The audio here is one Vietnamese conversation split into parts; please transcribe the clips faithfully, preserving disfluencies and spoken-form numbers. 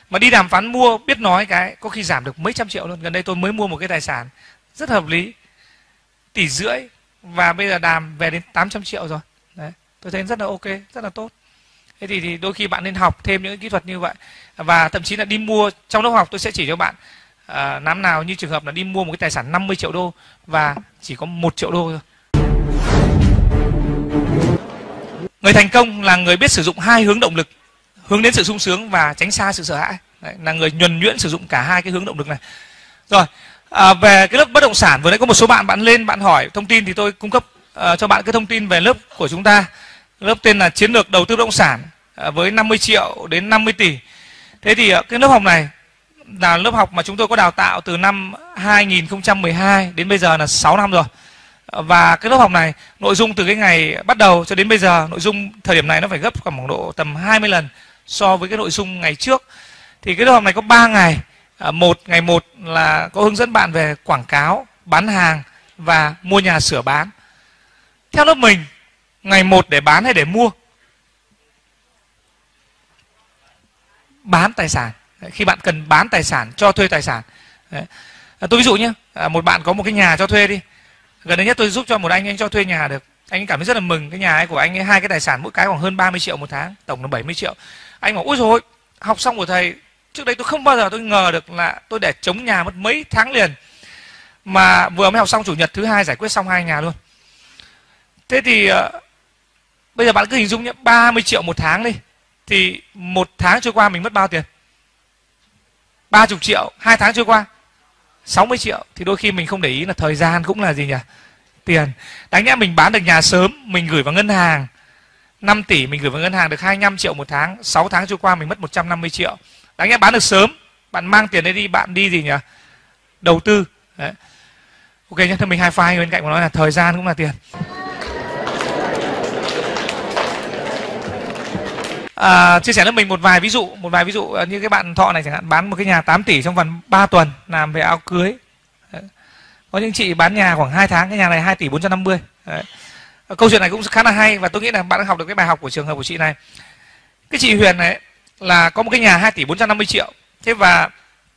Mà đi đàm phán mua biết nói cái có khi giảm được mấy trăm triệu luôn. Gần đây tôi mới mua một cái tài sản rất hợp lý, tỷ rưỡi, và bây giờ đàm về đến tám trăm triệu rồi. Đấy, tôi thấy rất là ok, rất là tốt. Thế thì, thì đôi khi bạn nên học thêm những cái kỹ thuật như vậy, và thậm chí là đi mua trong lớp học tôi sẽ chỉ cho bạn à, năm nào như trường hợp là đi mua một cái tài sản năm mươi triệu đô và chỉ có một triệu đô thôi. Người thành công là người biết sử dụng hai hướng động lực, hướng đến sự sung sướng và tránh xa sự sợ hãi. Đấy, là người nhuần nhuyễn sử dụng cả hai cái hướng động lực này. Rồi, à, về cái lớp bất động sản vừa nãy có một số bạn bạn lên bạn hỏi thông tin thì tôi cung cấp uh, cho bạn cái thông tin về lớp của chúng ta. Lớp tên là chiến lược đầu tư bất động sản uh, với năm mươi triệu đến năm mươi tỷ. Thế thì uh, cái lớp học này là lớp học mà chúng tôi có đào tạo từ năm hai nghìn không trăm mười hai đến bây giờ là sáu năm rồi. Và cái lớp học này nội dung từ cái ngày bắt đầu cho đến bây giờ, nội dung thời điểm này nó phải gấp khoảng độ tầm hai mươi lần so với cái nội dung ngày trước. Thì cái lớp học này có ba ngày. À, một ngày một là có hướng dẫn bạn về quảng cáo, bán hàng và mua nhà sửa bán. Theo lớp mình, ngày một để bán hay để mua? Bán tài sản. Đấy, khi bạn cần bán tài sản, cho thuê tài sản. Đấy. À, tôi ví dụ nhé, à, một bạn có một cái nhà cho thuê đi. Gần đây nhất tôi giúp cho một anh anh cho thuê nhà được. Anh ấy cảm thấy rất là mừng. Cái nhà ấy của anh ấy hai cái tài sản mỗi cái khoảng hơn ba mươi triệu một tháng, tổng là bảy mươi triệu. Anh bảo ôi rồi học xong của thầy, trước đây tôi không bao giờ tôi ngờ được là tôi để chống nhà mất mấy tháng liền, mà vừa mới học xong chủ nhật thứ hai giải quyết xong hai nhà luôn. Thế thì uh, bây giờ bạn cứ hình dung nhé, ba mươi triệu một tháng đi, thì một tháng trôi qua mình mất bao tiền? ba mươi triệu. Hai tháng trôi qua sáu mươi triệu. Thì đôi khi mình không để ý là thời gian cũng là gì nhỉ? Tiền. Đáng nhẽ mình bán được nhà sớm, mình gửi vào ngân hàng năm tỷ, mình gửi vào ngân hàng được hai mươi lăm triệu một tháng, sáu tháng trôi qua mình mất một trăm năm mươi triệu. Đáng nhẽ bán được sớm, bạn mang tiền đấy đi, bạn đi gì nhỉ? Đầu tư. Đấy. Ok nhé, thôi mình high five bên cạnh của nó là thời gian cũng là tiền. À, chia sẻ với mình một vài ví dụ, một vài ví dụ như cái bạn Thọ này chẳng hạn, bán một cái nhà tám tỷ trong vòng ba tuần làm về áo cưới. Đấy. Có những chị bán nhà khoảng hai tháng, cái nhà này hai tỷ bốn trăm năm mươi. Đấy. Câu chuyện này cũng khá là hay và tôi nghĩ là bạn đã học được cái bài học của trường hợp của chị này. Cái chị Huyền này là có một cái nhà hai tỷ bốn trăm năm mươi triệu. Thế và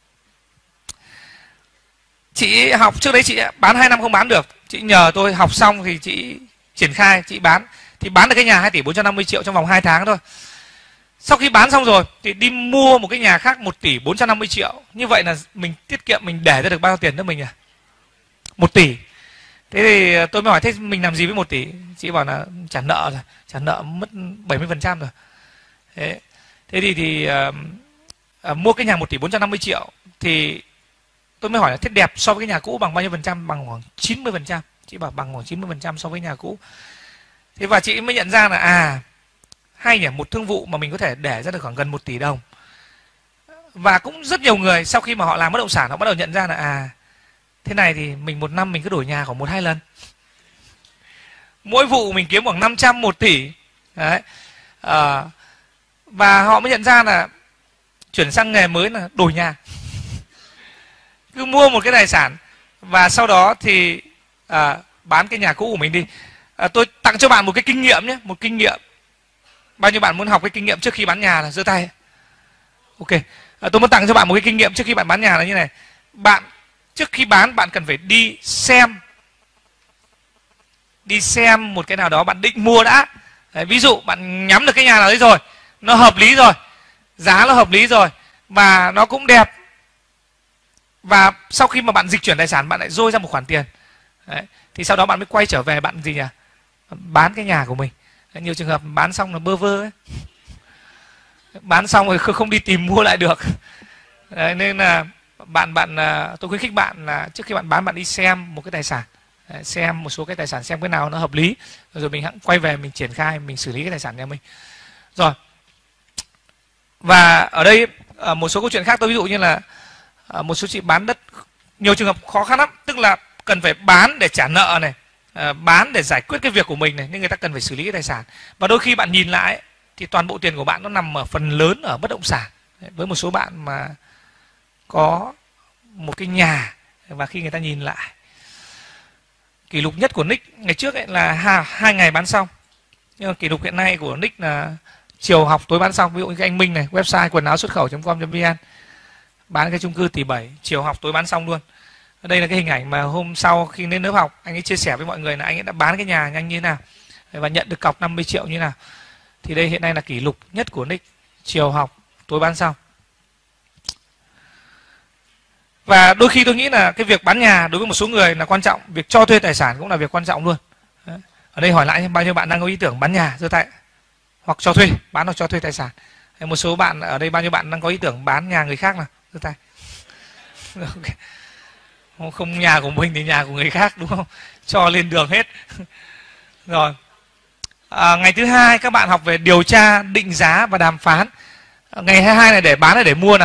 chị học trước đấy chị bán hai năm không bán được. Chị nhờ tôi học xong thì chị triển khai, chị bán. Thì bán được cái nhà hai tỷ bốn trăm năm mươi triệu trong vòng hai tháng thôi. Sau khi bán xong rồi thì đi mua một cái nhà khác một tỷ bốn trăm năm mươi triệu. Như vậy là mình tiết kiệm, mình để ra được bao nhiêu tiền nữa mình à? một tỷ. Thế thì tôi mới hỏi thế mình làm gì với một tỷ? Chị bảo là trả nợ rồi, trả nợ mất bảy mươi phần trăm rồi. Thế, thế thì, thì uh, uh, mua cái nhà một tỷ bốn trăm năm mươi triệu thì tôi mới hỏi là thế đẹp so với cái nhà cũ bằng bao nhiêu phần trăm? Bằng khoảng chín mươi phần trăm. Chị bảo bằng khoảng chín mươi phần trăm so với nhà cũ. Thế và chị mới nhận ra là à, hay nhỉ, một thương vụ mà mình có thể để ra được khoảng gần một tỷ đồng. Và cũng rất nhiều người sau khi mà họ làm bất động sản họ bắt đầu nhận ra là à, thế này thì mình một năm mình cứ đổi nhà khoảng một hai lần. Mỗi vụ mình kiếm khoảng năm trăm, một tỷ. Đấy. À, và họ mới nhận ra là chuyển sang nghề mới là đổi nhà. Cứ mua một cái tài sản và sau đó thì à, bán cái nhà cũ của mình đi. À, tôi tặng cho bạn một cái kinh nghiệm nhé, một kinh nghiệm. Bao nhiêu bạn muốn học cái kinh nghiệm trước khi bán nhà là giơ tay. Ok. À, tôi muốn tặng cho bạn một cái kinh nghiệm trước khi bạn bán nhà là như này. Bạn trước khi bán bạn cần phải đi xem, đi xem một cái nào đó bạn định mua đã. Đấy, ví dụ bạn nhắm được cái nhà nào đấy rồi, nó hợp lý rồi, giá nó hợp lý rồi và nó cũng đẹp. Và sau khi mà bạn dịch chuyển tài sản bạn lại dôi ra một khoản tiền. Đấy, thì sau đó bạn mới quay trở về bạn gì nhỉ? Bán cái nhà của mình. Đấy, nhiều trường hợp bán xong là bơ vơ ấy. Bán xong rồi không đi tìm mua lại được. Đấy, nên là bạn bạn tôi khuyến khích bạn là trước khi bạn bán bạn đi xem một cái tài sản. Đấy, xem một số cái tài sản xem cái nào nó hợp lý rồi mình hãng quay về mình triển khai, mình xử lý cái tài sản nhà mình. Rồi. Và ở đây một số câu chuyện khác tôi ví dụ như là một số chị bán đất, nhiều trường hợp khó khăn lắm, tức là cần phải bán để trả nợ này, bán để giải quyết cái việc của mình này, nhưng người ta cần phải xử lý cái tài sản. Và đôi khi bạn nhìn lại thì toàn bộ tiền của bạn nó nằm ở phần lớn ở bất động sản. Với một số bạn mà có một cái nhà và khi người ta nhìn lại, kỷ lục nhất của Nick ngày trước ấy là hai, hai ngày bán xong, nhưng mà kỷ lục hiện nay của Nick là chiều học tối bán xong. Ví dụ như cái anh Minh này, website quần áo xuất khẩu chấm com chấm vn, bán cái chung cư tỷ bảy, chiều học tối bán xong luôn. Đây là cái hình ảnh mà hôm sau khi lên lớp học anh ấy chia sẻ với mọi người là anh ấy đã bán cái nhà nhanh như thế nào và nhận được cọc năm mươi triệu như thế nào. Thì đây hiện nay là kỷ lục nhất của Nick, chiều học tối bán xong. Và đôi khi tôi nghĩ là cái việc bán nhà đối với một số người là quan trọng, việc cho thuê tài sản cũng là việc quan trọng luôn. Ở đây hỏi lại bao nhiêu bạn đang có ý tưởng bán nhà giơ tay, hoặc cho thuê, bán hoặc cho thuê tài sản. Một số bạn ở đây bao nhiêu bạn đang có ý tưởng bán nhà người khác nào giơ tay. Okay. Không nhà của mình thì nhà của người khác đúng không? Cho lên đường hết. Rồi. À, ngày thứ hai các bạn học về điều tra, định giá và đàm phán. À, ngày hai mươi hai này để bán hay để mua nào?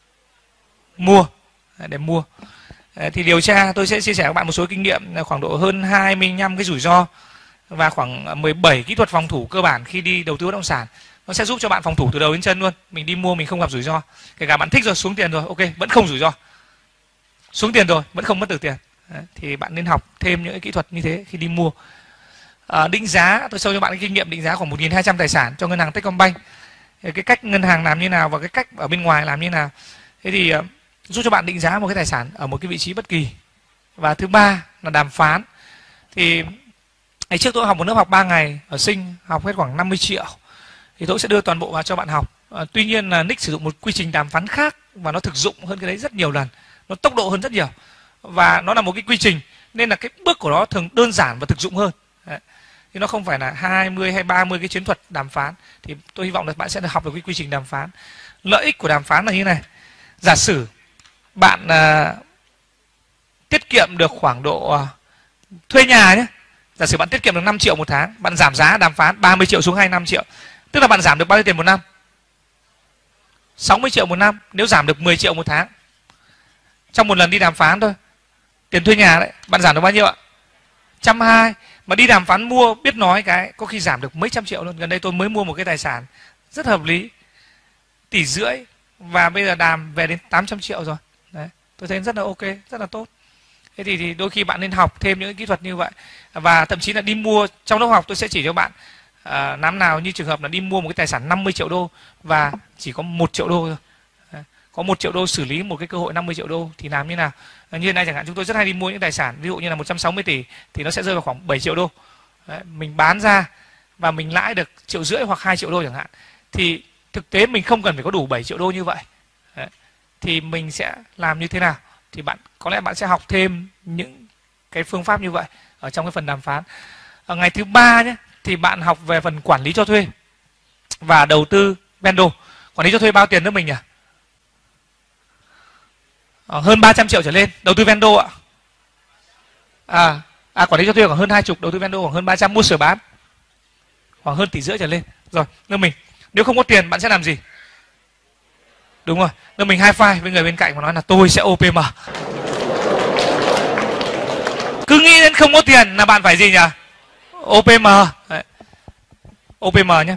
Mua. Để mua. À, thì điều tra tôi sẽ chia sẻ với các bạn một số kinh nghiệm là khoảng độ hơn hai mươi lăm cái rủi ro và khoảng mười bảy kỹ thuật phòng thủ cơ bản khi đi đầu tư bất động sản. Nó sẽ giúp cho bạn phòng thủ từ đầu đến chân luôn. Mình đi mua mình không gặp rủi ro. Kể cả bạn thích rồi, xuống tiền rồi, ok, vẫn không rủi ro. Xuống tiền rồi, vẫn không mất được tiền. Đấy, thì bạn nên học thêm những cái kỹ thuật như thế khi đi mua. À, định giá, tôi show cho bạn cái kinh nghiệm định giá khoảng một nghìn hai trăm tài sản cho ngân hàng Techcombank. Cái cách ngân hàng làm như nào và cái cách ở bên ngoài làm như nào. Thế thì uh, giúp cho bạn định giá một cái tài sản ở một cái vị trí bất kỳ. Và thứ ba là đàm phán. Thì ngày trước tôi học một lớp học ba ngày ở Sinh, học hết khoảng năm mươi triệu. Thì tôi sẽ đưa toàn bộ vào cho bạn học. À, tuy nhiên là Nick sử dụng một quy trình đàm phán khác và nó thực dụng hơn cái đấy rất nhiều lần. Nó tốc độ hơn rất nhiều. Và nó là một cái quy trình nên là cái bước của nó thường đơn giản và thực dụng hơn. Đấy. Thì nó không phải là hai mươi hay ba mươi cái chiến thuật đàm phán. Thì tôi hy vọng là bạn sẽ được học được cái quy trình đàm phán. Lợi ích của đàm phán là như thế này. Giả sử bạn à, tiết kiệm được khoảng độ à, thuê nhà nhé. Giả sử bạn tiết kiệm được năm triệu một tháng, bạn giảm giá đàm phán ba mươi triệu xuống hai mươi lăm triệu. Tức là bạn giảm được bao nhiêu tiền một năm? sáu mươi triệu một năm. Nếu giảm được mười triệu một tháng trong một lần đi đàm phán thôi. Tiền thuê nhà đấy, bạn giảm được bao nhiêu ạ? một trăm hai mươi. Mà đi đàm phán mua biết nói cái có khi giảm được mấy trăm triệu luôn. Gần đây tôi mới mua một cái tài sản rất hợp lý, tỷ rưỡi, và bây giờ đàm về đến tám trăm triệu rồi. Đấy, tôi thấy rất là ok, rất là tốt. Thế thì, thì đôi khi bạn nên học thêm những kỹ thuật như vậy. Và thậm chí là đi mua, trong lớp học tôi sẽ chỉ cho bạn à, năm nào như trường hợp là đi mua một cái tài sản năm mươi triệu đô và chỉ có một triệu đô thôi. Đấy, có một triệu đô xử lý một cái cơ hội năm mươi triệu đô thì làm như nào? À, như thế này chẳng hạn, chúng tôi rất hay đi mua những tài sản ví dụ như là một trăm sáu mươi tỷ thì nó sẽ rơi vào khoảng bảy triệu đô. Đấy, mình bán ra và mình lãi được triệu rưỡi hoặc hai triệu đô chẳng hạn. Thì thực tế mình không cần phải có đủ bảy triệu đô như vậy. Đấy, thì mình sẽ làm như thế nào? Thì bạn có lẽ bạn sẽ học thêm những cái phương pháp như vậy ở trong cái phần đàm phán. Ở ngày thứ ba nhé, thì bạn học về phần quản lý cho thuê và đầu tư vendor. Quản lý cho thuê bao tiền nước mình nhỉ? Ờ, hơn ba trăm triệu trở lên. Đầu tư vendor ạ? À, à quản lý cho thuê khoảng hơn hai chục, đầu tư vendor khoảng hơn ba trăm, mua sửa bán khoảng hơn tỷ rưỡi trở lên. Rồi, nước mình nếu không có tiền bạn sẽ làm gì? Đúng rồi, nước mình high five với người bên cạnh và nói là tôi sẽ ô pê em. Cứ nghĩ đến không có tiền là bạn phải gì nhỉ? ô pê em. Đấy. ô pê em nhé.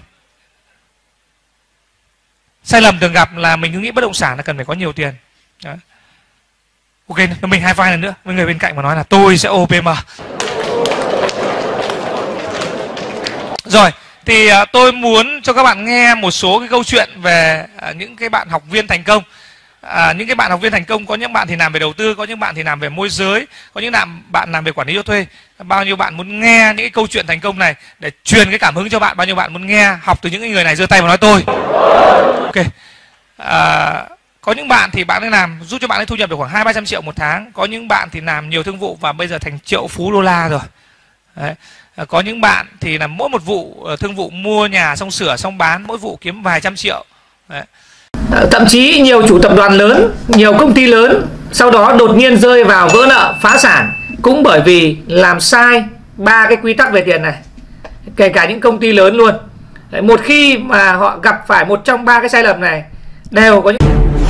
Sai lầm thường gặp là mình cứ nghĩ bất động sản là cần phải có nhiều tiền. Đấy. Ok, mình hai vai lần nữa với người bên cạnh mà nói là tôi sẽ ô pê em. Rồi, thì uh, tôi muốn cho các bạn nghe một số cái câu chuyện về uh, những cái bạn học viên thành công. À, những cái bạn học viên thành công, có những bạn thì làm về đầu tư, có những bạn thì làm về môi giới, có những bạn bạn làm về quản lý cho thuê. Bao nhiêu bạn muốn nghe những cái câu chuyện thành công này để truyền cái cảm hứng cho bạn? Bao nhiêu bạn muốn nghe học từ những người này? Giơ tay và nói tôi. Ok. À, có những bạn thì bạn ấy làm giúp cho bạn ấy thu nhập được khoảng hai ba trăm triệu một tháng. Có những bạn thì làm nhiều thương vụ và bây giờ thành triệu phú đô la rồi. Đấy. À, có những bạn thì là mỗi một vụ thương vụ mua nhà xong sửa xong bán, mỗi vụ kiếm vài trăm triệu. Đấy. Thậm chí nhiều chủ tập đoàn lớn, nhiều công ty lớn sau đó đột nhiên rơi vào vỡ nợ, phá sản cũng bởi vì làm sai ba cái quy tắc về tiền này. Kể cả những công ty lớn luôn. Đấy, một khi mà họ gặp phải một trong ba cái sai lầm này đều có những...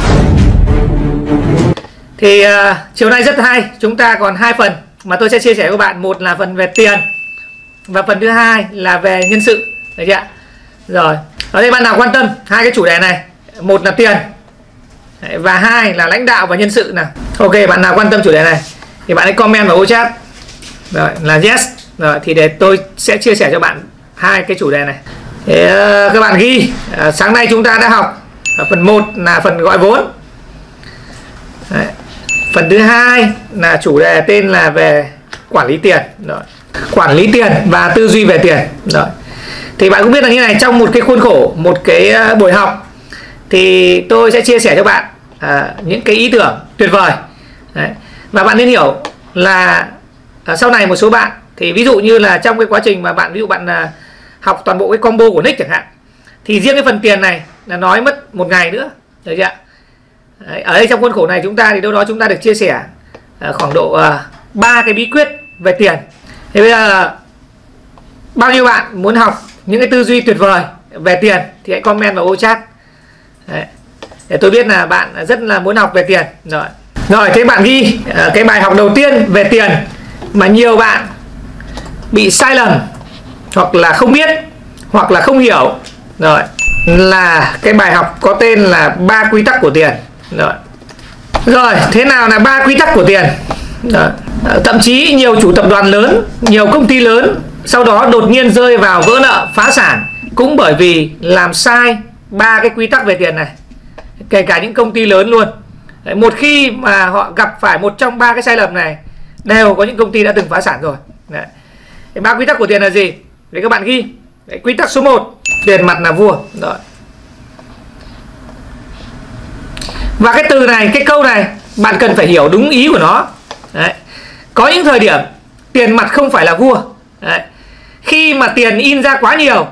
Thì uh, chiều nay rất hay, chúng ta còn hai phần mà tôi sẽ chia sẻ với các bạn. Một là phần về tiền và phần thứ hai là về nhân sự. Được chưa? Rồi, ở đây bạn nào quan tâm hai cái chủ đề này, một là tiền và hai là lãnh đạo và nhân sự nào. Ok, bạn nào quan tâm chủ đề này thì bạn hãy comment vào ô chat rồi là yes. Rồi thì để tôi sẽ chia sẻ cho bạn hai cái chủ đề này. Thế các bạn ghi, sáng nay chúng ta đã học phần một là phần gọi vốn. Đấy. Phần thứ hai là chủ đề tên là về quản lý tiền. Rồi. Quản lý tiền và tư duy về tiền. Rồi. Thì bạn cũng biết là như này, trong một cái khuôn khổ, một cái buổi học thì tôi sẽ chia sẻ cho bạn à, những cái ý tưởng tuyệt vời. Đấy. Và bạn nên hiểu là à, sau này một số bạn thì ví dụ như là trong cái quá trình mà bạn ví dụ bạn à, học toàn bộ cái combo của Nick chẳng hạn, thì riêng cái phần tiền này là nói mất một ngày nữa, được chưa? Đấy, ở đây trong khuôn khổ này chúng ta thì đâu đó chúng ta được chia sẻ à, khoảng độ ba à, cái bí quyết về tiền. Thì bây giờ bao nhiêu bạn muốn học những cái tư duy tuyệt vời về tiền thì hãy comment vào ô chat. Đấy. Để tôi biết là bạn rất là muốn học về tiền. Rồi, rồi thế bạn ghi à, cái bài học đầu tiên về tiền mà nhiều bạn bị sai lầm hoặc là không biết hoặc là không hiểu, rồi, là cái bài học có tên là ba quy tắc của tiền. Rồi, rồi thế nào là ba quy tắc của tiền? Rồi. Thậm chí nhiều chủ tập đoàn lớn, nhiều công ty lớn sau đó đột nhiên rơi vào vỡ nợ, phá sản cũng bởi vì làm sai ba cái quy tắc về tiền này. Kể cả những công ty lớn luôn. Đấy, một khi mà họ gặp phải một trong ba cái sai lầm này, đều có những công ty đã từng phá sản rồi. Đấy. Ba quy tắc của tiền là gì? Để các bạn ghi. Đấy, quy tắc số một, tiền mặt là vua. Rồi. Và cái từ này, cái câu này bạn cần phải hiểu đúng ý của nó. Đấy. Có những thời điểm tiền mặt không phải là vua. Đấy. Khi mà tiền in ra quá nhiều,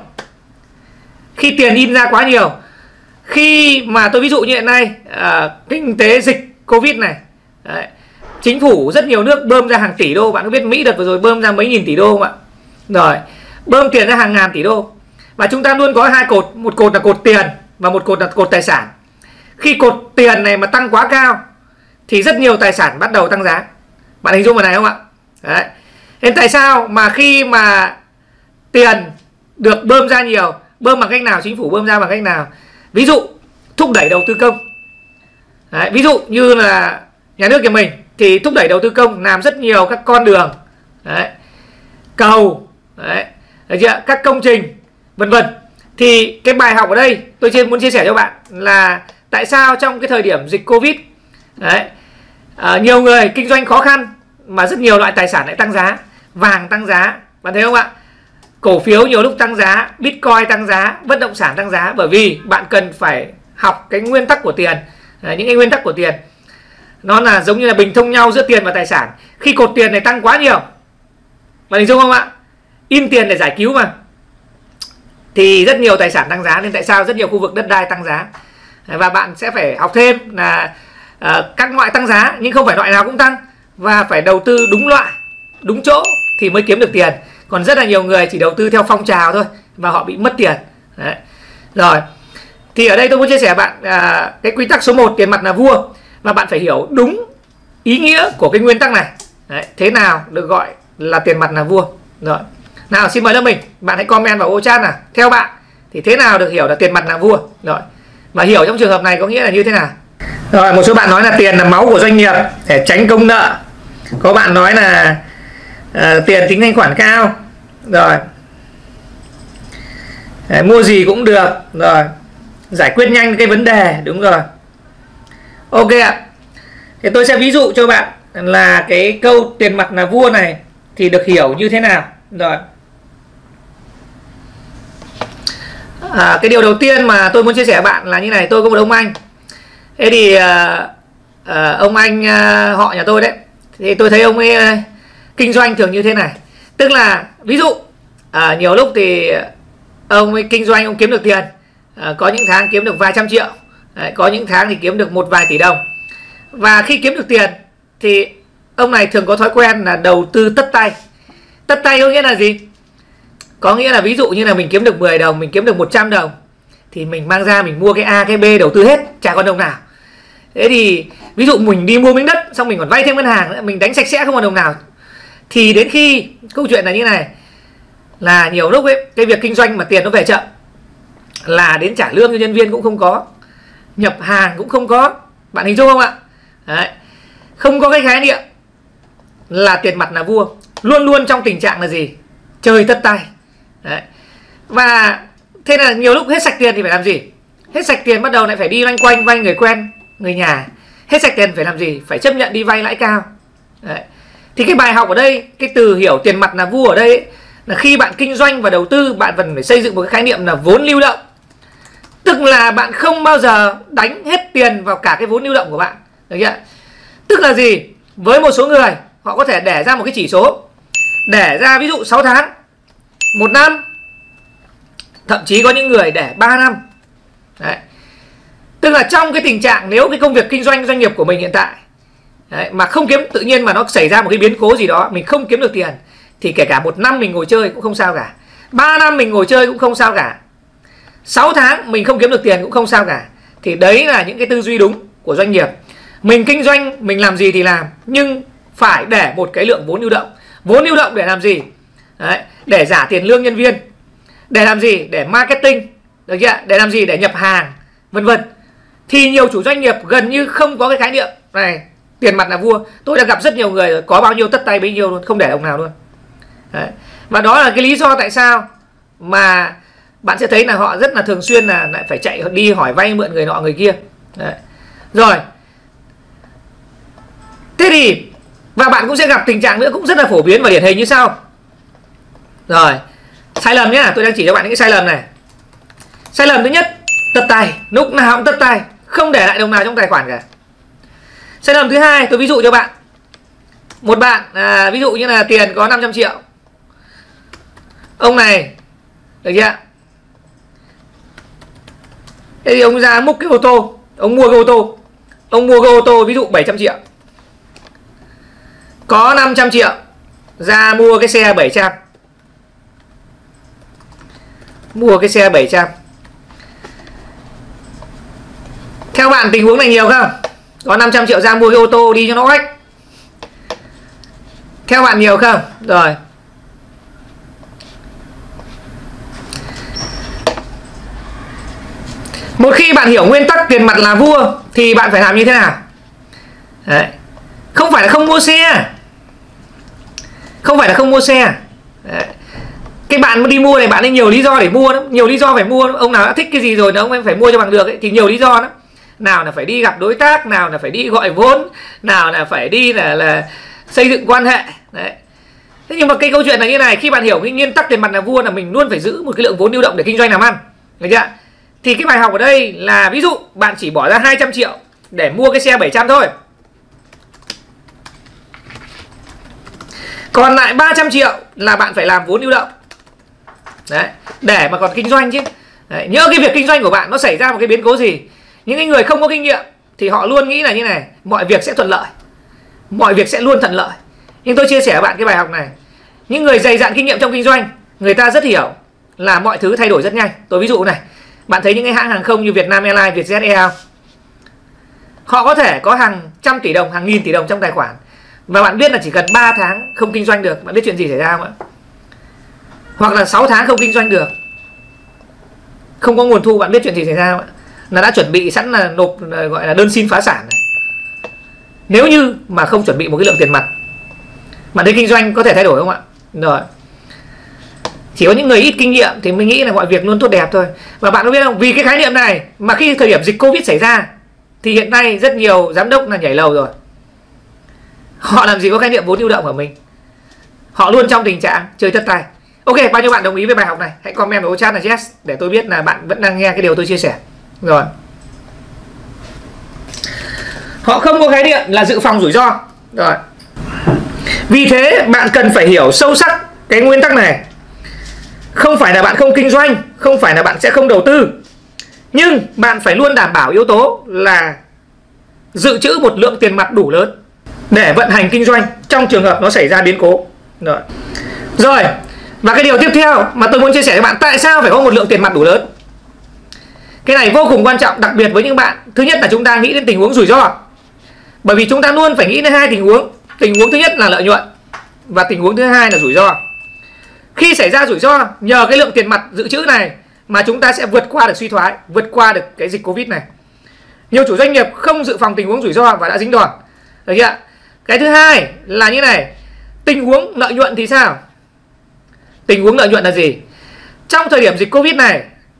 khi tiền in ra quá nhiều, khi mà tôi ví dụ như hiện nay à, kinh tế dịch Covid này, đấy, chính phủ rất nhiều nước bơm ra hàng tỷ đô. Bạn có biết Mỹ đợt vừa rồi bơm ra mấy nghìn tỷ đô không ạ? Rồi, bơm tiền ra hàng ngàn tỷ đô. Và chúng ta luôn có hai cột, một cột là cột tiền và một cột là cột tài sản. Khi cột tiền này mà tăng quá cao thì rất nhiều tài sản bắt đầu tăng giá. Bạn hình dung vào này không ạ? Đấy. Nên tại sao mà khi mà tiền được bơm ra nhiều, bơm bằng cách nào? Chính phủ bơm ra bằng cách nào? Ví dụ thúc đẩy đầu tư công. Đấy, ví dụ như là nhà nước nhà mình thì thúc đẩy đầu tư công, làm rất nhiều các con đường, đấy, cầu, đấy, được chưa? Các công trình vân vân. Thì cái bài học ở đây tôi muốn chia sẻ cho bạn là tại sao trong cái thời điểm dịch Covid, đấy, à, nhiều người kinh doanh khó khăn mà rất nhiều loại tài sản lại tăng giá. Vàng tăng giá, bạn thấy không ạ? Cổ phiếu nhiều lúc tăng giá, Bitcoin tăng giá, bất động sản tăng giá. Bởi vì bạn cần phải học cái nguyên tắc của tiền. Đấy, những cái nguyên tắc của tiền nó là giống như là bình thông nhau giữa tiền và tài sản. Khi cột tiền này tăng quá nhiều, bạn hình dung không ạ? In tiền để giải cứu mà, thì rất nhiều tài sản tăng giá. Nên tại sao rất nhiều khu vực đất đai tăng giá. Và bạn sẽ phải học thêm là uh, các loại tăng giá, nhưng không phải loại nào cũng tăng. Và phải đầu tư đúng loại, đúng chỗ thì mới kiếm được tiền. Còn rất là nhiều người chỉ đầu tư theo phong trào thôi và họ bị mất tiền. Đấy. Rồi, thì ở đây tôi muốn chia sẻ bạn à, cái quy tắc số một, tiền mặt là vua. Và bạn phải hiểu đúng ý nghĩa của cái nguyên tắc này. Đấy. Thế nào được gọi là tiền mặt là vua. Rồi, nào xin mời lớp mình, bạn hãy comment vào ô chat nào. Theo bạn thì thế nào được hiểu là tiền mặt là vua. Rồi, và hiểu trong trường hợp này có nghĩa là như thế nào. Rồi, một số bạn nói là tiền là máu của doanh nghiệp để tránh công nợ. Có bạn nói là à, tiền tính thanh khoản cao. Rồi, đấy, mua gì cũng được. Rồi, giải quyết nhanh cái vấn đề. Đúng rồi. Ok ạ. Thì tôi sẽ ví dụ cho bạn là cái câu tiền mặt là vua này thì được hiểu như thế nào. Rồi, à, cái điều đầu tiên mà tôi muốn chia sẻ với bạn là như này. Tôi có một ông anh. Thế thì à, à, ông anh à, họ nhà tôi đấy, thì tôi thấy ông ấy à, kinh doanh thường như thế này. Tức là ví dụ à, nhiều lúc thì ông ấy kinh doanh, ông kiếm được tiền, à, có những tháng kiếm được vài trăm triệu, đấy, có những tháng thì kiếm được một vài tỷ đồng. Và khi kiếm được tiền thì ông này thường có thói quen là đầu tư tất tay. Tất tay có nghĩa là gì? Có nghĩa là ví dụ như là mình kiếm được mười đồng, mình kiếm được một trăm đồng, thì mình mang ra mình mua cái A, cái B, đầu tư hết, chả còn đồng nào. Thế thì ví dụ mình đi mua miếng đất, xong mình còn vay thêm ngân hàng nữa, mình đánh sạch sẽ không còn đồng nào. Thì đến khi câu chuyện là như này, là nhiều lúc ấy, cái việc kinh doanh mà tiền nó về chậm, là đến trả lương cho nhân viên cũng không có, nhập hàng cũng không có. Bạn hình dung không ạ? Đấy. Không có cái khái niệm là tiền mặt là vua. Luôn luôn trong tình trạng là gì? Chơi tất tay. Đấy. Và Thế là nhiều lúc hết sạch tiền thì phải làm gì? Hết sạch tiền bắt đầu lại phải đi loanh quanh vay người quen, người nhà. Hết sạch tiền phải làm gì? Phải chấp nhận đi vay lãi cao. Đấy. Thì cái bài học ở đây, cái từ hiểu tiền mặt là vua ở đây ấy, là khi bạn kinh doanh và đầu tư, bạn cần phải xây dựng một cái khái niệm là vốn lưu động. Tức là bạn không bao giờ đánh hết tiền vào cả cái vốn lưu động của bạn. Được chưa? Tức là gì? Với một số người, họ có thể để ra một cái chỉ số, để ra ví dụ sáu tháng, một năm, thậm chí có những người để ba năm. Đấy. Tức là trong cái tình trạng nếu cái công việc kinh doanh doanh nghiệp của mình hiện tại đấy, mà không kiếm, tự nhiên mà nó xảy ra một cái biến cố gì đó, mình không kiếm được tiền, thì kể cả một năm mình ngồi chơi cũng không sao cả, ba năm mình ngồi chơi cũng không sao cả, sáu tháng mình không kiếm được tiền cũng không sao cả. Thì đấy là những cái tư duy đúng của doanh nghiệp. Mình kinh doanh, mình làm gì thì làm, nhưng phải để một cái lượng vốn lưu động. Vốn lưu động để làm gì? Đấy, để trả tiền lương nhân viên. Để làm gì? Để marketing. Được chưa? Để làm gì? Để nhập hàng, vân vân. Thì nhiều chủ doanh nghiệp gần như không có cái khái niệm này, tiền mặt là vua. Tôi đã gặp rất nhiều người rồi, có bao nhiêu tất tay bấy nhiêu luôn, không để đồng nào luôn. Đấy. Và đó là cái lý do tại sao mà bạn sẽ thấy là họ rất là thường xuyên là lại phải chạy đi hỏi vay mượn người nọ người kia. Đấy. Rồi. Thế thì và bạn cũng sẽ gặp tình trạng nữa cũng rất là phổ biến và điển hình như sau. Rồi, sai lầm nhá, tôi đang chỉ cho bạn những cái sai lầm này. Sai lầm thứ nhất, tất tay, lúc nào cũng tất tay, không để lại đồng nào trong tài khoản cả. Sai lầm thứ hai, tôi ví dụ cho bạn. Một bạn à, ví dụ như là tiền có năm trăm triệu. Ông này, được chưa? Thế thì ông ra múc cái ô tô, ông mua cái ô tô. Ông mua cái ô tô ví dụ bảy trăm triệu. Có năm trăm triệu ra mua cái xe bảy trăm. Mua cái xe bảy trăm. Theo bạn tình huống này nhiều không? Có năm trăm triệu ra mua cái ô tô đi cho nó oách. Theo bạn nhiều không? Rồi. Một khi bạn hiểu nguyên tắc tiền mặt là vua thì bạn phải làm như thế nào? Đấy. Không phải là không mua xe. Không phải là không mua xe. Đấy. Cái bạn đi mua này, bạn ấy nhiều lý do để mua lắm. Nhiều lý do phải mua lắm. Ông nào đã thích cái gì rồi ông ấy phải mua cho bằng được ấy. Thì nhiều lý do lắm. Nào là phải đi gặp đối tác, nào là phải đi gọi vốn, nào là phải đi là, là xây dựng quan hệ. Đấy. Thế nhưng mà cái câu chuyện là như này, khi bạn hiểu cái nguyên tắc tiền mặt là vua là mình luôn phải giữ một cái lượng vốn lưu động để kinh doanh làm ăn. Được chưa? Thì cái bài học ở đây là ví dụ bạn chỉ bỏ ra hai trăm triệu để mua cái xe bảy trăm thôi. Còn lại ba trăm triệu là bạn phải làm vốn lưu động. Đấy, để mà còn kinh doanh chứ. Đấy, nhớ cái việc kinh doanh của bạn nó xảy ra một cái biến cố gì, những cái người không có kinh nghiệm thì họ luôn nghĩ là như này, mọi việc sẽ thuận lợi, mọi việc sẽ luôn thuận lợi. Nhưng tôi chia sẻ với bạn cái bài học này, những người dày dặn kinh nghiệm trong kinh doanh, người ta rất hiểu là mọi thứ thay đổi rất nhanh. Tôi ví dụ này, bạn thấy những cái hãng hàng không như Vietnam Airlines, Vietjet Air, họ có thể có hàng trăm tỷ đồng, hàng nghìn tỷ đồng trong tài khoản, và bạn biết là chỉ cần ba tháng không kinh doanh được, bạn biết chuyện gì xảy ra không ạ? Hoặc là sáu tháng không kinh doanh được, không có nguồn thu, bạn biết chuyện gì xảy ra không ạ? Là đã chuẩn bị sẵn là nộp gọi là đơn xin phá sản này. Nếu như mà không chuẩn bị một cái lượng tiền mặt, bạn thấy kinh doanh có thể thay đổi không ạ? Rồi. Chỉ có những người ít kinh nghiệm thì mình nghĩ là mọi việc luôn tốt đẹp thôi. Và bạn có biết không, vì cái khái niệm này mà khi thời điểm dịch Covid xảy ra thì hiện nay rất nhiều giám đốc là nhảy lầu rồi. Họ làm gì có khái niệm vốn lưu động của mình, họ luôn trong tình trạng chơi tất tay. Ok, bao nhiêu bạn đồng ý với bài học này? Hãy comment vào chat là yes để tôi biết là bạn vẫn đang nghe cái điều tôi chia sẻ. Rồi. Họ không có khái niệm là dự phòng rủi ro. Rồi. Vì thế bạn cần phải hiểu sâu sắc cái nguyên tắc này. Không phải là bạn không kinh doanh, không phải là bạn sẽ không đầu tư, nhưng bạn phải luôn đảm bảo yếu tố là dự trữ một lượng tiền mặt đủ lớn để vận hành kinh doanh trong trường hợp nó xảy ra biến cố. Rồi. Rồi. Và cái điều tiếp theo mà tôi muốn chia sẻ với bạn, tại sao phải có một lượng tiền mặt đủ lớn? Cái này vô cùng quan trọng, đặc biệt với những bạn. Thứ nhất là chúng ta nghĩ đến tình huống rủi ro. Bởi vì chúng ta luôn phải nghĩ đến hai tình huống. Tình huống thứ nhất là lợi nhuận, và tình huống thứ hai là rủi ro. Khi xảy ra rủi ro, nhờ cái lượng tiền mặt dự trữ này mà chúng ta sẽ vượt qua được suy thoái, vượt qua được cái dịch Covid này. Nhiều chủ doanh nghiệp không dự phòng tình huống rủi ro và đã dính đòn. Được chưa? Cái thứ hai là như này, tình huống lợi nhuận thì sao? Tình huống lợi nhuận là gì? Trong thời điểm dịch Covid này,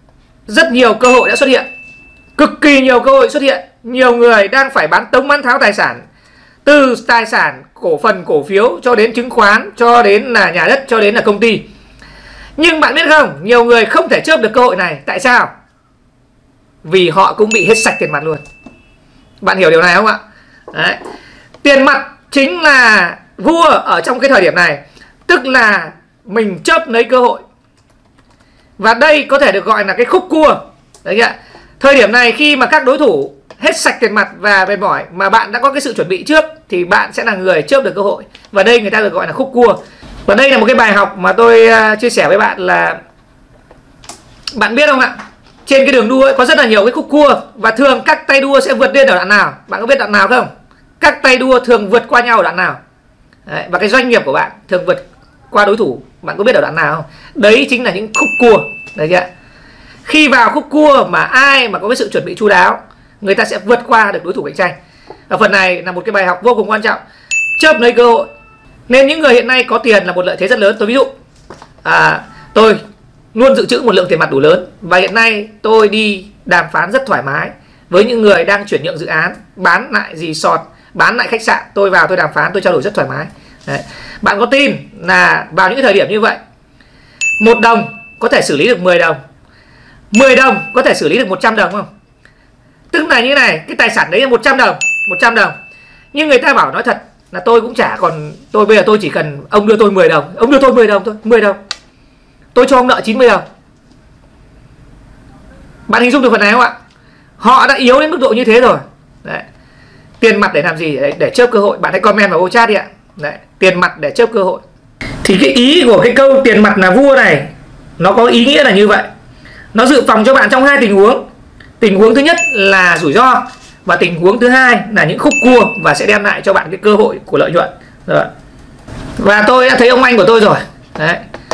rất nhiều cơ hội đã xuất hiện, cực kỳ nhiều cơ hội xuất hiện. Nhiều người đang phải bán tống bán tháo tài sản, từ tài sản, cổ phần, cổ phiếu cho đến chứng khoán, cho đến là nhà đất, cho đến là công ty. Nhưng bạn biết không, nhiều người không thể chớp được cơ hội này. Tại sao? Vì họ cũng bị hết sạch tiền mặt luôn. Bạn hiểu điều này không ạ? Đấy. Tiền mặt chính là vua ở trong cái thời điểm này. Tức là mình chớp lấy cơ hội. Và đây có thể được gọi là cái khúc cua. Đấy ạ. Thời điểm này khi mà các đối thủ hết sạch tiền mặt và mệt mỏi mà bạn đã có cái sự chuẩn bị trước thì bạn sẽ là người chớp được cơ hội. Và đây người ta được gọi là khúc cua. Và đây là một cái bài học mà tôi uh, chia sẻ với bạn là bạn biết không ạ? Trên cái đường đua ấy, có rất là nhiều cái khúc cua. Và thường các tay đua sẽ vượt lên ở đoạn nào? Bạn có biết đoạn nào không? Các tay đua thường vượt qua nhau ở đoạn nào? Đấy, và cái doanh nghiệp của bạn thường vượt qua đối thủ, bạn có biết ở đoạn nào không? Đấy chính là những khúc cua. Đấy chưa? Khi vào khúc cua mà ai mà có cái sự chuẩn bị chu đáo, người ta sẽ vượt qua được đối thủ cạnh tranh. Ở phần này là một cái bài học vô cùng quan trọng. Chớp lấy cơ hội. Nên những người hiện nay có tiền là một lợi thế rất lớn. Tôi ví dụ à, tôi luôn dự trữ một lượng tiền mặt đủ lớn. Và hiện nay tôi đi đàm phán rất thoải mái với những người đang chuyển nhượng dự án, bán lại resort, bán lại khách sạn. Tôi vào tôi đàm phán, tôi trao đổi rất thoải mái. Đấy. Bạn có tin là vào những thời điểm như vậy, một đồng có thể xử lý được mười đồng, mười đồng có thể xử lý được một trăm đồng không? Tức là như này, cái tài sản đấy là một trăm đồng, một trăm đồng. Nhưng người ta bảo nói thật là tôi cũng chả còn, tôi bây giờ tôi chỉ cần ông đưa tôi mười đồng, ông đưa tôi mười đồng thôi, mười đồng. Tôi cho ông nợ chín mươi đồng. Bạn hình dung được phần này không ạ? Họ đã yếu đến mức độ như thế rồi. Đấy. Tiền mặt để làm gì? Để, để chớp cơ hội. Bạn hãy comment vào ô chat đi ạ. Đấy. Tiền mặt để chớp cơ hội. Thì cái ý của cái câu tiền mặt là vua này, nó có ý nghĩa là như vậy. Nó dự phòng cho bạn trong hai tình huống. Tình huống thứ nhất là rủi ro, và tình huống thứ hai là những khúc cua, và sẽ đem lại cho bạn cái cơ hội của lợi nhuận. Rồi. Và tôi đã thấy ông anh của tôi rồi. Đấy.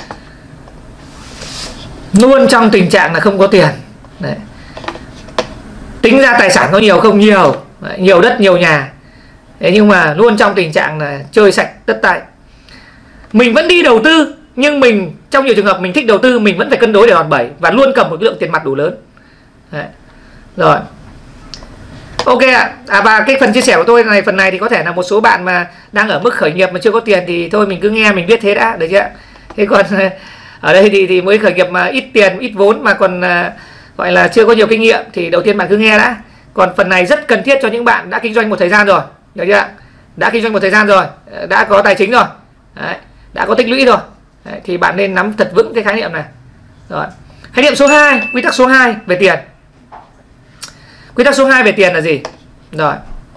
Luôn trong tình trạng là không có tiền. Đấy. Tính ra tài sản có nhiều không? Nhiều. Đấy. Nhiều đất, nhiều nhà. Thế nhưng mà luôn trong tình trạng là chơi sạch tất tay. Mình vẫn đi đầu tư, nhưng mình trong nhiều trường hợp mình thích đầu tư, mình vẫn phải cân đối để đòn bẩy và luôn cầm một lượng tiền mặt đủ lớn. Đấy. Rồi. Ok ạ. À, và cái phần chia sẻ của tôi này, phần này thì có thể là một số bạn mà đang ở mức khởi nghiệp mà chưa có tiền thì thôi mình cứ nghe, mình biết thế đã, được chưa? Thế còn ở đây thì thì mới khởi nghiệp mà ít tiền, ít vốn mà còn uh, gọi là chưa có nhiều kinh nghiệm thì đầu tiên bạn cứ nghe đã. Còn phần này rất cần thiết cho những bạn đã kinh doanh một thời gian rồi, được chưa? Đã kinh doanh một thời gian rồi, đã có tài chính rồi. Đấy. Đã có tích lũy rồi. Đấy. Thì bạn nên nắm thật vững cái khái niệm này. Rồi. Khái niệm số hai, quy tắc số hai về tiền. Quy tắc số hai về tiền là gì? Rồi.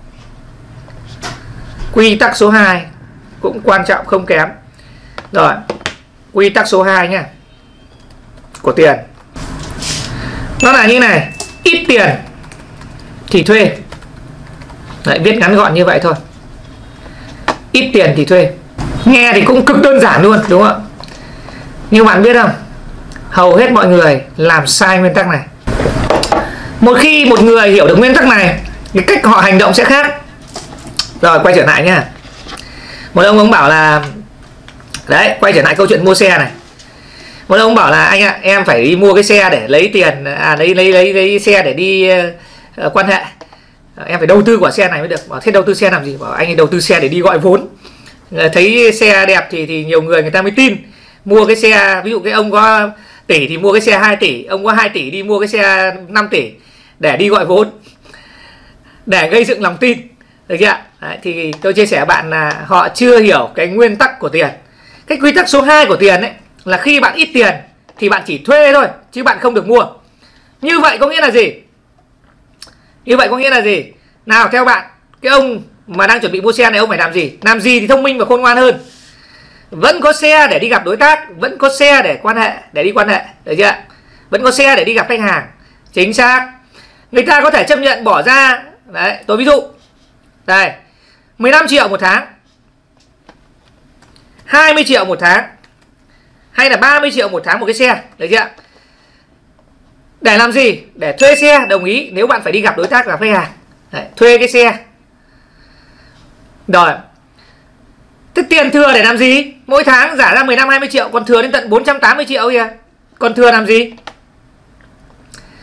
Quy tắc số hai cũng quan trọng không kém. Rồi. Quy tắc số hai nhá. Của tiền. Nó là như này, ít tiền thì thuê. Đấy, viết ngắn gọn như vậy thôi. Ít tiền thì thuê. Nghe thì cũng cực đơn giản luôn, đúng không? Nhưng bạn biết không, hầu hết mọi người làm sai nguyên tắc này. Một khi một người hiểu được nguyên tắc này, cái cách họ hành động sẽ khác. Rồi, quay trở lại nhá. Một ông ông bảo là, đấy, quay trở lại câu chuyện mua xe này. Một ông bảo là anh ạ, à, em phải đi mua cái xe để lấy tiền, à lấy lấy lấy lấy xe để đi uh, quan hệ. À, em phải đầu tư quả xe này mới được. Bảo thế đầu tư xe làm gì? Bảo anh ấy đầu tư xe để đi gọi vốn. À, thấy xe đẹp thì thì nhiều người người ta mới tin. Mua cái xe, ví dụ cái ông có tỷ thì mua cái xe hai tỷ, ông có hai tỷ đi mua cái xe năm tỷ để đi gọi vốn, để gây dựng lòng tin, được chưa? Đấy, thì tôi chia sẻ với bạn là họ chưa hiểu cái nguyên tắc của tiền. Cái quy tắc số hai của tiền ấy là khi bạn ít tiền thì bạn chỉ thuê thôi, chứ bạn không được mua. Như vậy có nghĩa là gì? Như vậy có nghĩa là gì? Nào, theo bạn, cái ông mà đang chuẩn bị mua xe này, ông phải làm gì? Làm gì thì thông minh và khôn ngoan hơn. Vẫn có xe để đi gặp đối tác, vẫn có xe để quan hệ, để đi quan hệ, được chưa? Vẫn có xe để đi gặp khách hàng. Chính xác. Người ta có thể chấp nhận bỏ ra, đấy, tôi ví dụ. Đây, mười lăm triệu một tháng, hai mươi triệu một tháng, hay là ba mươi triệu một tháng một cái xe, được chưa? Để làm gì? Để thuê xe, đồng ý, nếu bạn phải đi gặp đối tác và khách hàng. Đấy, thuê cái xe. Rồi. Thế tiền thừa để làm gì? Mỗi tháng giả ra mười lăm hai mươi triệu, còn thừa đến tận bốn trăm tám mươi triệu kìa. Còn thừa làm gì?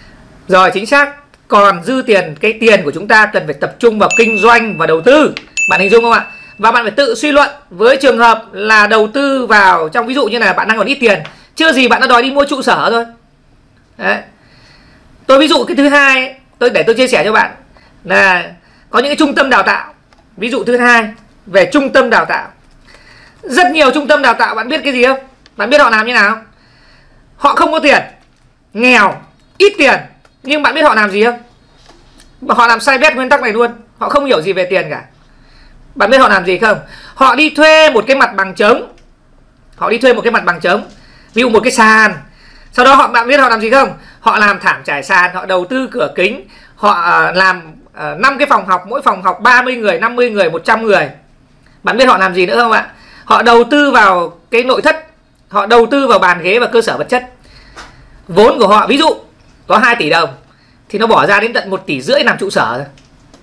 Rồi, chính xác. Còn dư tiền, cái tiền của chúng ta cần phải tập trung vào kinh doanh và đầu tư. Bạn hình dung không ạ? Và bạn phải tự suy luận với trường hợp là đầu tư vào, trong ví dụ như là bạn đang còn ít tiền, chưa gì bạn đã đòi đi mua trụ sở thôi. Đấy. Tôi ví dụ cái thứ hai, tôi để tôi chia sẻ cho bạn là có những cái trung tâm đào tạo. Ví dụ thứ hai về trung tâm đào tạo. Rất nhiều trung tâm đào tạo, bạn biết cái gì không? Bạn biết họ làm như nào? Họ không có tiền, nghèo, ít tiền, nhưng bạn biết họ làm gì không? Họ làm sai bét nguyên tắc này luôn. Họ không hiểu gì về tiền cả. Bạn biết họ làm gì không? Họ đi thuê một cái mặt bằng trống. Họ đi thuê một cái mặt bằng trống, ví dụ một cái sàn. Sau đó họ, bạn biết họ làm gì không? Họ làm thảm trải sàn, họ đầu tư cửa kính, họ làm uh, năm cái phòng học, mỗi phòng học ba mươi người, năm mươi người, một trăm người. Bạn biết họ làm gì nữa không ạ? Họ đầu tư vào cái nội thất, họ đầu tư vào bàn ghế và cơ sở vật chất. Vốn của họ ví dụ có hai tỷ đồng thì nó bỏ ra đến tận một tỷ rưỡi làm trụ sở rồi.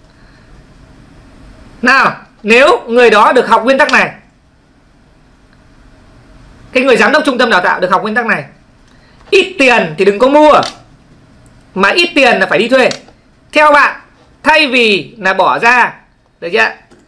Nào, nếu người đó được học nguyên tắc này, cái người giám đốc trung tâm đào tạo được học nguyên tắc này, ít tiền thì đừng có mua, mà ít tiền là phải đi thuê. Theo bạn, thay vì là bỏ ra, được chưa,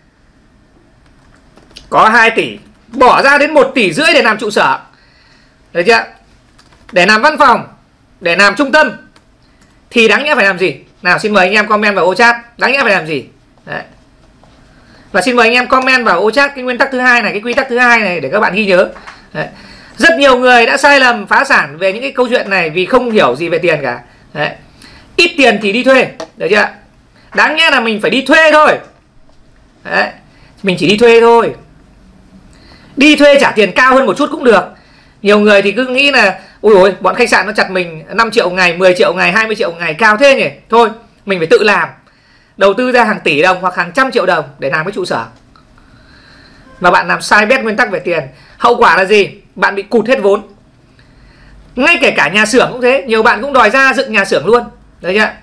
có hai tỷ, bỏ ra đến một tỷ rưỡi để làm trụ sở, được chưa, để làm văn phòng, để làm trung tâm, thì đáng nhẽ phải làm gì? Nào, xin mời anh em comment vào ô chat, đáng nhẽ phải làm gì? Đấy. Và xin mời anh em comment vào ô chat cái nguyên tắc thứ hai này, cái quy tắc thứ hai này để các bạn ghi nhớ. Đấy. Rất nhiều người đã sai lầm phá sản về những cái câu chuyện này vì không hiểu gì về tiền cả. Đấy. Ít tiền thì đi thuê, được chưa? Đáng nhẽ là mình phải đi thuê thôi. Đấy. Mình chỉ đi thuê thôi. Đi thuê trả tiền cao hơn một chút cũng được. Nhiều người thì cứ nghĩ là ôi ôi, bọn khách sạn nó chặt mình năm triệu ngày, mười triệu ngày, hai mươi triệu ngày, cao thế nhỉ. Thôi, mình phải tự làm. Đầu tư ra hàng tỷ đồng hoặc hàng trăm triệu đồng để làm cái trụ sở. Và bạn làm sai bét nguyên tắc về tiền, hậu quả là gì? Bạn bị cụt hết vốn. Ngay kể cả nhà xưởng cũng thế. Nhiều bạn cũng đòi ra dựng nhà xưởng luôn, đấy chưa?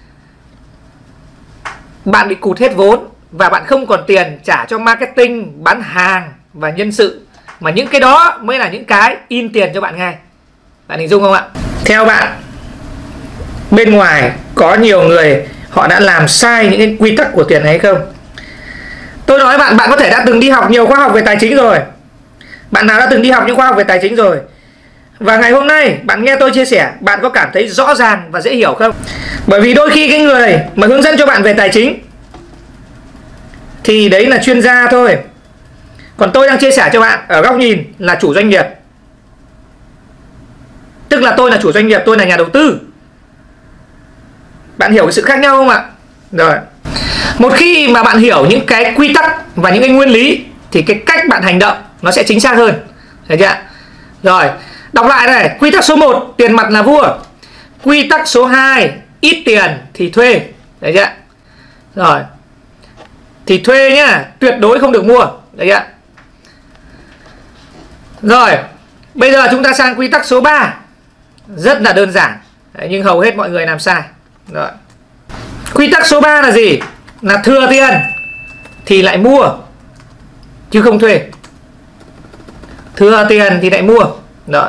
Bạn bị cụt hết vốn và bạn không còn tiền trả cho marketing, bán hàng và nhân sự. Mà những cái đó mới là những cái in tiền cho bạn ngay. Bạn hình dung không ạ? Theo bạn, bên ngoài có nhiều người họ đã làm sai những cái quy tắc của tiền hay không? Tôi nói bạn, bạn có thể đã từng đi học nhiều khóa học về tài chính rồi. Bạn nào đã từng đi học những khóa học về tài chính rồi? Và ngày hôm nay bạn nghe tôi chia sẻ, bạn có cảm thấy rõ ràng và dễ hiểu không? Bởi vì đôi khi cái người mà hướng dẫn cho bạn về tài chính thì đấy là chuyên gia thôi. Còn tôi đang chia sẻ cho bạn ở góc nhìn là chủ doanh nghiệp. Tức là tôi là chủ doanh nghiệp, tôi là nhà đầu tư. Bạn hiểu cái sự khác nhau không ạ? Rồi. Một khi mà bạn hiểu những cái quy tắc và những cái nguyên lý thì cái cách bạn hành động nó sẽ chính xác hơn. Thấy chưa? Rồi, đọc lại này, quy tắc số một, tiền mặt là vua. Quy tắc số hai, ít tiền thì thuê. Thấy chưa? Rồi. Thì thuê nhá, tuyệt đối không được mua. Thấy chưa? Rồi, bây giờ chúng ta sang quy tắc số ba. Rất là đơn giản. Đấy, nhưng hầu hết mọi người làm sai. Rồi. Quy tắc số ba là gì? Là thừa tiền thì lại mua chứ không thuê. Thừa tiền thì lại mua. Rồi.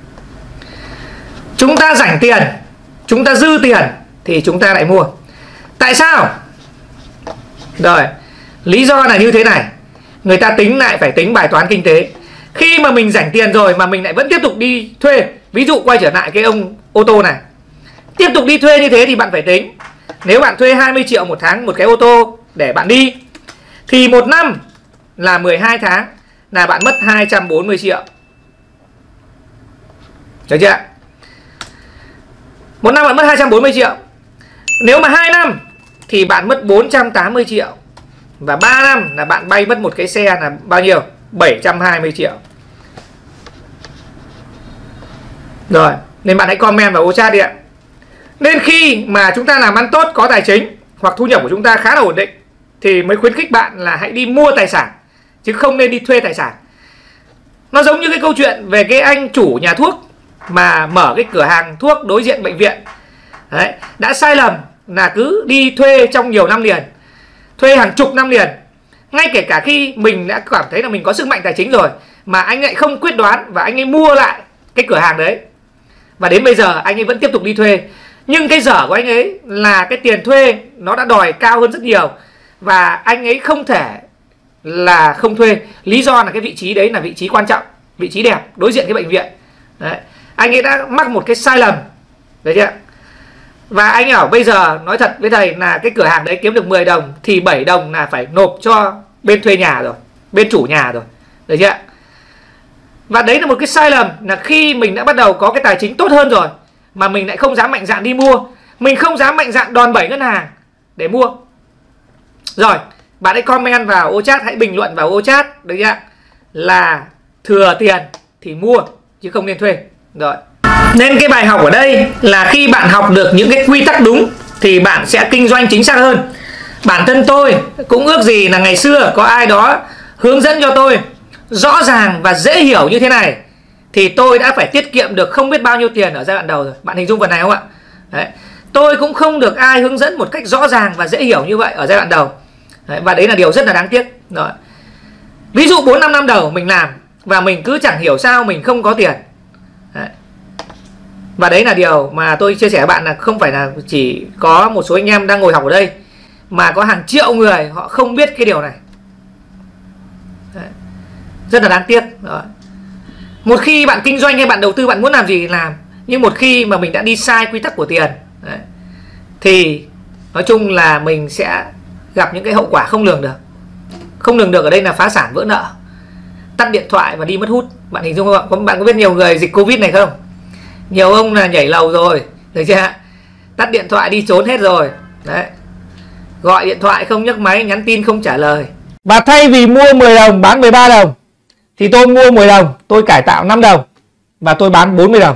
Chúng ta rảnh tiền, chúng ta dư tiền thì chúng ta lại mua. Tại sao? Rồi, lý do là như thế này. Người ta tính lại phải tính bài toán kinh tế. Khi mà mình rảnh tiền rồi mà mình lại vẫn tiếp tục đi thuê, ví dụ quay trở lại cái ông ô tô này, tiếp tục đi thuê như thế thì bạn phải tính. Nếu bạn thuê hai mươi triệu một tháng một cái ô tô để bạn đi thì một năm là mười hai tháng là bạn mất hai trăm bốn mươi triệu. Được chưa? Một năm bạn mất hai trăm bốn mươi triệu. Nếu mà hai năm thì bạn mất bốn trăm tám mươi triệu. Và ba năm là bạn bay mất một cái xe là bao nhiêu? bảy trăm hai mươi triệu. Rồi, nên bạn hãy comment vào ô chat đi ạ. Nên khi mà chúng ta làm ăn tốt, có tài chính hoặc thu nhập của chúng ta khá là ổn định thì mới khuyến khích bạn là hãy đi mua tài sản chứ không nên đi thuê tài sản. Nó giống như cái câu chuyện về cái anh chủ nhà thuốc mà mở cái cửa hàng thuốc đối diện bệnh viện. Đấy, đã sai lầm là cứ đi thuê trong nhiều năm liền, thuê hàng chục năm liền. Ngay kể cả khi mình đã cảm thấy là mình có sức mạnh tài chính rồi mà anh lại không quyết đoán và anh ấy mua lại cái cửa hàng đấy. Và đến bây giờ anh ấy vẫn tiếp tục đi thuê. Nhưng cái dở của anh ấy là cái tiền thuê nó đã đòi cao hơn rất nhiều, và anh ấy không thể là không thuê. Lý do là cái vị trí đấy là vị trí quan trọng, vị trí đẹp, đối diện cái bệnh viện. Đấy. Anh ấy đã mắc một cái sai lầm, đấy chưa? Và anh bảo bây giờ nói thật với thầy là cái cửa hàng đấy kiếm được mười đồng thì bảy đồng là phải nộp cho bên thuê nhà rồi, bên chủ nhà rồi, được chưa? Và đấy là một cái sai lầm, là khi mình đã bắt đầu có cái tài chính tốt hơn rồi mà mình lại không dám mạnh dạn đi mua, mình không dám mạnh dạn đòn bẩy ngân hàng để mua. Rồi, bạn hãy comment vào ô chat, hãy bình luận vào ô chat, được chưa? Là thừa tiền thì mua chứ không nên thuê. Rồi. Nên cái bài học ở đây là khi bạn học được những cái quy tắc đúng thì bạn sẽ kinh doanh chính xác hơn. Bản thân tôi cũng ước gì là ngày xưa có ai đó hướng dẫn cho tôi rõ ràng và dễ hiểu như thế này thì tôi đã phải tiết kiệm được không biết bao nhiêu tiền ở giai đoạn đầu rồi. Bạn hình dung phần này không ạ? Đấy. Tôi cũng không được ai hướng dẫn một cách rõ ràng và dễ hiểu như vậy ở giai đoạn đầu. Đấy. Và đấy là điều rất là đáng tiếc. Rồi. Ví dụ bốn năm năm đầu mình làm và mình cứ chẳng hiểu sao mình không có tiền. Đấy. Và đấy là điều mà tôi chia sẻ với bạn là không phải là chỉ có một số anh em đang ngồi học ở đây, mà có hàng triệu người họ không biết cái điều này. Đấy. Rất là đáng tiếc. Đó. Một khi bạn kinh doanh hay bạn đầu tư, bạn muốn làm gì thì làm, nhưng một khi mà mình đã đi sai quy tắc của tiền, đấy, thì nói chung là mình sẽ gặp những cái hậu quả không lường được. Không lường được ở đây là phá sản, vỡ nợ, tắt điện thoại và đi mất hút. Bạn hình dung không? Bạn có biết nhiều người dịch Covid này không? Nhiều ông là nhảy lầu rồi, được chưa? Tắt điện thoại đi trốn hết rồi. Đấy. Gọi điện thoại không nhấc máy, nhắn tin không trả lời. Và thay vì mua mười đồng bán mười ba đồng thì tôi mua mười đồng, tôi cải tạo năm đồng và tôi bán bốn mươi đồng.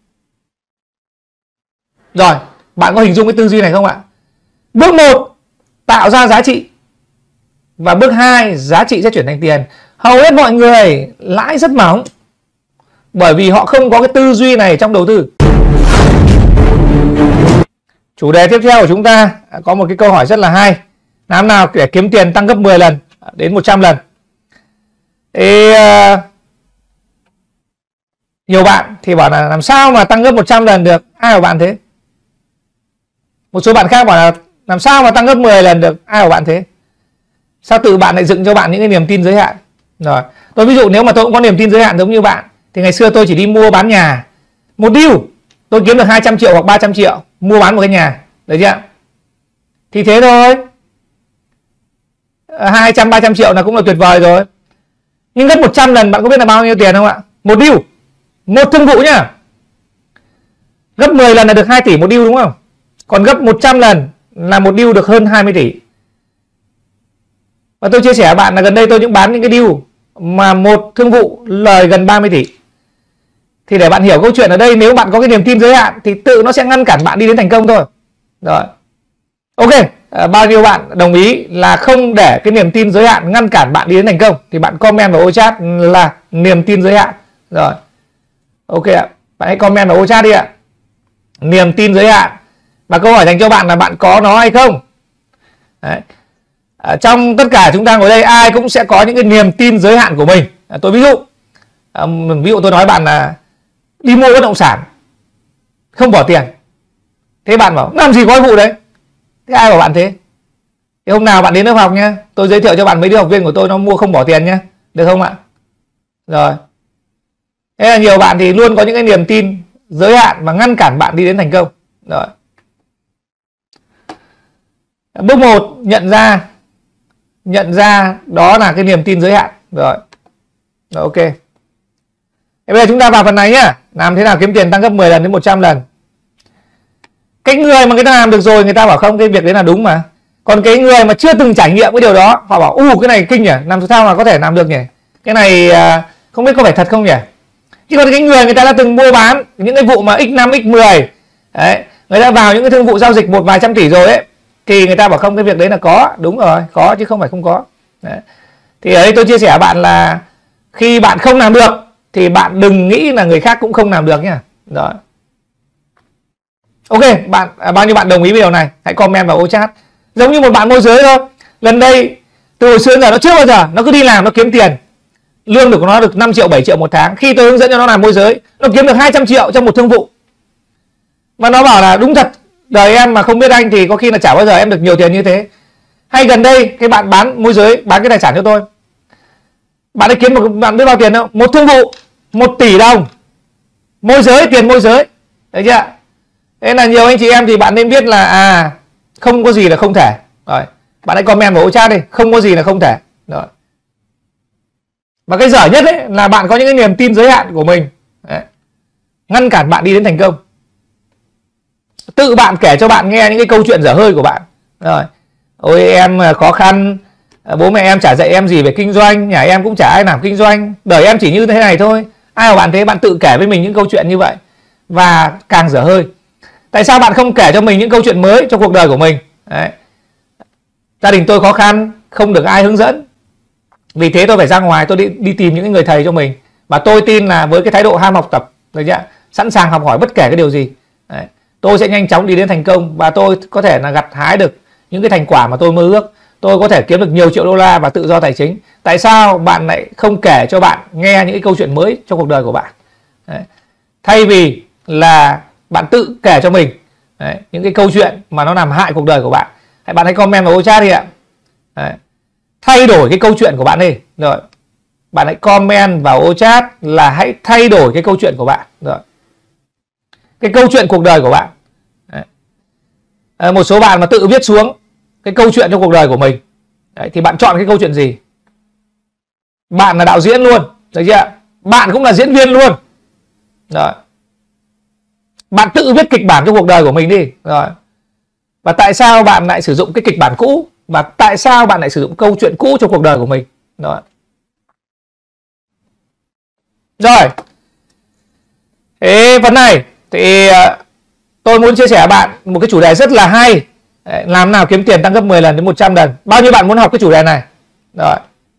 Rồi, bạn có hình dung cái tư duy này không ạ? Bước một, tạo ra giá trị. Và bước hai, giá trị sẽ chuyển thành tiền. Hầu hết mọi người lãi rất mỏng bởi vì họ không có cái tư duy này trong đầu tư. Chủ đề tiếp theo của chúng ta có một cái câu hỏi rất là hay. Làm nào để kiếm tiền tăng gấp mười lần đến một trăm lần? Thì uh, nhiều bạn thì bảo là làm sao mà tăng gấp một trăm lần được? Ai bảo bạn thế? Một số bạn khác bảo là làm sao mà tăng gấp mười lần được? Ai bảo bạn thế? Sao tự bạn lại dựng cho bạn những cái niềm tin giới hạn? Rồi, tôi ví dụ nếu mà tôi cũng có niềm tin giới hạn giống như bạn thì ngày xưa tôi chỉ đi mua bán nhà. Một deal tôi kiếm được hai trăm triệu hoặc ba trăm triệu mua bán một cái nhà, được chưa? Thì thế thôi. hai trăm ba trăm triệu là cũng là tuyệt vời rồi. Nhưng gấp một trăm lần bạn có biết là bao nhiêu tiền không ạ? Một deal, một thương vụ nhá. Gấp mười lần là được hai tỷ một deal đúng không? Còn gấp một trăm lần là một deal được hơn hai mươi tỷ. Và tôi chia sẻ với bạn là gần đây tôi cũng bán những cái deal mà một thương vụ lời gần ba mươi tỷ. Thì để bạn hiểu câu chuyện ở đây, nếu bạn có cái niềm tin giới hạn thì tự nó sẽ ngăn cản bạn đi đến thành công thôi. Rồi. Ok, à, bao nhiêu bạn đồng ý là không để cái niềm tin giới hạn ngăn cản bạn đi đến thành công thì bạn comment vào ô chat là niềm tin giới hạn. Rồi. Ok ạ. Bạn hãy comment vào ô chat đi ạ. Niềm tin giới hạn. Và câu hỏi dành cho bạn là bạn có nó hay không? Đấy. À, trong tất cả chúng ta ngồi đây ai cũng sẽ có những cái niềm tin giới hạn của mình. À, tôi ví dụ à, ví dụ tôi nói bạn là đi mua bất động sản không bỏ tiền. Thế bạn bảo làm gì có vụ đấy? Thế ai bảo bạn thế? Thì hôm nào bạn đến lớp học nhé, tôi giới thiệu cho bạn mấy đứa học viên của tôi nó mua không bỏ tiền nhé, được không ạ? Rồi. Thế là nhiều bạn thì luôn có những cái niềm tin giới hạn và ngăn cản bạn đi đến thành công. Rồi. Bước một, nhận ra nhận ra đó là cái niềm tin giới hạn. Rồi. Rồi, ok. Bây giờ chúng ta vào phần này nhá. Làm thế nào kiếm tiền tăng gấp mười lần đến một trăm lần. Cái người mà người ta làm được rồi, người ta bảo không, cái việc đấy là đúng mà. Còn cái người mà chưa từng trải nghiệm cái điều đó, họ bảo u cái này kinh nhỉ, làm sao mà có thể làm được nhỉ, cái này không biết có phải thật không nhỉ. Chứ còn cái người người ta đã từng mua bán những cái vụ mà x năm x mười đấy, người ta vào những cái thương vụ giao dịch một vài trăm tỷ rồi ấy, thì người ta bảo không, cái việc đấy là có, đúng rồi, có chứ không phải không có. Đấy. Thì ở đây tôi chia sẻ với bạn là khi bạn không làm được thì bạn đừng nghĩ là người khác cũng không làm được nhá. Rồi. Ok, bạn à, bao nhiêu bạn đồng ý với điều này? Hãy comment vào ô chat. Giống như một bạn môi giới thôi. Gần đây từ hồi xưa đến giờ nó chưa bao giờ nó cứ đi làm nó kiếm tiền. Lương được của nó được năm triệu bảy triệu một tháng. Khi tôi hướng dẫn cho nó làm môi giới, nó kiếm được hai trăm triệu trong một thương vụ. Và nó bảo là đúng thật, đời em mà không biết anh thì có khi là chả bao giờ em được nhiều tiền như thế. Hay gần đây cái bạn bán môi giới bán cái tài sản cho tôi, bạn ấy kiếm một bạn biết bao tiền không? Một thương vụ một tỷ đồng, môi giới, tiền môi giới, thấy chưa? Thế là nhiều anh chị em thì bạn nên biết là à không có gì là không thể. Rồi, bạn hãy comment vào ô chat đi, không có gì là không thể. Rồi. Và cái dở nhất ấy là bạn có những cái niềm tin giới hạn của mình. Đấy. Ngăn cản bạn đi đến thành công. Tự bạn kể cho bạn nghe những cái câu chuyện dở hơi của bạn. Rồi, ôi em khó khăn, bố mẹ em chả dạy em gì về kinh doanh, nhà em cũng chả ai làm kinh doanh, đời em chỉ như thế này thôi. Ai mà bạn thế, bạn tự kể với mình những câu chuyện như vậy và càng dở hơi. Tại sao bạn không kể cho mình những câu chuyện mới trong cuộc đời của mình? Đấy. Gia đình tôi khó khăn, không được ai hướng dẫn, vì thế tôi phải ra ngoài, tôi đi, đi tìm những người thầy cho mình. Và tôi tin là với cái thái độ ham học tập, được chưa? Sẵn sàng học hỏi bất kể cái điều gì. Đấy. Tôi sẽ nhanh chóng đi đến thành công và tôi có thể là gặt hái được những cái thành quả mà tôi mơ ước. Tôi có thể kiếm được nhiều triệu đô la và tự do tài chính. Tại sao bạn lại không kể cho bạn nghe những cái câu chuyện mới trong cuộc đời của bạn? Đấy. Thay vì là bạn tự kể cho mình đấy, những cái câu chuyện mà nó làm hại cuộc đời của bạn. Hãy bạn hãy comment vào ô chat đi ạ. Đấy. Thay đổi cái câu chuyện của bạn đi. Rồi. Bạn hãy comment vào ô chat là hãy thay đổi cái câu chuyện của bạn. Rồi. Cái câu chuyện cuộc đời của bạn. Đấy. À, một số bạn mà tự viết xuống cái câu chuyện trong cuộc đời của mình. Đấy, thì bạn chọn cái câu chuyện gì? Bạn là đạo diễn luôn, được chưa? Bạn cũng là diễn viên luôn. Rồi. Bạn tự viết kịch bản cho cuộc đời của mình đi. Rồi. Và tại sao bạn lại sử dụng cái kịch bản cũ? Và tại sao bạn lại sử dụng câu chuyện cũ cho cuộc đời của mình? Rồi. Rồi. Thế phần này thì tôi muốn chia sẻ với bạn một cái chủ đề rất là hay. Đấy, làm nào kiếm tiền tăng gấp mười lần đến một trăm lần. Bao nhiêu bạn muốn học cái chủ đề này? Rồi.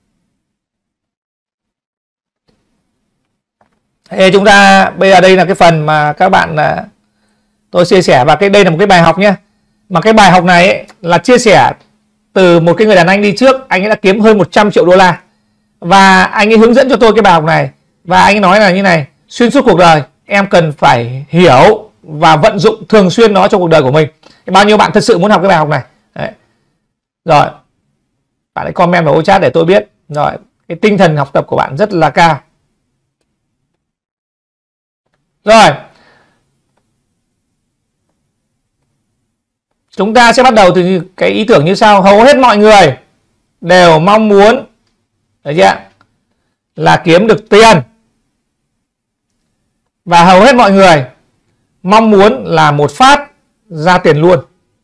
Thế chúng ta bây giờ đây là cái phần mà các bạn tôi chia sẻ, và cái đây là một cái bài học nhé. Mà cái bài học này ấy, là chia sẻ từ một cái người đàn anh đi trước, anh ấy đã kiếm hơn một trăm triệu đô la. Và anh ấy hướng dẫn cho tôi cái bài học này. Và anh ấy nói là như này: xuyên suốt cuộc đời em cần phải hiểu và vận dụng thường xuyên nó trong cuộc đời của mình. Bao nhiêu bạn thật sự muốn học cái bài học này? Đấy. Rồi, bạn hãy comment vào ô chat để tôi biết. Rồi, cái tinh thần học tập của bạn rất là cao. Rồi, chúng ta sẽ bắt đầu từ cái ý tưởng như sau. Hầu hết mọi người đều mong muốn, thấy chưa, là kiếm được tiền. Và hầu hết mọi người mong muốn là một phát ra tiền luôn.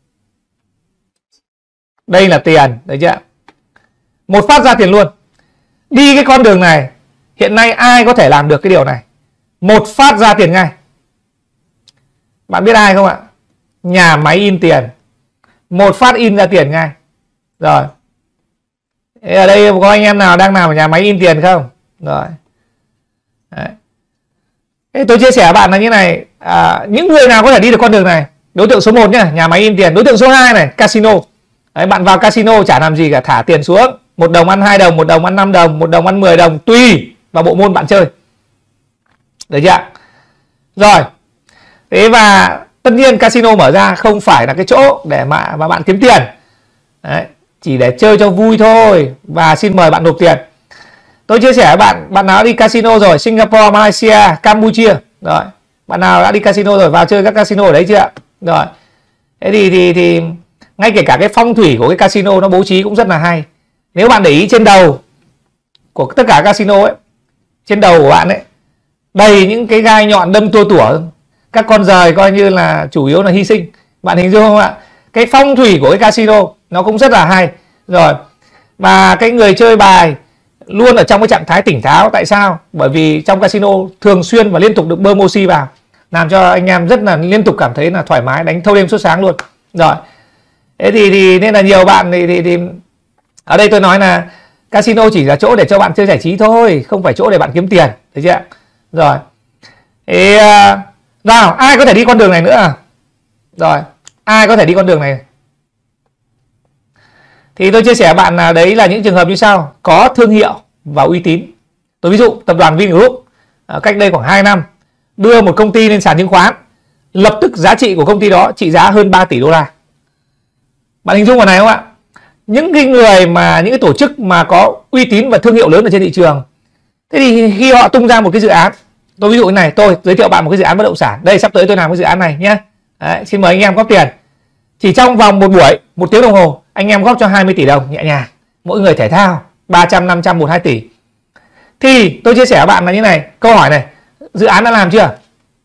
Đây là tiền, thấy chưa? Một phát ra tiền luôn. Đi cái con đường này, hiện nay ai có thể làm được cái điều này? Một phát ra tiền ngay. Bạn biết ai không ạ? Nhà máy in tiền. Một phát in ra tiền ngay. Rồi. Thế ở đây có anh em nào đang làm ở nhà máy in tiền không? Rồi. Đấy. Thế tôi chia sẻ với bạn là như này, à, những người nào có thể đi được con đường này? Đối tượng số một nhá, nhà máy in tiền. Đối tượng số hai này, casino. Đấy, bạn vào casino chả làm gì cả, thả tiền xuống, một đồng ăn hai đồng, một đồng ăn năm đồng, một đồng ăn mười đồng, tùy vào bộ môn bạn chơi. Được chưa? Rồi. Thế và tất nhiên casino mở ra không phải là cái chỗ để mà, mà bạn kiếm tiền. Đấy, chỉ để chơi cho vui thôi. Và xin mời bạn nộp tiền. Tôi chia sẻ với bạn, bạn nào đã đi casino rồi, Singapore, Malaysia, Campuchia. Rồi, bạn nào đã đi casino rồi, vào chơi các casino ở đấy chưa? Rồi. Thế thì, thì, thì ngay kể cả cái phong thủy của cái casino nó bố trí cũng rất là hay. Nếu bạn để ý trên đầu của tất cả casino ấy, trên đầu của bạn ấy đầy những cái gai nhọn đâm tua tủa, các con giời coi như là chủ yếu là hy sinh. Bạn hình dung không ạ? Cái phong thủy của cái casino nó cũng rất là hay. Rồi. Và cái người chơi bài luôn ở trong cái trạng thái tỉnh táo. Tại sao? Bởi vì trong casino thường xuyên và liên tục được bơm oxy vào, làm cho anh em rất là liên tục cảm thấy là thoải mái, đánh thâu đêm suốt sáng luôn. Rồi. Thế thì, thì nên là nhiều bạn thì, thì, thì ở đây tôi nói là casino chỉ là chỗ để cho bạn chơi giải trí thôi, không phải chỗ để bạn kiếm tiền, thấy chưa? Rồi. Thế nào, ai có thể đi con đường này nữa à? Rồi, ai có thể đi con đường này? Thì tôi chia sẻ với bạn là đấy là những trường hợp như sau: có thương hiệu và uy tín. Tôi ví dụ tập đoàn Vingroup cách đây khoảng hai năm đưa một công ty lên sàn chứng khoán lập tức giá trị của công ty đó trị giá hơn ba tỷ đô la. Bạn hình dung vào này không ạ? Những cái người mà những cái tổ chức mà có uy tín và thương hiệu lớn ở trên thị trường, thế thì khi họ tung ra một cái dự án, tôi ví dụ như này, tôi giới thiệu bạn một cái dự án bất động sản, đây sắp tới tôi làm cái dự án này nhé, đấy, xin mời anh em góp tiền. Chỉ trong vòng một buổi, một tiếng đồng hồ, anh em góp cho hai mươi tỷ đồng nhẹ nhàng, mỗi người thể thao ba trăm, năm trăm, một, hai tỷ. Thì tôi chia sẻ với bạn là như này, câu hỏi này, dự án đã làm chưa?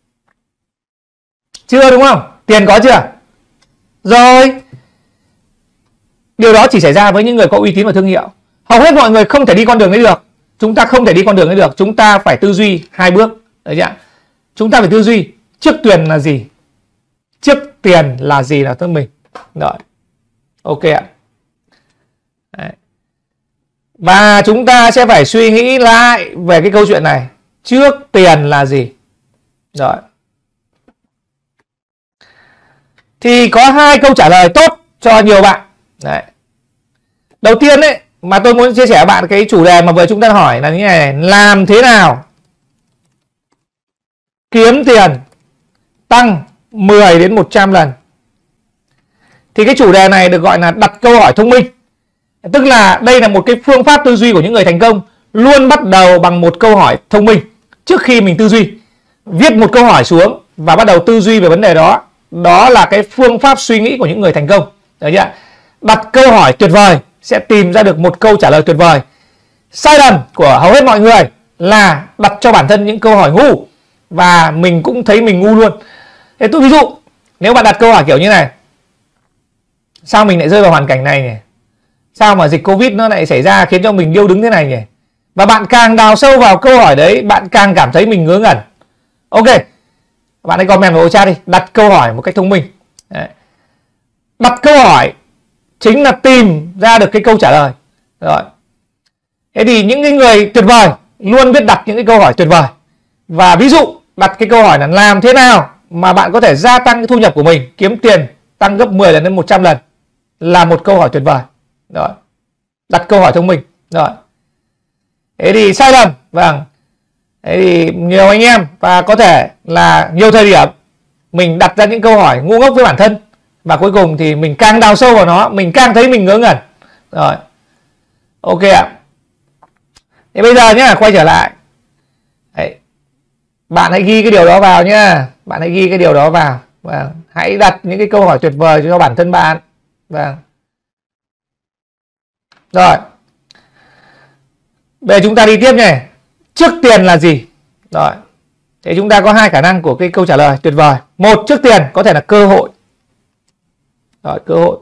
Chưa đúng không? Tiền có chưa? Rồi. Điều đó chỉ xảy ra với những người có uy tín và thương hiệu. Hầu hết mọi người không thể đi con đường ấy được. Chúng ta không thể đi con đường ấy được. Chúng ta phải tư duy hai bước. Đấy chưa? Chúng ta phải tư duy trước tiền là gì? Trước tiền là gì là tôi mình. Rồi. Ok ạ. Đấy. Và chúng ta sẽ phải suy nghĩ lại về cái câu chuyện này. Trước tiền là gì? Rồi. Thì có hai câu trả lời tốt cho nhiều bạn. Đấy. Đầu tiên ấy mà tôi muốn chia sẻ với bạn cái chủ đề mà vừa chúng ta hỏi là như này, này, làm thế nào kiếm tiền tăng mười đến một trăm lần. Thì cái chủ đề này được gọi là đặt câu hỏi thông minh. Tức là đây là một cái phương pháp tư duy của những người thành công, luôn bắt đầu bằng một câu hỏi thông minh trước khi mình tư duy. Viết một câu hỏi xuống và bắt đầu tư duy về vấn đề đó. Đó là cái phương pháp suy nghĩ của những người thành công. Đấy chưa? Đặt câu hỏi tuyệt vời sẽ tìm ra được một câu trả lời tuyệt vời. Sai lầm của hầu hết mọi người là đặt cho bản thân những câu hỏi ngu, và mình cũng thấy mình ngu luôn. Thế tôi ví dụ, nếu bạn đặt câu hỏi kiểu như này: sao mình lại rơi vào hoàn cảnh này nhỉ? Sao mà dịch Covid nó lại xảy ra khiến cho mình điêu đứng thế này nhỉ? Và bạn càng đào sâu vào câu hỏi đấy, bạn càng cảm thấy mình ngớ ngẩn. Ok, bạn hãy comment vào ô chat đi, đặt câu hỏi một cách thông minh. Đấy. Đặt câu hỏi chính là tìm ra được cái câu trả lời. Rồi. Thế thì những cái người tuyệt vời luôn biết đặt những cái câu hỏi tuyệt vời. Và ví dụ đặt cái câu hỏi là làm thế nào mà bạn có thể gia tăng cái thu nhập của mình, kiếm tiền tăng gấp mười lần đến một trăm lần, là một câu hỏi tuyệt vời. Rồi. Đặt câu hỏi thông minh. Rồi. Thế thì sai lầm, vâng. Thế thì nhiều anh em và có thể là nhiều thời điểm mình đặt ra những câu hỏi ngu ngốc với bản thân, và cuối cùng thì mình càng đào sâu vào nó, mình càng thấy mình ngớ ngẩn. Rồi. Ok ạ. Thế bây giờ nhá, quay trở lại. Đấy. Bạn hãy ghi cái điều đó vào nhá. Bạn hãy ghi cái điều đó vào. Vâng. Hãy đặt những cái câu hỏi tuyệt vời cho bản thân bạn. Vâng. Rồi. Bây giờ chúng ta đi tiếp nhỉ. Trước tiền là gì? Rồi. Thế chúng ta có hai khả năng của cái câu trả lời tuyệt vời. Một, trước tiền có thể là cơ hội. Rồi, cơ hội.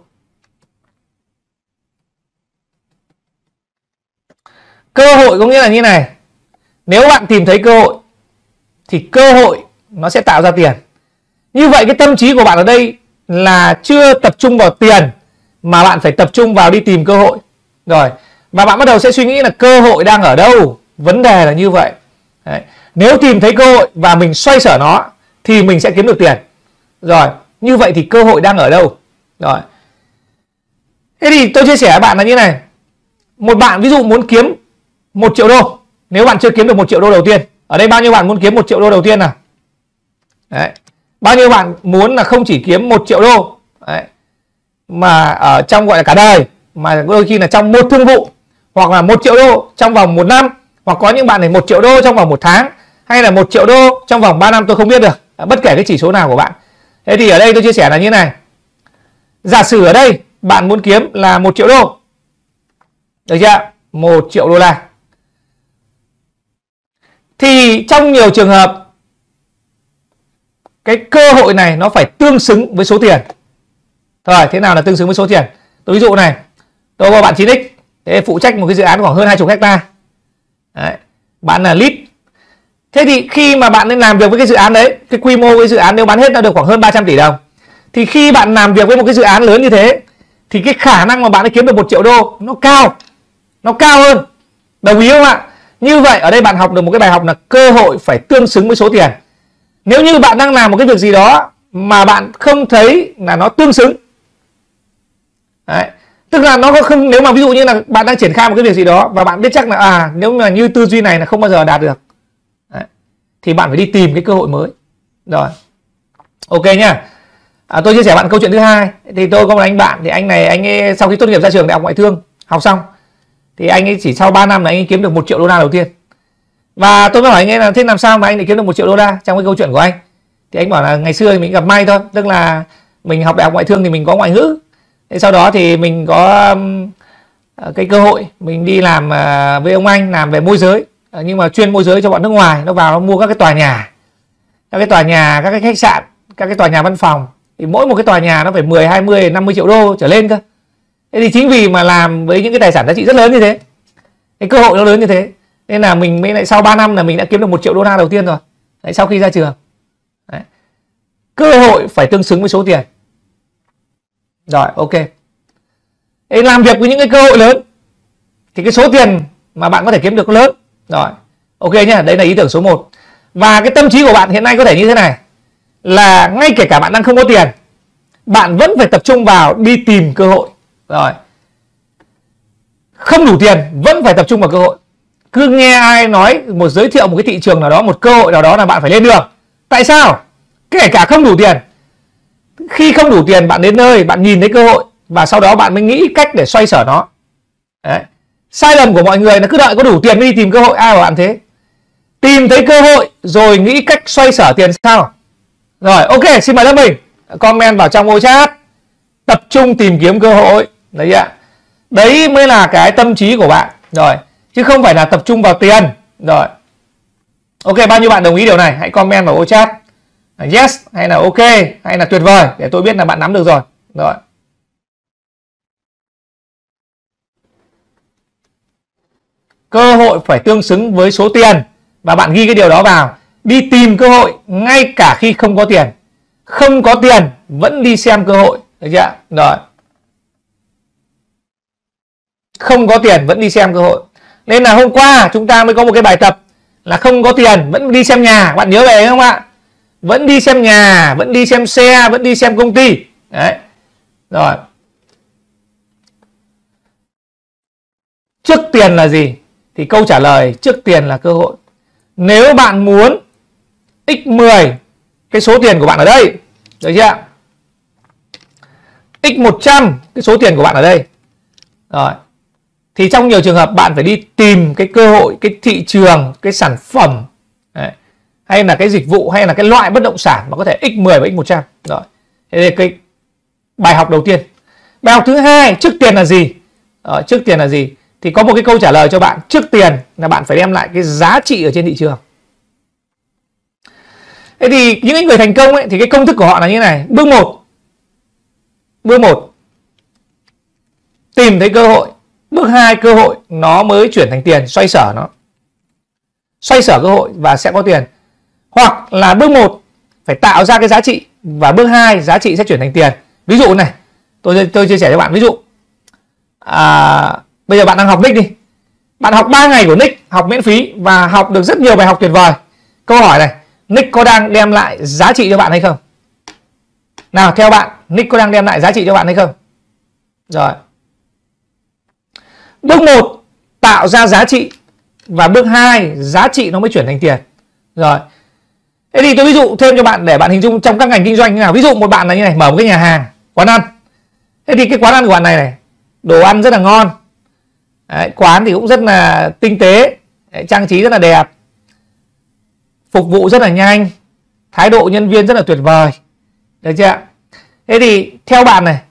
Cơ hội có nghĩa là như này. Nếu bạn tìm thấy cơ hội thì cơ hội nó sẽ tạo ra tiền. Như vậy cái tâm trí của bạn ở đây là chưa tập trung vào tiền, mà bạn phải tập trung vào đi tìm cơ hội. Rồi. Và bạn bắt đầu sẽ suy nghĩ là cơ hội đang ở đâu. Vấn đề là như vậy. Đấy. Nếu tìm thấy cơ hội và mình xoay sở nó thì mình sẽ kiếm được tiền. Rồi. Như vậy thì cơ hội đang ở đâu? Rồi. Thế thì tôi chia sẻ với bạn là như này. Một bạn ví dụ muốn kiếm một triệu đô. Nếu bạn chưa kiếm được một triệu đô đầu tiên, ở đây bao nhiêu bạn muốn kiếm một triệu đô đầu tiên nào? Đấy. Bao nhiêu bạn muốn là không chỉ kiếm một triệu đô, đấy, mà ở trong gọi là cả đời, mà đôi khi là trong một thương vụ, hoặc là một triệu đô trong vòng một năm, hoặc có những bạn này một triệu đô trong vòng một tháng, hay là một triệu đô trong vòng ba năm, tôi không biết được. Bất kể cái chỉ số nào của bạn. Thế thì ở đây tôi chia sẻ là như này. Giả sử ở đây bạn muốn kiếm là một triệu đô. Được chưa? một triệu đô la. Thì trong nhiều trường hợp cái cơ hội này nó phải tương xứng với số tiền. Rồi, thế nào là tương xứng với số tiền? Tôi ví dụ này, tôi có bạn chín x, thế phụ trách một cái dự án khoảng hơn hai mươi hectare. Đấy, bạn là lead. Thế thì khi mà bạn nên làm việc với cái dự án đấy, cái quy mô cái dự án nếu bán hết nó được khoảng hơn ba trăm tỷ đồng. Thì khi bạn làm việc với một cái dự án lớn như thế, thì cái khả năng mà bạn ấy kiếm được một triệu đô nó cao. Nó cao hơn. Đồng ý không ạ? Như vậy ở đây bạn học được một cái bài học là cơ hội phải tương xứng với số tiền. Nếu như bạn đang làm một cái việc gì đó mà bạn không thấy là nó tương xứng, đấy, tức là nó có không, nếu mà ví dụ như là bạn đang triển khai một cái việc gì đó và bạn biết chắc là à nếu mà như tư duy này là không bao giờ đạt được, đấy, thì bạn phải đi tìm cái cơ hội mới. Rồi. Ok nhá. À, tôi chia sẻ bạn câu chuyện thứ hai. Thì tôi có một anh bạn, thì anh này anh ấy sau khi tốt nghiệp ra trường đại học ngoại thương học xong, thì anh ấy chỉ sau ba năm là anh ấy kiếm được một triệu đô la đầu tiên. Và tôi mới hỏi anh ấy là thế làm sao mà anh lại kiếm được một triệu đô la trong cái câu chuyện của anh. Thì anh bảo là ngày xưa thì mình gặp may thôi, tức là mình học đại học ngoại thương thì mình có ngoại ngữ. Thế sau đó thì mình có um, cái cơ hội mình đi làm uh, với ông anh làm về môi giới, uh, nhưng mà chuyên môi giới cho bọn nước ngoài. Nó vào nó mua các cái tòa nhà, các cái tòa nhà, các cái khách sạn, các cái tòa nhà văn phòng. Thì mỗi một cái tòa nhà nó phải mười, hai mươi, năm mươi triệu đô trở lên cơ. Thế thì chính vì mà làm với những cái tài sản giá trị rất lớn như thế, cái cơ hội nó lớn như thế, nên là mình mới lại sau ba năm là mình đã kiếm được một triệu đô la đầu tiên rồi. Đấy, sau khi ra trường. Đấy. Cơ hội phải tương xứng với số tiền. Rồi, ok. Để làm việc với những cái cơ hội lớn thì cái số tiền mà bạn có thể kiếm được lớn. Rồi, ok nhá, đấy là ý tưởng số một. Và cái tâm trí của bạn hiện nay có thể như thế này, là ngay kể cả bạn đang không có tiền, bạn vẫn phải tập trung vào đi tìm cơ hội. Rồi, không đủ tiền vẫn phải tập trung vào cơ hội. Cứ nghe ai nói một giới thiệu một cái thị trường nào đó, một cơ hội nào đó là bạn phải lên đường. Tại sao? Kể cả không đủ tiền, khi không đủ tiền bạn đến nơi bạn nhìn thấy cơ hội và sau đó bạn mới nghĩ cách để xoay sở nó. Đấy. Sai lầm của mọi người là cứ đợi có đủ tiền mới đi tìm cơ hội. Ai bảo bạn thế? Tìm thấy cơ hội rồi nghĩ cách xoay sở tiền sao? Rồi, ok, xin mời lớp mình comment vào trong ô chat, tập trung tìm kiếm cơ hội. Đấy ạ. Đấy mới là cái tâm trí của bạn. Rồi, chứ không phải là tập trung vào tiền. Rồi. Ok, bao nhiêu bạn đồng ý điều này? Hãy comment vào ô chat. Yes hay là ok hay là tuyệt vời để tôi biết là bạn nắm được rồi. Rồi. Cơ hội phải tương xứng với số tiền, và bạn ghi cái điều đó vào. Đi tìm cơ hội ngay cả khi không có tiền. Không có tiền vẫn đi xem cơ hội, được chưa? Rồi. Không có tiền vẫn đi xem cơ hội. Nên là hôm qua chúng ta mới có một cái bài tập là không có tiền vẫn đi xem nhà. Bạn nhớ về không ạ? Vẫn đi xem nhà, vẫn đi xem xe, vẫn đi xem công ty. Đấy. Rồi. Trước tiền là gì? Thì câu trả lời trước tiền là cơ hội. Nếu bạn muốn nhân mười cái số tiền của bạn ở đây, được chưa? nhân một trăm cái số tiền của bạn ở đây. Rồi. Thì trong nhiều trường hợp bạn phải đi tìm cái cơ hội, cái thị trường, cái sản phẩm. Đấy. Hay là cái dịch vụ, hay là cái loại bất động sản mà có thể nhân mười và nhân một trăm. Rồi. Thế thì cái bài học đầu tiên. Bài học thứ hai, trước tiền là gì? Rồi, trước tiền là gì? Thì có một cái câu trả lời cho bạn. Trước tiền là bạn phải đem lại cái giá trị ở trên thị trường. Thế thì những người thành công ấy, thì cái công thức của họ là như thế này. Bước một. Bước một. Tìm thấy cơ hội. Bước hai, cơ hội nó mới chuyển thành tiền, xoay sở nó. Xoay sở cơ hội và sẽ có tiền. Hoặc là bước một phải tạo ra cái giá trị, và bước hai giá trị sẽ chuyển thành tiền. Ví dụ này, tôi tôi chia sẻ cho bạn ví dụ. À, bây giờ bạn đang học nick đi. Bạn học ba ngày của nick, học miễn phí và học được rất nhiều bài học tuyệt vời. Câu hỏi này, nick có đang đem lại giá trị cho bạn hay không? Nào, theo bạn, nick có đang đem lại giá trị cho bạn hay không? Rồi. Bước một tạo ra giá trị, và bước hai giá trị nó mới chuyển thành tiền. Rồi. Thế thì tôi ví dụ thêm cho bạn để bạn hình dung trong các ngành kinh doanh như nào. Ví dụ một bạn là như này, mở một cái nhà hàng, quán ăn. Thế thì cái quán ăn của bạn này này, đồ ăn rất là ngon. Đấy, quán thì cũng rất là tinh tế, trang trí rất là đẹp, phục vụ rất là nhanh, thái độ nhân viên rất là tuyệt vời, được chưa? Thế thì theo bạn này,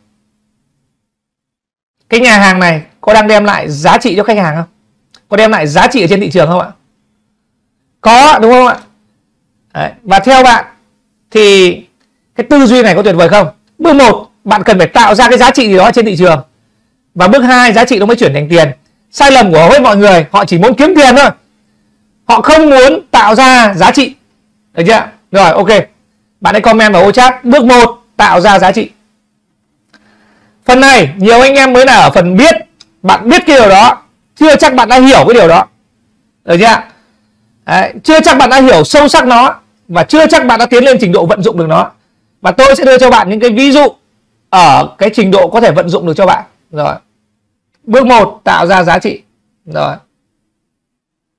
cái nhà hàng này có đang đem lại giá trị cho khách hàng không? Có đem lại giá trị ở trên thị trường không ạ? Có, đúng không ạ? Đấy. Và theo bạn thì cái tư duy này có tuyệt vời không? Bước một, bạn cần phải tạo ra cái giá trị gì đó trên thị trường, và bước hai giá trị nó mới chuyển thành tiền. Sai lầm của hầu hết mọi người, họ chỉ muốn kiếm tiền thôi, họ không muốn tạo ra giá trị, được chưa? Rồi, ok, bạn hãy comment vào ô chat. Bước một, tạo ra giá trị. Phần này nhiều anh em mới là ở phần biết. Bạn biết cái điều đó, chưa chắc bạn đã hiểu cái điều đó, được chưa? Đấy, chưa chắc bạn đã hiểu sâu sắc nó, và chưa chắc bạn đã tiến lên trình độ vận dụng được nó. Và tôi sẽ đưa cho bạn những cái ví dụ ở cái trình độ có thể vận dụng được cho bạn. Rồi. Bước một, tạo ra giá trị. Rồi.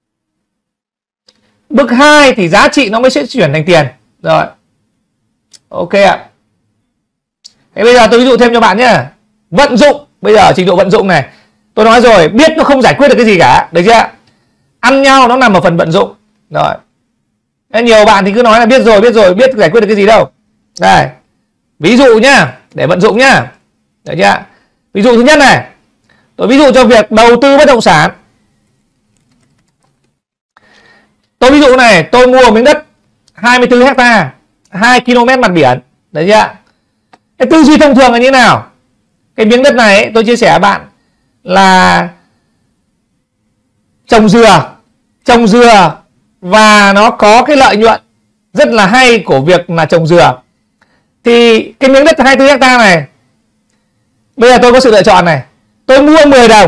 Bước hai thì giá trị nó mới sẽ chuyển thành tiền. Rồi. Ok ạ. Thế bây giờ tôi ví dụ thêm cho bạn nhé. Vận dụng, bây giờ trình độ vận dụng này, tôi nói rồi, biết nó không giải quyết được cái gì cả, được chưa? Ăn nhau nó nằm ở phần vận dụng. Rồi. Thế nhiều bạn thì cứ nói là biết rồi, biết rồi, biết giải quyết được cái gì đâu. Đây. Ví dụ nhá, để vận dụng nhá. Được chưa? Ví dụ thứ nhất này, tôi ví dụ cho việc đầu tư bất động sản. Tôi ví dụ này, tôi mua miếng đất hai mươi tư héc ta, hai ki lô mét mặt biển. Đấy chưa? Cái tư duy thông thường là như thế nào? Cái miếng đất này ấy, tôi chia sẻ với bạn là trồng dừa, trồng dừa và nó có cái lợi nhuận rất là hay của việc là trồng dừa. Thì cái miếng đất hai mươi tư héc ta này, bây giờ tôi có sự lựa chọn này, tôi mua mười đồng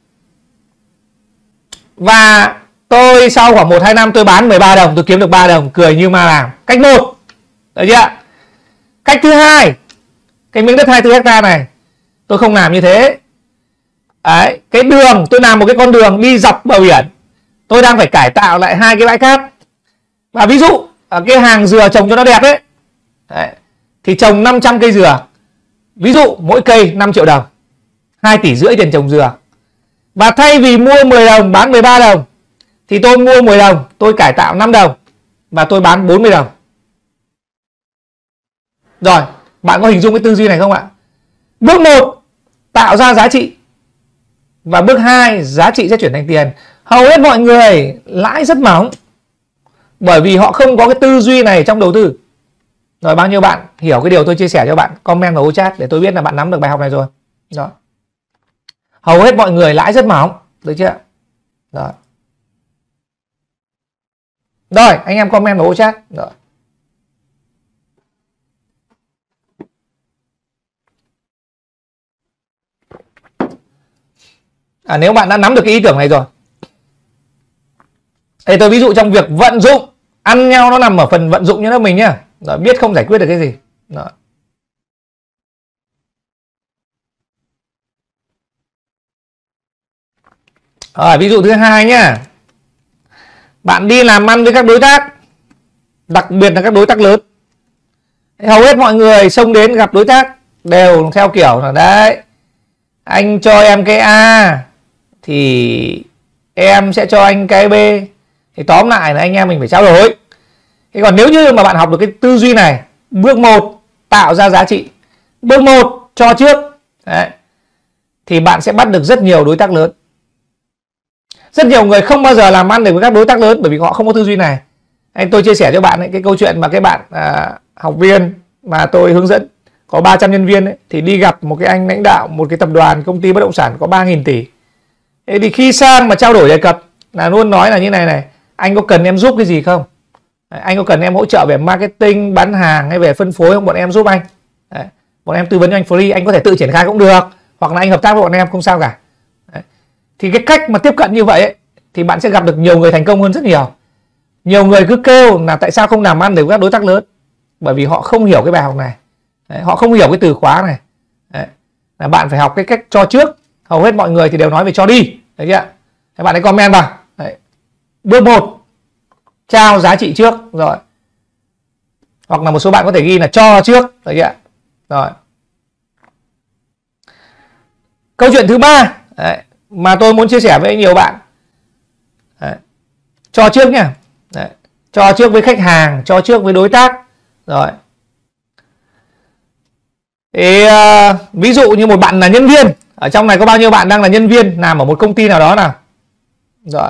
và tôi sau khoảng một hai năm tôi bán mười ba đồng, tôi kiếm được ba đồng, cười như ma làm. Cách một. Được chưa? Cách thứ hai, cái miếng đất hai mươi tư héc ta này, tôi không làm như thế. Đấy, cái đường, tôi làm một cái con đường đi dọc bờ biển. Tôi đang phải cải tạo lại hai cái bãi cát. Và ví dụ, ở cái hàng dừa trồng cho nó đẹp ấy, đấy, thì trồng năm trăm cây dừa. Ví dụ mỗi cây năm triệu đồng, hai tỷ rưỡi tiền trồng dừa. Và thay vì mua mười đồng bán mười ba đồng, thì tôi mua mười đồng, tôi cải tạo năm đồng và tôi bán bốn mươi đồng. Rồi, bạn có hình dung cái tư duy này không ạ? Bước một, tạo ra giá trị. Và bước hai, giá trị sẽ chuyển thành tiền. Hầu hết mọi người lãi rất mỏng bởi vì họ không có cái tư duy này trong đầu tư. Rồi, bao nhiêu bạn hiểu cái điều tôi chia sẻ cho bạn? Comment vào ô chat để tôi biết là bạn nắm được bài học này rồi. Rồi. Hầu hết mọi người lãi rất mỏng, được chưa? Rồi. Rồi, anh em comment vào ô chat. Rồi. À, nếu bạn đã nắm được cái ý tưởng này rồi. Đây tôi ví dụ trong việc vận dụng, ăn nhau nó nằm ở phần vận dụng như lớp mình nhá. Rồi, biết không giải quyết được cái gì. Rồi. Rồi, ví dụ thứ hai nhá. Bạn đi làm ăn với các đối tác, đặc biệt là các đối tác lớn. Hầu hết mọi người xông đến gặp đối tác đều theo kiểu là đấy, anh cho em cái A thì em sẽ cho anh cái B. Thì tóm lại là anh em mình phải trao đổi. Thế còn nếu như mà bạn học được cái tư duy này, bước một tạo ra giá trị, bước một cho trước, đấy, thì bạn sẽ bắt được rất nhiều đối tác lớn. Rất nhiều người không bao giờ làm ăn được với các đối tác lớn bởi vì họ không có tư duy này. Anh tôi chia sẻ cho bạn ấy, cái câu chuyện mà cái bạn à, học viên mà tôi hướng dẫn có ba trăm nhân viên ấy, thì đi gặp một cái anh lãnh đạo một cái tập đoàn công ty bất động sản có ba nghìn tỷ. Thế thì khi sang mà trao đổi đề cập là luôn nói là như này này, anh có cần em giúp cái gì không? Đấy, anh có cần em hỗ trợ về marketing, bán hàng hay về phân phối không? Bọn em giúp anh. Đấy, bọn em tư vấn cho anh free, anh có thể tự triển khai cũng được, hoặc là anh hợp tác với bọn em không sao cả. Đấy. Thì cái cách mà tiếp cận như vậy ấy, thì bạn sẽ gặp được nhiều người thành công hơn rất nhiều. Nhiều người cứ kêu là tại sao không làm ăn được với các đối tác lớn, bởi vì họ không hiểu cái bài học này. Đấy, họ không hiểu cái từ khóa này. Đấy, là bạn phải học cái cách cho trước. Hầu hết mọi người thì đều nói về cho đi. Đấy chưa? Các bạn hãy comment vào. Đấy. Bước một, trao giá trị trước. Rồi. Hoặc là một số bạn có thể ghi là cho trước. Đấy chưa? Rồi. Câu chuyện thứ ba đấy, mà tôi muốn chia sẻ với nhiều bạn. Đấy. Cho trước nha. Đấy. Cho trước với khách hàng, cho trước với đối tác. Rồi. Thì uh, ví dụ như một bạn là nhân viên, ở trong này có bao nhiêu bạn đang là nhân viên làm ở một công ty nào đó nào? Rồi.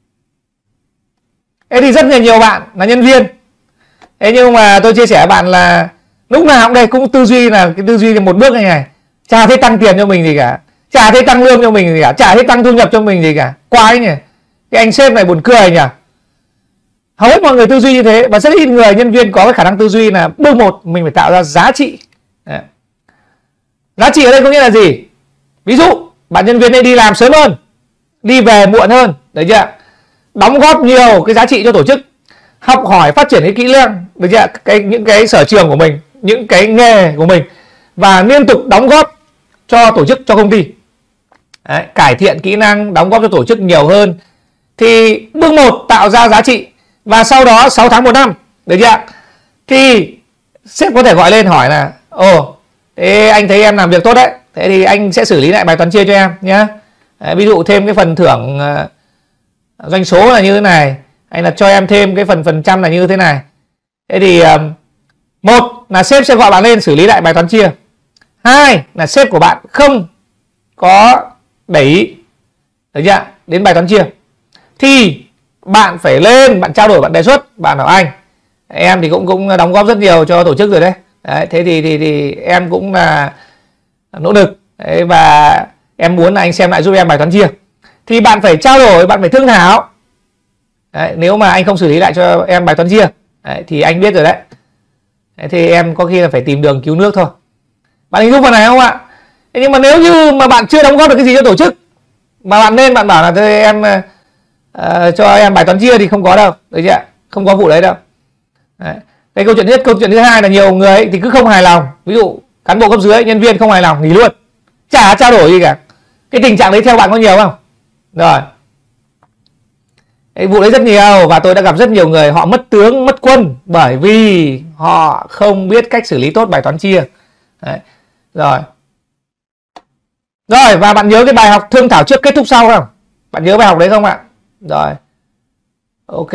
Thế thì rất là nhiều bạn là nhân viên. Thế nhưng mà tôi chia sẻ với bạn là lúc nào cũng đây cũng tư duy là cái tư duy một bước này này, chả thấy tăng tiền cho mình gì cả, chả thấy tăng lương cho mình gì cả, chả thấy tăng thu nhập cho mình gì cả. Quái nhỉ. Cái anh sếp này buồn cười nhỉ. Hầu hết mọi người tư duy như thế và rất ít người nhân viên có cái khả năng tư duy là bước một mình phải tạo ra giá trị. Đấy. Giá trị ở đây có nghĩa là gì? Ví dụ bạn nhân viên ấy đi làm sớm hơn, đi về muộn hơn, được chưa? Đóng góp nhiều cái giá trị cho tổ chức, học hỏi phát triển cái kỹ năng, được chưa? Cái những cái sở trường của mình, những cái nghề của mình và liên tục đóng góp cho tổ chức, cho công ty. Đấy, cải thiện kỹ năng, đóng góp cho tổ chức nhiều hơn. Thì bước một tạo ra giá trị và sau đó sáu tháng một năm, được chưa? Thì sếp có thể gọi lên hỏi là ồ, thế anh thấy em làm việc tốt đấy, thế thì anh sẽ xử lý lại bài toán chia cho em nhé. Ví dụ thêm cái phần thưởng uh, doanh số là như thế này, hay là cho em thêm cái phần phần trăm là như thế này. Thế thì uh, một là sếp sẽ gọi bạn lên xử lý lại bài toán chia. Hai là sếp của bạn không có để ý, được chưa, đến bài toán chia, thì bạn phải lên, bạn trao đổi, bạn đề xuất, bạn bảo anh em thì cũng cũng đóng góp rất nhiều cho tổ chức rồi đấy, đấy thế thì, thì thì em cũng là nỗ lực đấy, và em muốn là anh xem lại giúp em bài toán chia. Thì bạn phải trao đổi, bạn phải thương thảo. Đấy, nếu mà anh không xử lý lại cho em bài toán chia đấy, thì anh biết rồi đấy. Đấy, thì em có khi là phải tìm đường cứu nước thôi. Bạn hình dung phần này không ạ? Thế nhưng mà nếu như mà bạn chưa đóng góp được cái gì cho tổ chức, mà bạn nên bạn bảo là thôi em uh, cho em bài toán chia thì không có đâu, được chưa? Không có vụ đấy đâu. Đấy. Cái câu chuyện nhất, câu chuyện thứ hai là nhiều người ấy thì cứ không hài lòng, ví dụ cán bộ cấp dưới, nhân viên không hài lòng nghỉ luôn, chả trao đổi gì cả. Cái tình trạng đấy theo bạn có nhiều không? Rồi. Cái vụ đấy rất nhiều, và tôi đã gặp rất nhiều người họ mất tướng, mất quân bởi vì họ không biết cách xử lý tốt bài toán chia. Đấy. Rồi. Rồi, và bạn nhớ cái bài học thương thảo trước kết thúc sau không? Bạn nhớ bài học đấy không ạ? Rồi. Ok.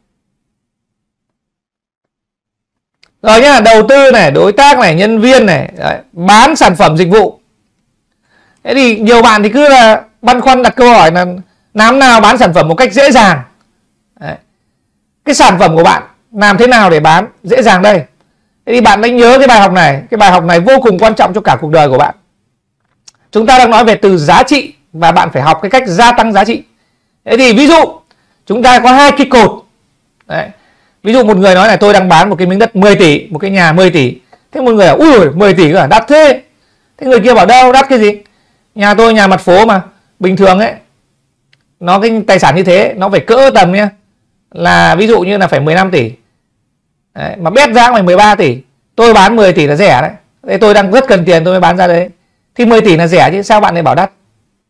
Rồi nhá, đầu tư này, đối tác này, nhân viên này, đấy, bán sản phẩm dịch vụ. Thế thì nhiều bạn thì cứ là băn khoăn đặt câu hỏi là làm nào bán sản phẩm một cách dễ dàng. Đấy. Cái sản phẩm của bạn làm thế nào để bán dễ dàng đây? Thế thì bạn hãy nhớ cái bài học này. Cái bài học này vô cùng quan trọng cho cả cuộc đời của bạn. Chúng ta đang nói về từ giá trị, và bạn phải học cái cách gia tăng giá trị. Thế thì ví dụ chúng ta có hai cái cột. Đấy. Ví dụ một người nói là tôi đang bán một cái miếng đất mười tỷ, một cái nhà mười tỷ. Thế một người bảo ui mười tỷ cơ à, đắt thế. Thế người kia bảo đâu đắt cái gì? Nhà tôi nhà mặt phố mà. Bình thường ấy, nó cái tài sản như thế nó phải cỡ tầm nhá, là ví dụ như là phải mười lăm tỷ. Đấy, mà bét ra phải mười ba tỷ. Tôi bán mười tỷ là rẻ đấy. Thế tôi đang rất cần tiền tôi mới bán ra đấy. Thì mười tỷ là rẻ chứ sao bạn lại bảo đắt?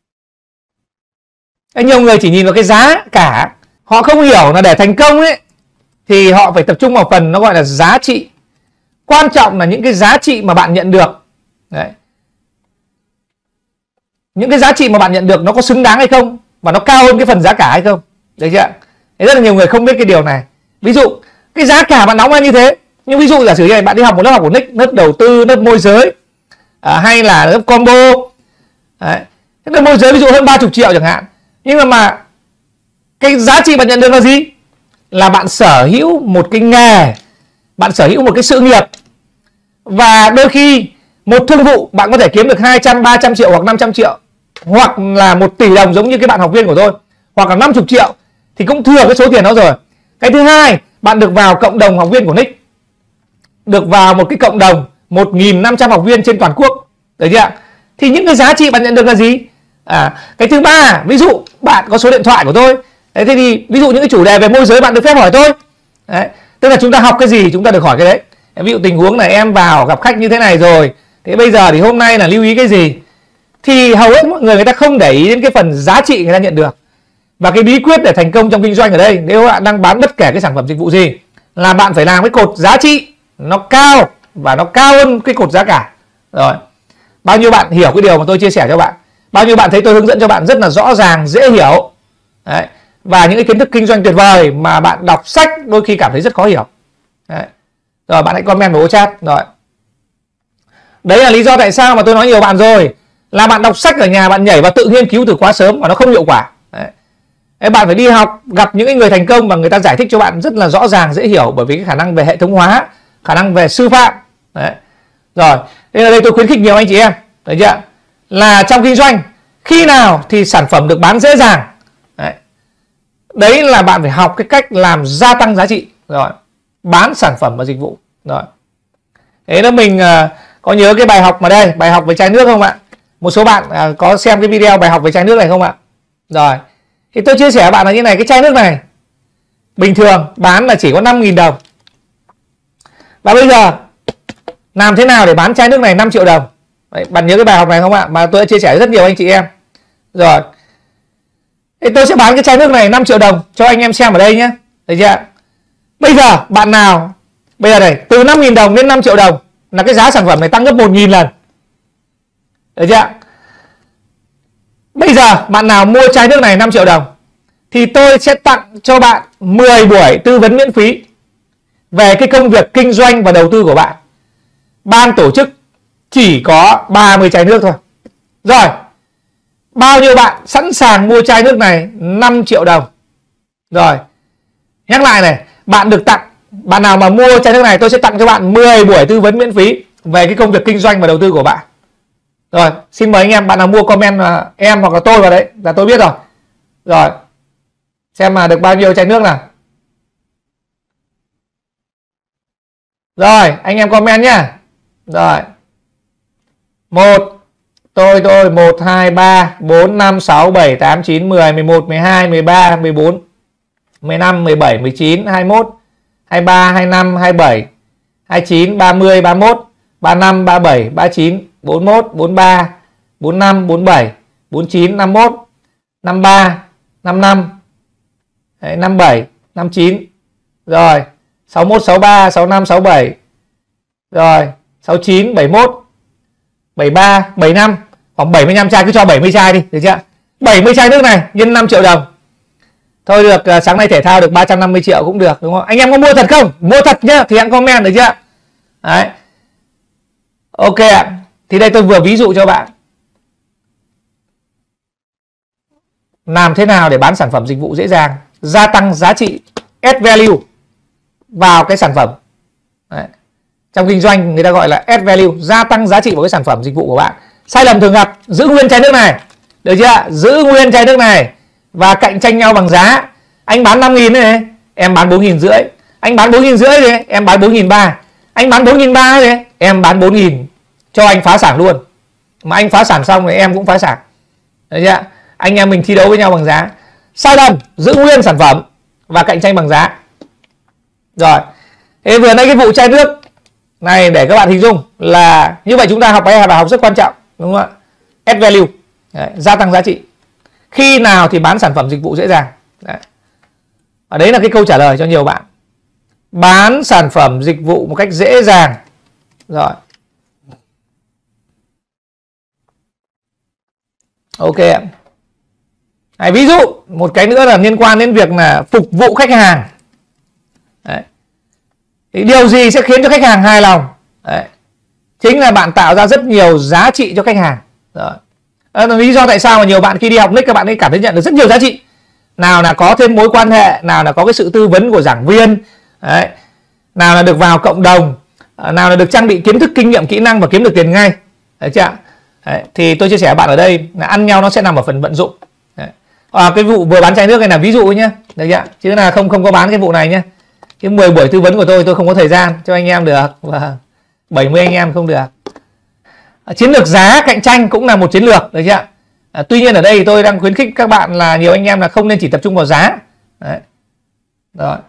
Đấy, nhiều người chỉ nhìn vào cái giá cả, họ không hiểu là để thành công ấy thì họ phải tập trung vào phần nó gọi là giá trị. Quan trọng là những cái giá trị mà bạn nhận được. Đấy. Những cái giá trị mà bạn nhận được nó có xứng đáng hay không, và nó cao hơn cái phần giá cả hay không. Được chưa? Thế rất là nhiều người không biết cái điều này. Ví dụ cái giá cả bạn đóng ra như thế, nhưng ví dụ giả sử như này, bạn đi học một lớp học của Nick, lớp đầu tư, lớp môi giới, à, hay là lớp combo. Đấy. Thế lớp môi giới ví dụ hơn ba mươi triệu chẳng hạn. Nhưng mà, mà cái giá trị bạn nhận được là gì? Là bạn sở hữu một cái nghề, bạn sở hữu một cái sự nghiệp. Và đôi khi một thương vụ bạn có thể kiếm được hai trăm, ba trăm triệu hoặc năm trăm triệu, hoặc là một tỷ đồng giống như cái bạn học viên của tôi, hoặc là năm mươi triệu, thì cũng thừa cái số tiền đó rồi. Cái thứ hai, bạn được vào cộng đồng học viên của Nick, được vào một cái cộng đồng một nghìn năm trăm học viên trên toàn quốc, được chưa? Thì những cái giá trị bạn nhận được là gì? À, cái thứ ba, ví dụ bạn có số điện thoại của tôi. Đấy, thế thì ví dụ những cái chủ đề về môi giới bạn được phép hỏi tôi. Đấy, tức là chúng ta học cái gì chúng ta được hỏi cái đấy. Ví dụ tình huống này em vào gặp khách như thế này rồi, thế bây giờ thì hôm nay là lưu ý cái gì? Thì hầu hết mọi người người ta không để ý đến cái phần giá trị người ta nhận được. Và cái bí quyết để thành công trong kinh doanh ở đây, nếu bạn đang bán bất kể cái sản phẩm dịch vụ gì, là bạn phải làm cái cột giá trị nó cao, và nó cao hơn cái cột giá cả. Rồi, bao nhiêu bạn hiểu cái điều mà tôi chia sẻ cho bạn? Bao nhiêu bạn thấy tôi hướng dẫn cho bạn rất là rõ ràng, dễ hiểu? Đấy. Và những cái kiến thức kinh doanh tuyệt vời mà bạn đọc sách đôi khi cảm thấy rất khó hiểu. Đấy. Rồi bạn hãy comment vào ô chat. Rồi. Đấy là lý do tại sao mà tôi nói nhiều bạn rồi, là bạn đọc sách ở nhà bạn nhảy và tự nghiên cứu từ quá sớm và nó không hiệu quả. Đấy. Đấy, bạn phải đi học, gặp những người thành công và người ta giải thích cho bạn rất là rõ ràng, dễ hiểu, bởi vì cái khả năng về hệ thống hóa, khả năng về sư phạm. Đấy. Rồi, thế là đây tôi khuyến khích nhiều anh chị em, được chưa? Là trong kinh doanh, khi nào thì sản phẩm được bán dễ dàng. Đấy. Đấy là bạn phải học cái cách làm gia tăng giá trị. Rồi, bán sản phẩm và dịch vụ. Rồi. Thế là mình uh, có nhớ cái bài học mà đây, bài học về chai nước không ạ? Một số bạn uh, có xem cái video bài học về chai nước này không ạ? Rồi. Thì tôi chia sẻ với bạn là như này, cái chai nước này bình thường bán là chỉ có năm nghìn đồng. Và bây giờ làm thế nào để bán chai nước này năm triệu đồng? Đấy, bạn nhớ cái bài học này không ạ? Mà tôi đã chia sẻ với rất nhiều anh chị em. Rồi. Thì tôi sẽ bán cái chai nước này năm triệu đồng cho anh em xem ở đây nhé. Được chưa? Bây giờ bạn nào Bây giờ này, từ năm nghìn đồng đến năm triệu đồng là cái giá sản phẩm này tăng gấp một nghìn lần. Được chưa? Bây giờ bạn nào mua chai nước này năm triệu đồng thì tôi sẽ tặng cho bạn mười buổi tư vấn miễn phí về cái công việc kinh doanh và đầu tư của bạn. Ban tổ chức chỉ có ba mươi chai nước thôi. Rồi, bao nhiêu bạn sẵn sàng mua chai nước này năm triệu đồng? Rồi, nhắc lại này, bạn được tặng, bạn nào mà mua chai nước này tôi sẽ tặng cho bạn mười buổi tư vấn miễn phí về cái công việc kinh doanh và đầu tư của bạn. Rồi, xin mời anh em, bạn nào mua comment là em hoặc là tôi vào đấy là tôi biết rồi. Rồi, xem mà được bao nhiêu chai nước nào. Rồi, anh em comment nhá. Rồi, một, tôi tôi một, hai, ba, bốn, năm, sáu, bảy, tám, chín, mười, mười một, mười hai, mười ba, mười bốn, mười lăm, mười bảy, mười chín, hai mươi mốt, hai mươi ba, hai mươi lăm, hai mươi bảy, hai mươi chín, ba mươi, ba mươi mốt, ba mươi lăm, ba mươi bảy, ba mươi chín, bốn mươi mốt, bốn mươi ba, bốn mươi lăm, bốn mươi bảy, bốn mươi chín, năm mươi mốt, năm mươi ba, năm mươi lăm, năm mươi bảy, năm mươi chín. Rồi, sáu mươi mốt, sáu mươi ba, sáu mươi lăm, sáu mươi bảy. Rồi, sáu mươi chín, bảy mươi mốt, bảy mươi ba, bảy mươi lăm, khoảng bảy mươi lăm chai, cứ cho bảy mươi chai đi, được chưa? bảy mươi chai nước này nhân năm triệu đồng. Thôi được, sáng nay thể thao được ba trăm năm mươi triệu cũng được, đúng không? Anh em có mua thật không? Mua thật nhá, thì hãy comment, được chưa? Đấy. Ok ạ. Thì đây tôi vừa ví dụ cho bạn làm thế nào để bán sản phẩm dịch vụ dễ dàng, gia tăng giá trị, add value vào cái sản phẩm. Đấy. Trong kinh doanh người ta gọi là add value, gia tăng giá trị vào cái sản phẩm dịch vụ của bạn. Sai lầm thường gặp, giữ nguyên chai nước này, được chưa? Giữ nguyên chai nước này và cạnh tranh nhau bằng giá. Anh bán năm nghìn này, em bán bốn nghìn rưỡi. Anh bán bốn nghìn rưỡi này, em bán bốn nghìn ba. Anh bán bốn nghìn ba này, em bán bốn nghìn, cho anh phá sản luôn. Mà anh phá sản xong rồi em cũng phá sản. Được chưa? Anh em mình thi đấu với nhau bằng giá. Sai lầm, giữ nguyên sản phẩm và cạnh tranh bằng giá. Rồi, thế vừa nãy cái vụ chai nước này để các bạn hình dung là như vậy, chúng ta học bài học rất quan trọng, đúng không ạ? Add value. Đấy, gia tăng giá trị. Khi nào thì bán sản phẩm dịch vụ dễ dàng? Đấy. Và đấy là cái câu trả lời cho nhiều bạn. Bán sản phẩm dịch vụ một cách dễ dàng. Rồi. Ok ạ. Đấy, ví dụ một cái nữa là liên quan đến việc là phục vụ khách hàng. Đấy. Thì điều gì sẽ khiến cho khách hàng hài lòng? Đấy. Chính là bạn tạo ra rất nhiều giá trị cho khách hàng. Rồi. Đó là lý do tại sao mà nhiều bạn khi đi học nick các bạn ấy cảm thấy nhận được rất nhiều giá trị. Nào là có thêm mối quan hệ, nào là có cái sự tư vấn của giảng viên. Đấy. Nào là được vào cộng đồng, nào là được trang bị kiến thức, kinh nghiệm, kỹ năng và kiếm được tiền ngay. Đấy chưa? Đấy. Thì tôi chia sẻ với bạn ở đây là ăn nhau nó sẽ nằm ở phần vận dụng. Đấy. À, cái vụ vừa bán chai nước này là ví dụ nhé, được chưa? Chứ là không không có bán cái vụ này nhé. Cái mười buổi tư vấn của tôi tôi không có thời gian cho anh em được, và bảy mươi anh em không được. À, chiến lược giá cạnh tranh cũng là một chiến lược, được chưa? À, tuy nhiên ở đây tôi đang khuyến khích các bạn là nhiều anh em là không nên chỉ tập trung vào giá. Đấy. Rồi.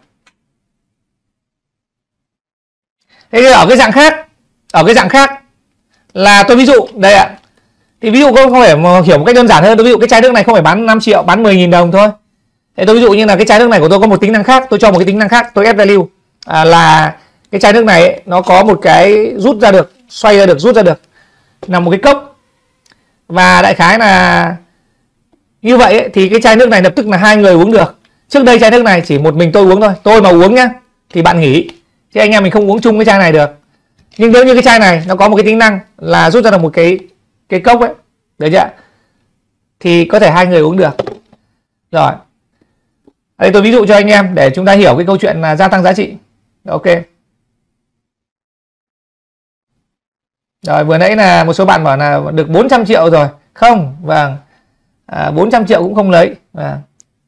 Thế ở cái dạng khác, ở cái dạng khác là tôi ví dụ đây ạ. Thì ví dụ không phải hiểu một cách đơn giản hơn, tôi ví dụ cái chai nước này không phải bán năm triệu, bán mười nghìn đồng thôi. Thế tôi ví dụ như là cái chai nước này của tôi có một tính năng khác, tôi cho một cái tính năng khác, tôi add value, à, là cái chai nước này ấy, nó có một cái rút ra được, xoay ra được, rút ra được, là một cái cốc. Và đại khái là như vậy ấy, thì cái chai nước này lập tức là hai người uống được. Trước đây chai nước này chỉ một mình tôi uống thôi, tôi mà uống nhá thì bạn nghỉ, chứ anh em mình không uống chung cái chai này được. Nhưng nếu như cái chai này nó có một cái tính năng là rút ra được một cái cái cốc ấy, được chưa? Thì có thể hai người uống được. Rồi. Đây tôi ví dụ cho anh em để chúng ta hiểu cái câu chuyện là gia tăng giá trị. Ok. Rồi vừa nãy là một số bạn bảo là được bốn trăm triệu rồi. Không, vâng. À, bốn trăm triệu cũng không lấy. Vâng.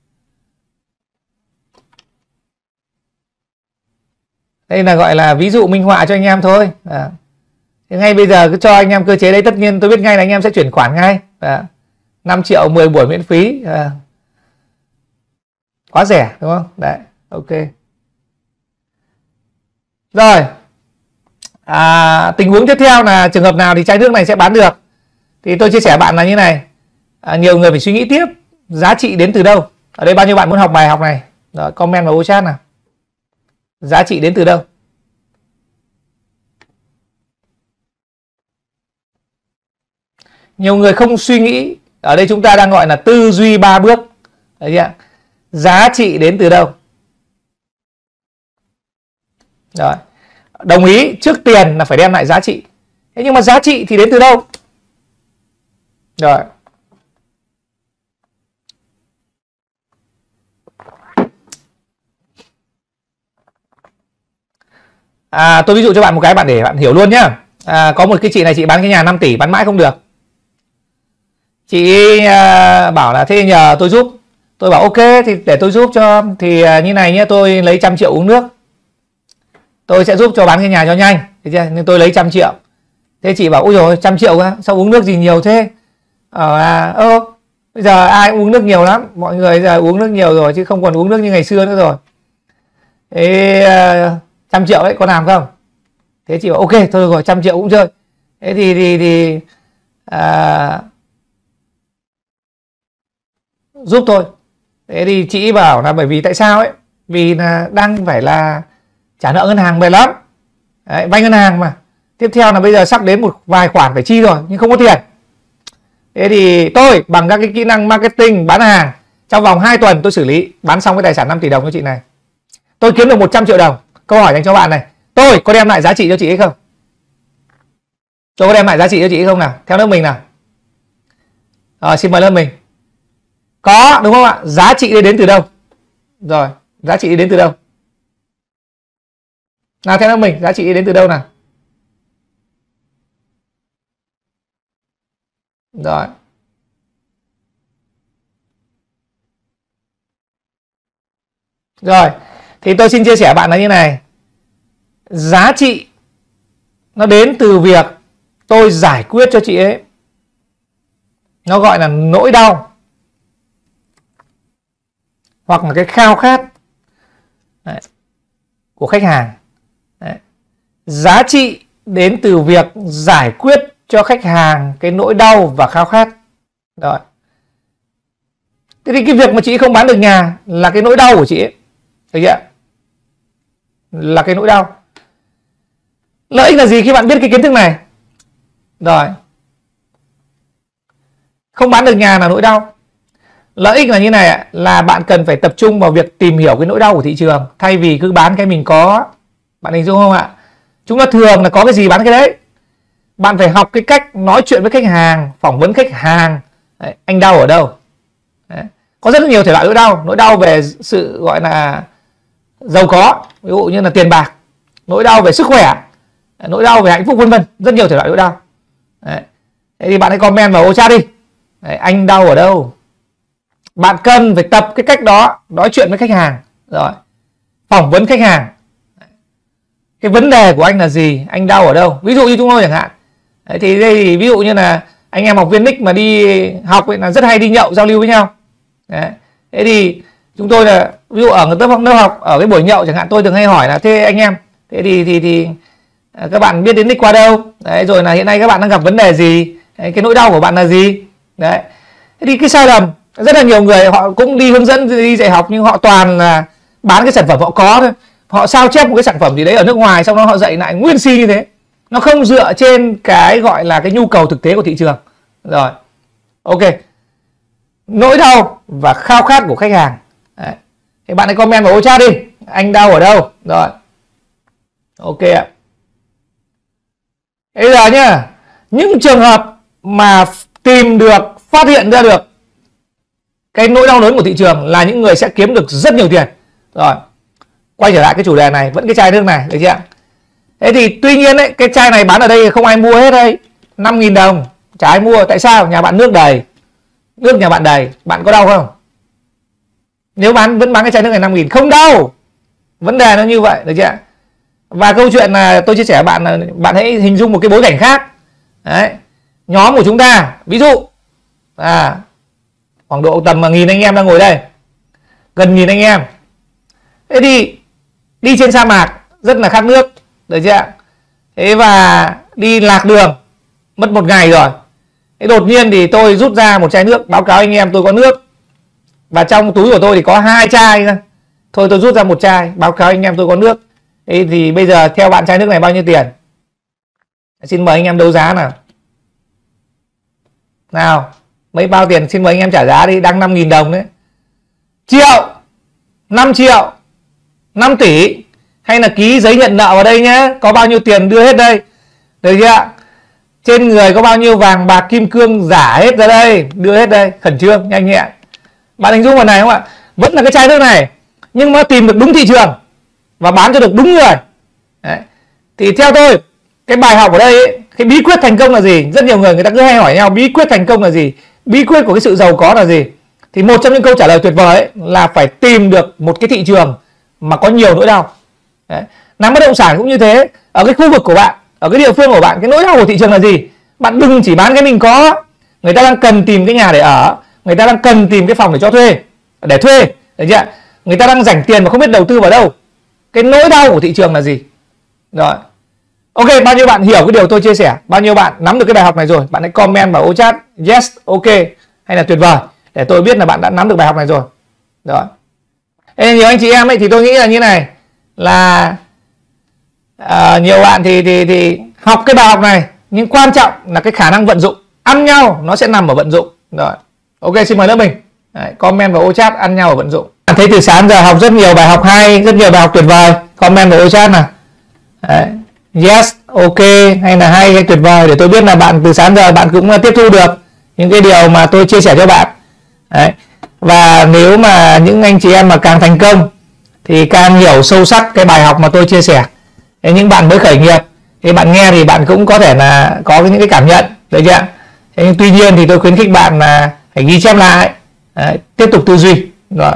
Đây là gọi là ví dụ minh họa cho anh em thôi. À. Thế ngay bây giờ cứ cho anh em cơ chế đấy, tất nhiên tôi biết ngay là anh em sẽ chuyển khoản ngay. À. năm triệu mười buổi miễn phí. À. Quá rẻ đúng không? Đấy, ok. Rồi. À, tình huống tiếp theo là trường hợp nào thì chai nước này sẽ bán được. Thì tôi chia sẻ bạn là như này. À, nhiều người phải suy nghĩ tiếp, giá trị đến từ đâu? Ở đây bao nhiêu bạn muốn học bài học này? Rồi, comment vào ô chat nào. Giá trị đến từ đâu? nhiều người không suy nghĩ. Ở đây chúng ta đang gọi là tư duy ba bước. Đấy chưa? Giá trị đến từ đâu? Rồi. Đồng ý trước tiền là phải đem lại giá trị. Thế nhưng mà giá trị thì đến từ đâu? Rồi. À, tôi ví dụ cho bạn một cái bạn để bạn hiểu luôn nhá. À, có một cái chị này chị bán cái nhà năm tỷ bán mãi không được. Chị à, bảo là thế nhờ tôi giúp. Tôi bảo ok thì để tôi giúp cho. Thì à, như này nhé, tôi lấy trăm triệu uống nước. Tôi sẽ giúp cho bán cái nhà cho nhanh. Thế chưa? Nhưng tôi lấy trăm triệu. Thế chị bảo ôi rồi trăm triệu á, sao uống nước gì nhiều thế? Ờ à, ơ bây giờ ai cũng uống nước nhiều lắm. Mọi người giờ uống nước nhiều rồi chứ không còn uống nước như ngày xưa nữa rồi. Thế à, trăm triệu ấy có làm không? Thế chị bảo ok thôi rồi trăm triệu cũng chơi. Thế thì thì, thì à, giúp tôi. Thế thì chị bảo là bởi vì tại sao ấy? Vì là đang phải là trả nợ ngân hàng về lắm. Đấy, vay ngân hàng mà. Tiếp theo là bây giờ sắp đến một vài khoản phải chi rồi nhưng không có tiền. Thế thì tôi bằng các cái kỹ năng marketing bán hàng trong vòng hai tuần tôi xử lý bán xong cái tài sản năm tỷ đồng cho chị này. Tôi kiếm được một trăm triệu đồng. Câu hỏi dành cho bạn này, tôi có đem lại giá trị cho chị hay không? Tôi có đem lại giá trị cho chị hay không nào? Theo nước mình nào. Rồi, xin mời lớp mình. Có đúng không ạ? Giá trị đến từ đâu? Rồi, giá trị đến từ đâu? Nào theo nước mình, giá trị đến từ đâu nào? Rồi. Rồi, thì tôi xin chia sẻ bạn là như này. Giá trị nó đến từ việc tôi giải quyết cho chị ấy. Nó gọi là nỗi đau hoặc là cái khao khát đấy, của khách hàng. Đấy. Giá trị đến từ việc giải quyết cho khách hàng cái nỗi đau và khao khát. Rồi. Thế thì cái việc mà chị không bán được nhà là cái nỗi đau của chị ấy. Được chưa? Là cái nỗi đau. Lợi ích là gì khi bạn biết cái kiến thức này? Rồi. Không bán được nhà là nỗi đau. Lợi ích là như này ạ, là bạn cần phải tập trung vào việc tìm hiểu cái nỗi đau của thị trường thay vì cứ bán cái mình có. Bạn hình dung không ạ? Chúng ta thường là có cái gì bán cái đấy. Bạn phải học cái cách nói chuyện với khách hàng, phỏng vấn khách hàng. Đấy, anh đau ở đâu? Đấy. Có rất nhiều thể loại nỗi đau. Nỗi đau về sự gọi là giàu có, ví dụ như là tiền bạc. Nỗi đau về sức khỏe, nỗi đau về hạnh phúc vân vân. Rất nhiều thể loại nỗi đau. Đấy. Thế thì bạn hãy comment vào ô chat đi. Đấy, anh đau ở đâu? Bạn cần phải tập cái cách đó, nói chuyện với khách hàng. Rồi, phỏng vấn khách hàng. Cái vấn đề của anh là gì? Anh đau ở đâu? Ví dụ như chúng tôi chẳng hạn. Đấy, thì đây thì ví dụ như là anh em học viên nick mà đi học ấy là rất hay đi nhậu giao lưu với nhau. Đấy. Thế thì chúng tôi là ví dụ ở lớp học, lớp học ở cái buổi nhậu chẳng hạn, tôi thường hay hỏi là thế anh em, thế thì thì thì các bạn biết đến nick qua đâu? Đấy, rồi là hiện nay các bạn đang gặp vấn đề gì? Đấy, cái nỗi đau của bạn là gì? Đấy. Thế thì cái sai lầm rất là nhiều người họ cũng đi hướng dẫn đi dạy học nhưng họ toàn là bán cái sản phẩm họ có thôi. Họ sao chép một cái sản phẩm gì đấy ở nước ngoài xong đó họ dạy lại nguyên si như thế. Nó không dựa trên cái gọi là cái nhu cầu thực tế của thị trường. Rồi. Ok. Nỗi đau và khao khát của khách hàng. Đấy. Thì bạn hãy comment vào ô chat đi. Anh đau ở đâu? Rồi. Ok ạ. Bây giờ nhá, những trường hợp mà tìm được, phát hiện ra được cái nỗi đau lớn của thị trường là những người sẽ kiếm được rất nhiều tiền. Rồi. Quay trở lại cái chủ đề này, vẫn cái chai nước này, được chưa? Thế thì tuy nhiên ấy, cái chai này bán ở đây không ai mua hết đây. năm nghìn đồng, chả ai mua. Tại sao? Nhà bạn nước đầy. Nước nhà bạn đầy, bạn có đau không? Nếu bán vẫn bán cái chai nước này năm nghìn, không đau. Vấn đề nó như vậy, được chưa? Và câu chuyện là tôi chia sẻ với bạn là bạn hãy hình dung một cái bối cảnh khác. Đấy. Nhóm của chúng ta, ví dụ à, khoảng độ tầm nghìn anh em đang ngồi đây, gần nghìn anh em. Thế thì đi trên sa mạc rất là khát nước, được chưa? Thế và đi lạc đường mất một ngày rồi. Thế đột nhiên thì tôi rút ra một chai nước, báo cáo anh em tôi có nước. Và trong túi của tôi thì có hai chai. Thôi tôi rút ra một chai, báo cáo anh em tôi có nước. Thế thì bây giờ theo bạn chai nước này bao nhiêu tiền? Xin mời anh em đấu giá nào. Nào, mấy bao tiền xin mời anh em trả giá đi, đăng năm nghìn đồng đấy. Triệu, năm triệu, năm tỷ, hay là ký giấy nhận nợ vào đây nhé. Có bao nhiêu tiền đưa hết đây. Được chưa? Trên người có bao nhiêu vàng bạc kim cương giả hết ra đây, đưa hết đây, khẩn trương, nhanh nhẹn. Bạn hình dung vào này không ạ? Vẫn là cái chai nước này, nhưng mà tìm được đúng thị trường và bán cho được đúng người. Đấy. Thì theo tôi, cái bài học ở đây ấy, cái bí quyết thành công là gì? Rất nhiều người người ta cứ hay hỏi nhau bí quyết thành công là gì, bí quyết của cái sự giàu có là gì. Thì một trong những câu trả lời tuyệt vời ấy, là phải tìm được một cái thị trường mà có nhiều nỗi đau. Đấy. Làm bất động sản cũng như thế. Ở cái khu vực của bạn, ở cái địa phương của bạn, cái nỗi đau của thị trường là gì? Bạn đừng chỉ bán cái mình có. Người ta đang cần tìm cái nhà để ở, người ta đang cần tìm cái phòng để cho thuê, để thuê, được chưa? Người ta đang rảnh tiền mà không biết đầu tư vào đâu. Cái nỗi đau của thị trường là gì? Rồi. Ok, bao nhiêu bạn hiểu cái điều tôi chia sẻ? Bao nhiêu bạn nắm được cái bài học này rồi? Bạn hãy comment vào ô chat yes, ok hay là tuyệt vời để tôi biết là bạn đã nắm được bài học này rồi. Rồi. Ê, nhiều anh chị em ấy thì tôi nghĩ là như này, là à, nhiều bạn thì thì thì học cái bài học này, nhưng quan trọng là cái khả năng vận dụng. Ăn nhau nó sẽ nằm ở vận dụng. Rồi. Ok, xin mời lớp mình. Đấy, comment vào ô chat ăn nhau ở vận dụng. Bạn thấy từ sáng giờ học rất nhiều bài học hay, rất nhiều bài học tuyệt vời. Comment vào ô chat nào. Đấy. Yes, ok hay là hay hay tuyệt vời để tôi biết là bạn từ sáng giờ bạn cũng tiếp thu được những cái điều mà tôi chia sẻ cho bạn. Đấy. Và nếu mà những anh chị em mà càng thành công thì càng hiểu sâu sắc cái bài học mà tôi chia sẻ. Thế những bạn mới khởi nghiệp thì bạn nghe thì bạn cũng có thể là có những cái cảm nhận, được chưa? Thế nhưng tuy nhiên thì tôi khuyến khích bạn là phải ghi chép lại. Đấy, tiếp tục tư duy. Rồi.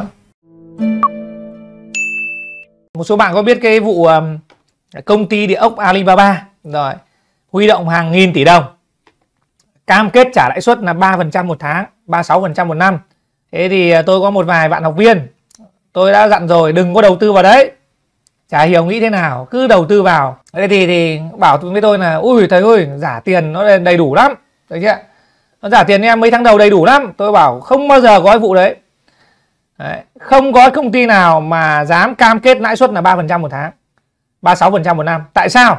Một số bạn có biết cái vụ um, công ty địa ốc Alibaba rồi huy động hàng nghìn tỷ đồng, cam kết trả lãi suất là ba phần trăm một tháng, ba mươi sáu phần trăm một năm. Thế thì tôi có một vài bạn học viên, tôi đã dặn rồi đừng có đầu tư vào đấy. Chả hiểu nghĩ thế nào, cứ đầu tư vào. Thế thì thì bảo với tôi là ui thầy ơi, giả tiền nó đầy đủ lắm, được chưa? Nó giả tiền em mấy tháng đầu đầy đủ lắm. Tôi bảo không bao giờ có cái vụ đấy. Đấy. Không có công ty nào mà dám cam kết lãi suất là ba phần trăm một tháng, ba mươi sáu phần trăm một năm. Tại sao?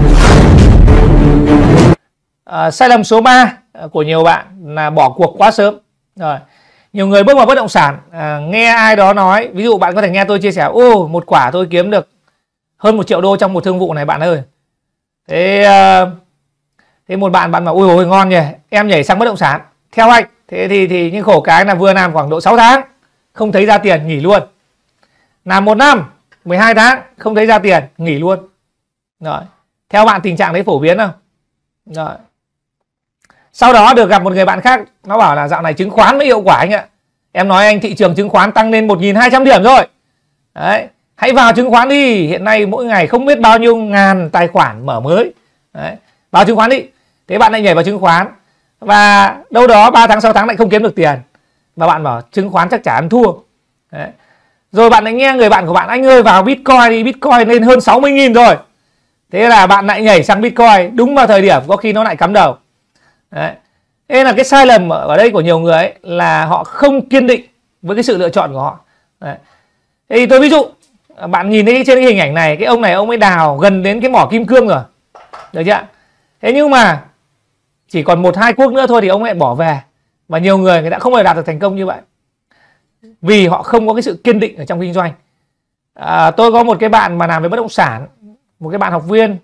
À, sai lầm số ba của nhiều bạn là bỏ cuộc quá sớm. Rồi. Nhiều người bước vào bất động sản, à, nghe ai đó nói, ví dụ bạn có thể nghe tôi chia sẻ, ô một quả tôi kiếm được hơn một triệu đô trong một thương vụ này bạn ơi. Thế uh, thế một bạn bạn bảo ui ôi ngon nhỉ, em nhảy sang bất động sản theo anh. Thế thì thì nhưng khổ cái là vừa làm khoảng độ sáu tháng không thấy ra tiền, nghỉ luôn. Làm một năm, mười hai tháng không thấy ra tiền, nghỉ luôn. Rồi. Theo bạn tình trạng đấy phổ biến không? Rồi. Sau đó được gặp một người bạn khác, nó bảo là dạo này chứng khoán mới hiệu quả anh ạ. Em nói anh thị trường chứng khoán tăng lên một nghìn hai trăm điểm rồi. Đấy. Hãy vào chứng khoán đi, hiện nay mỗi ngày không biết bao nhiêu ngàn tài khoản mở mới. Đấy. Vào chứng khoán đi. Thế bạn lại nhảy vào chứng khoán và đâu đó ba tháng sáu tháng lại không kiếm được tiền. Và bạn bảo chứng khoán chắc chả ăn thua. Đấy. Rồi bạn lại nghe người bạn của bạn, anh ơi vào Bitcoin đi, Bitcoin lên hơn sáu mươi nghìn rồi. Thế là bạn lại nhảy sang Bitcoin đúng vào thời điểm có khi nó lại cắm đầu. Đấy. Thế là cái sai lầm ở đây của nhiều người ấy là họ không kiên định với cái sự lựa chọn của họ. Đấy. Thế thì tôi ví dụ, bạn nhìn thấy trên cái hình ảnh này, cái ông này ông ấy đào gần đến cái mỏ kim cương rồi, được chưa? Thế nhưng mà chỉ còn một hai cuốc nữa thôi thì ông ấy bỏ về. Và nhiều người người đã không bao giờ đạt được thành công như vậy, vì họ không có cái sự kiên định ở trong kinh doanh. À, tôi có một cái bạn mà làm về bất động sản, một cái bạn học viên,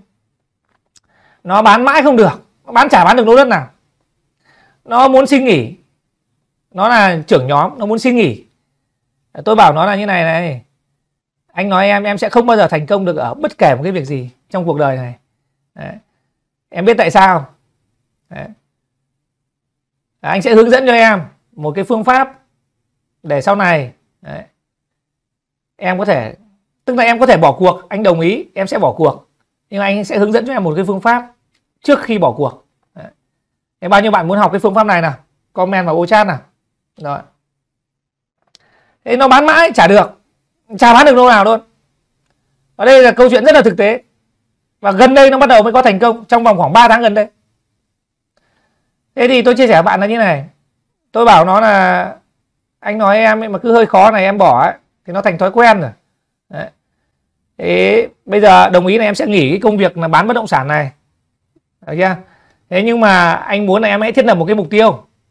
nó bán mãi không được, nó bán chả bán được lô đất nào. Nó muốn xin nghỉ, nó là trưởng nhóm, nó muốn xin nghỉ. Tôi bảo nó là như này này, anh nói em em sẽ không bao giờ thành công được ở bất kể một cái việc gì trong cuộc đời này. Đấy. Em biết tại sao? Đấy. Anh sẽ hướng dẫn cho em một cái phương pháp để sau này đấy, em có thể, tức là em có thể bỏ cuộc, anh đồng ý em sẽ bỏ cuộc, nhưng anh sẽ hướng dẫn cho em một cái phương pháp trước khi bỏ cuộc. Đấy. Thế bao nhiêu bạn muốn học cái phương pháp này nào? Comment vào ô chat nào. Rồi. Thế nó bán mãi chả được, chả bán được đâu nào luôn. Ở đây là câu chuyện rất là thực tế. Và gần đây nó bắt đầu mới có thành công, trong vòng khoảng ba tháng gần đây. Thế thì tôi chia sẻ với bạn là như này. Tôi bảo nó là anh nói em ấy mà cứ hơi khó này em bỏ ấy, thì nó thành thói quen rồi. Đấy. Thế bây giờ đồng ý là em sẽ nghỉ cái công việc là bán bất động sản này, được chưa? Thế nhưng mà anh muốn là em hãy thiết lập một cái mục tiêu.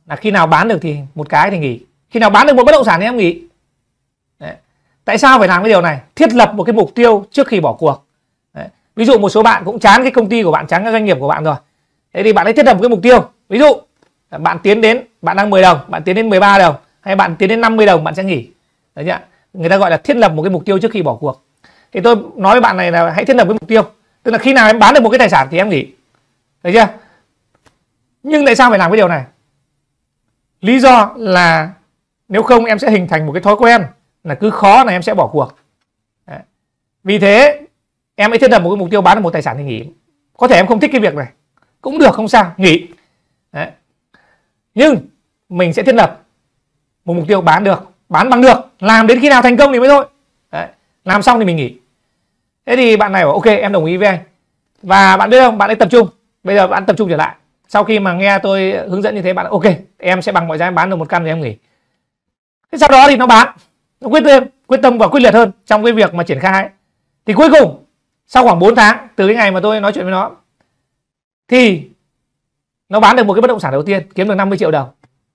là khi nào bán được thì một cái thì nghỉ, khi nào bán được một bất động sản thì em nghỉ. Đấy. Tại sao phải làm cái điều này? Thiết lập một cái mục tiêu trước khi bỏ cuộc. Đấy. Ví dụ một số bạn cũng chán cái công ty của bạn, chán cái doanh nghiệp của bạn rồi, thế thì bạn hãy thiết lập một cái mục tiêu. Ví dụ bạn tiến đến, bạn đang mười đồng, bạn tiến đến mười ba đồng, hay bạn tiến đến năm mươi đồng, bạn sẽ nghỉ. Đấy nhá. Người ta gọi là thiết lập một cái mục tiêu trước khi bỏ cuộc. Thì tôi nói với bạn này là hãy thiết lập cái mục tiêu, tức là khi nào em bán được một cái tài sản thì em nghỉ. Thấy chưa? Nhưng tại sao phải làm cái điều này? Lý do là nếu không em sẽ hình thành một cái thói quen là cứ khó là em sẽ bỏ cuộc. Đấy. Vì thế em hãy thiết lập một cái mục tiêu bán được một tài sản thì nghỉ. Có thể em không thích cái việc này, cũng được, không sao, nghỉ. Đấy. Nhưng mình sẽ thiết lập một mục tiêu bán được, bán bằng được, làm đến khi nào thành công thì mới thôi. Đấy. Làm xong thì mình nghỉ. Thế thì bạn này bảo ok, em đồng ý với anh. Và bạn biết không, bạn ấy tập trung. Bây giờ bạn tập trung trở lại. Sau khi mà nghe tôi hướng dẫn như thế, bạn ok, em sẽ bằng mọi giá em bán được một căn rồi em nghỉ. Thế sau đó thì nó bán, nó quyết tâm, quyết tâm và quyết liệt hơn trong cái việc mà triển khai. Thì cuối cùng sau khoảng bốn tháng từ cái ngày mà tôi nói chuyện với nó thì nó bán được một cái bất động sản đầu tiên, kiếm được năm mươi triệu đồng.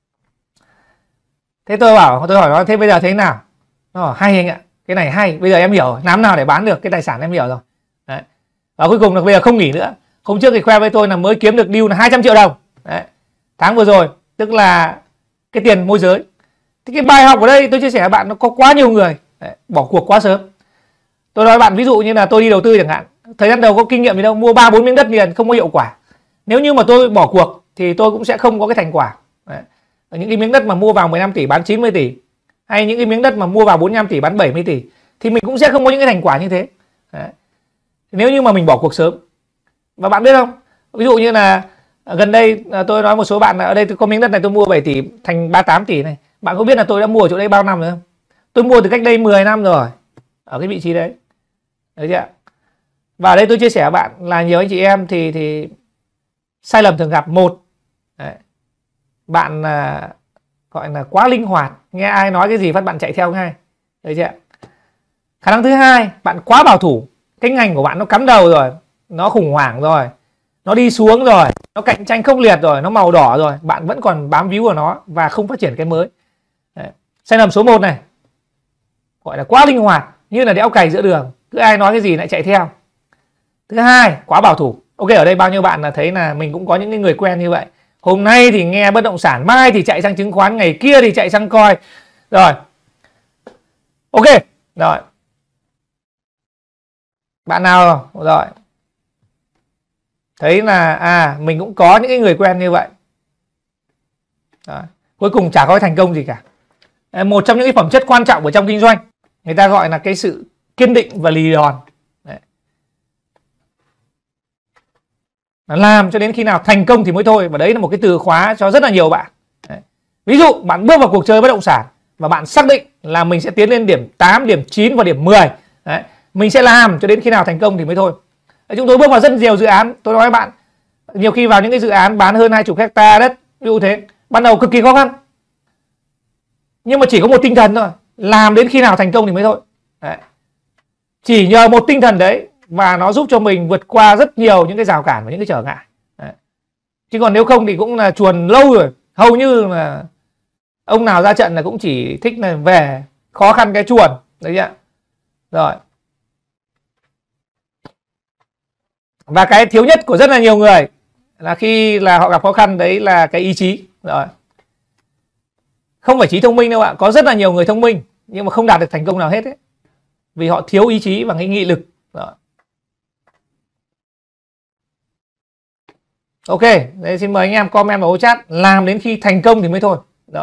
Thế tôi bảo, tôi hỏi nó thế bây giờ thế nào? Nó bảo hay anh ạ, cái này hay, bây giờ em hiểu làm nào để bán được cái tài sản, em hiểu rồi. Đấy. Và cuối cùng là bây giờ không nghỉ nữa. Hôm trước thì khoe với tôi là mới kiếm được deal là hai trăm triệu đồng. Đấy. Tháng vừa rồi, tức là cái tiền môi giới. Thì cái bài học ở đây tôi chia sẻ với bạn, nó có quá nhiều người đấy, bỏ cuộc quá sớm. Tôi nói bạn ví dụ như là tôi đi đầu tư chẳng hạn, thời gian đầu có kinh nghiệm gì đâu, mua ba bốn miếng đất liền không có hiệu quả. Nếu như mà tôi bỏ cuộc thì tôi cũng sẽ không có cái thành quả. Đấy. Những cái miếng đất mà mua vào mười lăm tỷ bán chín mươi tỷ, hay những cái miếng đất mà mua vào bốn mươi lăm tỷ bán bảy mươi tỷ, thì mình cũng sẽ không có những cái thành quả như thế. Đấy. Nếu như mà mình bỏ cuộc sớm. Và bạn biết không, ví dụ như là gần đây tôi nói một số bạn là ở đây tôi có miếng đất này tôi mua bảy tỷ thành ba mươi tám tỷ này. Bạn có biết là tôi đã mua ở chỗ đây bao năm rồi không? Tôi mua từ cách đây mười năm rồi, ở cái vị trí đấy. Đấy chưa? Và ở đây tôi chia sẻ với bạn là nhiều anh chị em thì thì sai lầm thường gặp. Một, đấy, bạn à, gọi là quá linh hoạt, nghe ai nói cái gì phát bạn chạy theo ngay. Đấy chưa? Khả năng thứ hai, bạn quá bảo thủ. Cái ngành của bạn nó cắm đầu rồi, nó khủng hoảng rồi, nó đi xuống rồi, nó cạnh tranh khốc liệt rồi, nó màu đỏ rồi, bạn vẫn còn bám víu vào nó và không phát triển cái mới. Đấy. Sai lầm số một này, gọi là quá linh hoạt, như là đẽo cày giữa đường, cứ ai nói cái gì lại chạy theo. Thứ hai, quá bảo thủ. Ok, ở đây bao nhiêu bạn là thấy là mình cũng có những người quen như vậy. Hôm nay thì nghe bất động sản, mai thì chạy sang chứng khoán, ngày kia thì chạy sang coi. Rồi. Ok, rồi. Bạn nào rồi thấy là à mình cũng có những cái người quen như vậy. Rồi. Cuối cùng chả có thành công gì cả. Một trong những cái phẩm chất quan trọng ở trong kinh doanh, người ta gọi là cái sự kiên định và lì đòn. Đấy. Làm cho đến khi nào thành công thì mới thôi. Và đấy là một cái từ khóa cho rất là nhiều bạn. Đấy. Ví dụ bạn bước vào cuộc chơi bất động sản và bạn xác định là mình sẽ tiến lên điểm tám, điểm chín và điểm mười. Đấy. Mình sẽ làm cho đến khi nào thành công thì mới thôi. Đấy, chúng tôi bước vào rất nhiều dự án. Tôi nói với bạn, nhiều khi vào những cái dự án bán hơn hai mươi hecta đất, ví dụ thế, ban đầu cực kỳ khó khăn. Nhưng mà chỉ có một tinh thần thôi, làm đến khi nào thành công thì mới thôi. Đấy. Chỉ nhờ một tinh thần đấy và nó giúp cho mình vượt qua rất nhiều những cái rào cản và những cái trở ngại. Đấy. Chứ còn nếu không thì cũng là chuồn lâu rồi. Hầu như là ông nào ra trận là cũng chỉ thích là về khó khăn cái chuồn. Đấy chưa? Rồi. Và cái thiếu nhất của rất là nhiều người là khi là họ gặp khó khăn đấy là cái ý chí. Rồi. Không phải trí thông minh đâu ạ. Có rất là nhiều người thông minh nhưng mà không đạt được thành công nào hết ấy. Vì họ thiếu ý chí và cái nghị lực. Rồi. Ok, đây xin mời anh em comment vào ô chat. Làm đến khi thành công thì mới thôi. Rồi.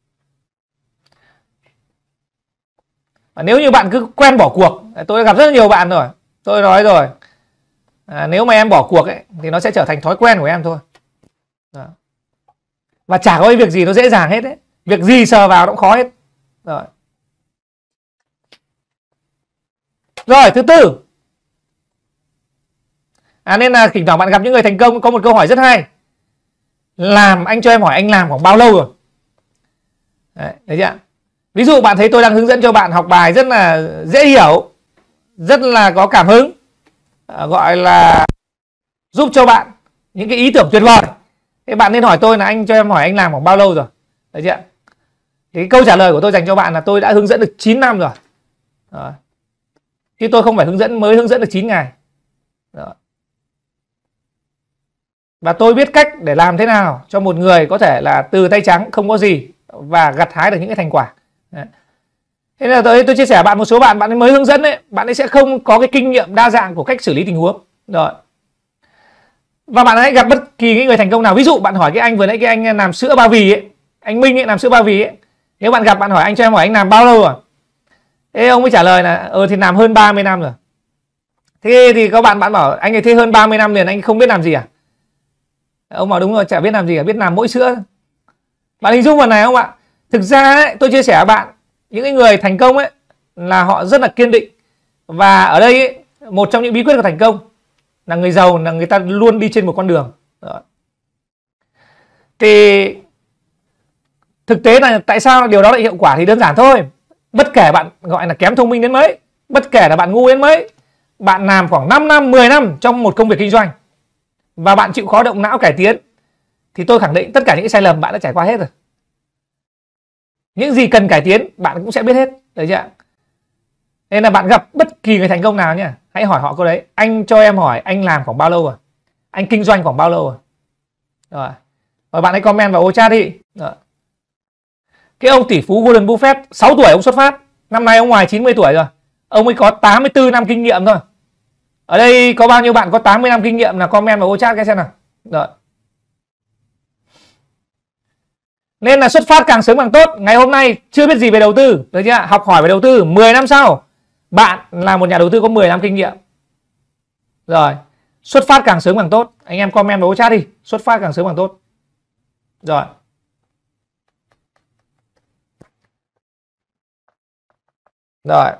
Và nếu như bạn cứ quen bỏ cuộc, tôi đã gặp rất là nhiều bạn rồi. Tôi nói rồi, à, nếu mà em bỏ cuộc ấy, thì nó sẽ trở thành thói quen của em thôi. Đó. Và chả có cái việc gì nó dễ dàng hết đấy. Việc gì sờ vào nó cũng khó hết. Rồi. Rồi, thứ tư. À, nên là thỉnh thoảng bạn gặp những người thành công có một câu hỏi rất hay. Làm, anh cho em hỏi anh làm khoảng bao lâu rồi? Đấy, thấy chưa? Ví dụ bạn thấy tôi đang hướng dẫn cho bạn học bài rất là dễ hiểu, rất là có cảm hứng, à, gọi là giúp cho bạn những cái ý tưởng tuyệt vời. Thế bạn nên hỏi tôi là anh cho em hỏi anh làm khoảng bao lâu rồi, đấy chưa? Thì câu trả lời của tôi dành cho bạn là tôi đã hướng dẫn được chín năm rồi. Đó. Chứ tôi không phải hướng dẫn mới hướng dẫn được chín ngày. Đó. Và tôi biết cách để làm thế nào cho một người có thể là từ tay trắng không có gì và gặt hái được những cái thành quả. Đấy. Thế là tôi, tôi chia sẻ bạn một số bạn bạn ấy mới hướng dẫn ấy, bạn ấy sẽ không có cái kinh nghiệm đa dạng của cách xử lý tình huống. Rồi. Và bạn hãy gặp bất kỳ người thành công nào, ví dụ bạn hỏi cái anh vừa nãy, cái anh làm sữa Ba Vì ấy, anh Minh ấy làm sữa Ba Vì ấy, nếu bạn gặp bạn hỏi anh cho em hỏi anh làm bao lâu rồi? Thế ông mới trả lời là ờ thì làm hơn ba mươi năm rồi. Thế thì các bạn bạn bảo anh ấy thế hơn ba mươi năm liền anh không biết làm gì à? Ông bảo đúng rồi, chả biết làm gì cả, biết làm mỗi sữa. Bạn hình dung vào này không ạ? Thực ra ấy, tôi chia sẻ với bạn, những cái người thành công ấy là họ rất là kiên định. Và ở đây ấy, một trong những bí quyết của thành công là người giàu là người ta luôn đi trên một con đường. Đó. Thì thực tế là tại sao điều đó lại hiệu quả thì đơn giản thôi. Bất kể bạn gọi là kém thông minh đến mấy, bất kể là bạn ngu đến mấy, bạn làm khoảng năm năm, mười năm trong một công việc kinh doanh và bạn chịu khó động não cải tiến, thì tôi khẳng định tất cả những cái sai lầm bạn đã trải qua hết rồi. Những gì cần cải tiến bạn cũng sẽ biết hết, được chưa? Nên là bạn gặp bất kỳ người thành công nào nhá, hãy hỏi họ câu đấy: anh cho em hỏi anh làm khoảng bao lâu rồi? Anh kinh doanh khoảng bao lâu rồi? Rồi, rồi bạn hãy comment vào ô chat đi. Rồi. Cái ông tỷ phú Warren Buffett, sáu tuổi ông xuất phát, năm nay ông ngoài chín mươi tuổi rồi, ông ấy có tám mươi tư năm kinh nghiệm thôi. Ở đây có bao nhiêu bạn có tám mươi năm kinh nghiệm là comment vào ô chat cái xem nào. Rồi. Nên là xuất phát càng sớm càng tốt. Ngày hôm nay chưa biết gì về đầu tư, được chưa? Học hỏi về đầu tư, mười năm sau bạn là một nhà đầu tư có mười năm kinh nghiệm. Rồi, xuất phát càng sớm càng tốt. Anh em comment vào ô chat đi, xuất phát càng sớm càng tốt. Rồi. Rồi.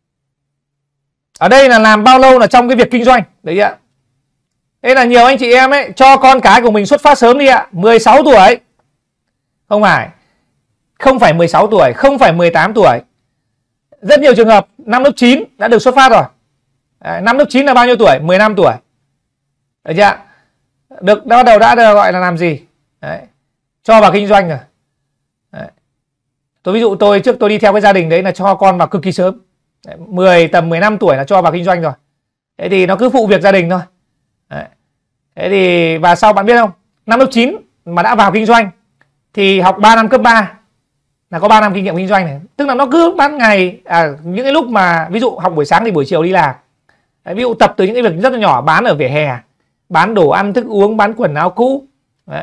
Ở đây là làm bao lâu là trong cái việc kinh doanh, đấy chưa? Thế là nhiều anh chị em ấy cho con cái của mình xuất phát sớm đi ạ, mười sáu tuổi. Không phải. Không phải mười sáu tuổi, không phải mười tám tuổi. Rất nhiều trường hợp năm lớp chín đã được xuất phát rồi. Đấy, năm lớp chín là bao nhiêu tuổi? mười lăm tuổi. Được chưa? Được, đã bắt đầu đã được gọi là làm gì? Đấy, cho vào kinh doanh rồi. Đấy. Tôi ví dụ tôi trước tôi đi theo cái gia đình đấy là cho con vào cực kỳ sớm. Đấy, mười tầm mười lăm tuổi là cho vào kinh doanh rồi. Thế thì nó cứ phụ việc gia đình thôi. Đấy. Thế thì và sau bạn biết không? Năm lớp chín mà đã vào kinh doanh thì học ba năm cấp ba là có ba năm kinh nghiệm kinh doanh này. Tức là nó cứ ban ngày à, những cái lúc mà ví dụ học buổi sáng thì buổi chiều đi làm. Đấy, ví dụ tập từ những cái việc rất là nhỏ, bán ở vỉa hè, bán đồ ăn thức uống, bán quần áo cũ. Đấy.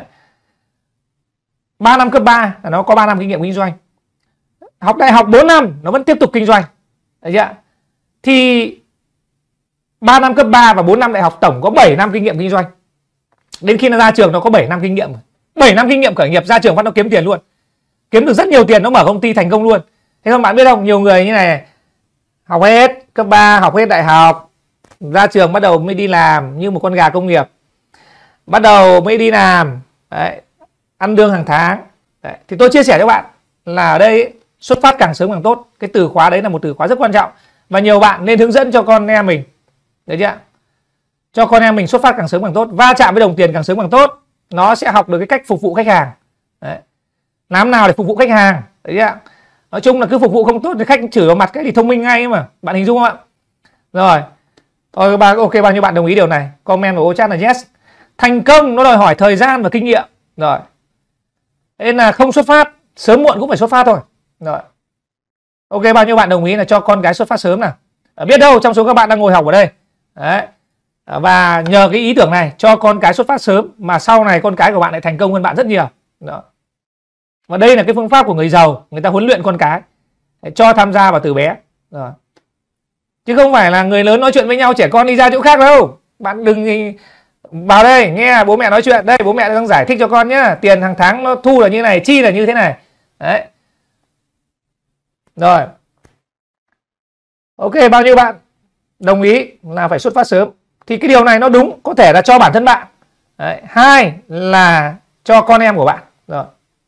ba năm cấp ba là nó có ba năm kinh nghiệm kinh doanh. Học đại học bốn năm nó vẫn tiếp tục kinh doanh. Đấy chưa? Thì ba năm cấp ba và bốn năm đại học tổng có bảy năm kinh nghiệm kinh doanh. Đến khi nó ra trường nó có bảy năm kinh nghiệm rồi. bảy năm kinh nghiệm khởi nghiệp, ra trường phát nó kiếm tiền luôn. Kiếm được rất nhiều tiền, nó mở công ty thành công luôn. Thế không bạn biết không, nhiều người như này học hết cấp ba, học hết đại học, ra trường bắt đầu mới đi làm như một con gà công nghiệp. Bắt đầu mới đi làm, đấy, ăn lương hàng tháng. Đấy. Thì tôi chia sẻ cho bạn là ở đây xuất phát càng sớm càng tốt. Cái từ khóa đấy là một từ khóa rất quan trọng. Và nhiều bạn nên hướng dẫn cho con em mình, đấy chưa? Cho con em mình xuất phát càng sớm càng tốt, va chạm với đồng tiền càng sớm càng tốt. Nó sẽ học được cái cách phục vụ khách hàng. Đấy. Làm nào để phục vụ khách hàng, đấy chưa? Nói chung là cứ phục vụ không tốt thì khách chửi vào mặt cái thì thông minh ngay mà. Bạn hình dung không ạ? Rồi. Rồi ok, bao nhiêu bạn đồng ý điều này? Comment vào ô chat là yes. Thành công nó đòi hỏi thời gian và kinh nghiệm. Rồi. Nên là không xuất phát, sớm muộn cũng phải xuất phát thôi. Rồi. Ok, bao nhiêu bạn đồng ý là cho con cái xuất phát sớm nào? À, biết đâu trong số các bạn đang ngồi học ở đây. Đấy. Và nhờ cái ý tưởng này cho con cái xuất phát sớm mà sau này con cái của bạn lại thành công hơn bạn rất nhiều. Đó. Và đây là cái phương pháp của người giàu, người ta huấn luyện con cái cho tham gia vào từ bé. Rồi. Chứ không phải là người lớn nói chuyện với nhau, trẻ con đi ra chỗ khác đâu. Bạn đừng vào đây nghe bố mẹ nói chuyện. Đây bố mẹ đang giải thích cho con nhé. Tiền hàng tháng nó thu là như này, chi là như thế này. Đấy. Rồi. Ok, bao nhiêu bạn đồng ý là phải xuất phát sớm? Thì cái điều này nó đúng, có thể là cho bản thân bạn. Đấy. Hai là cho con em của bạn. Rồi.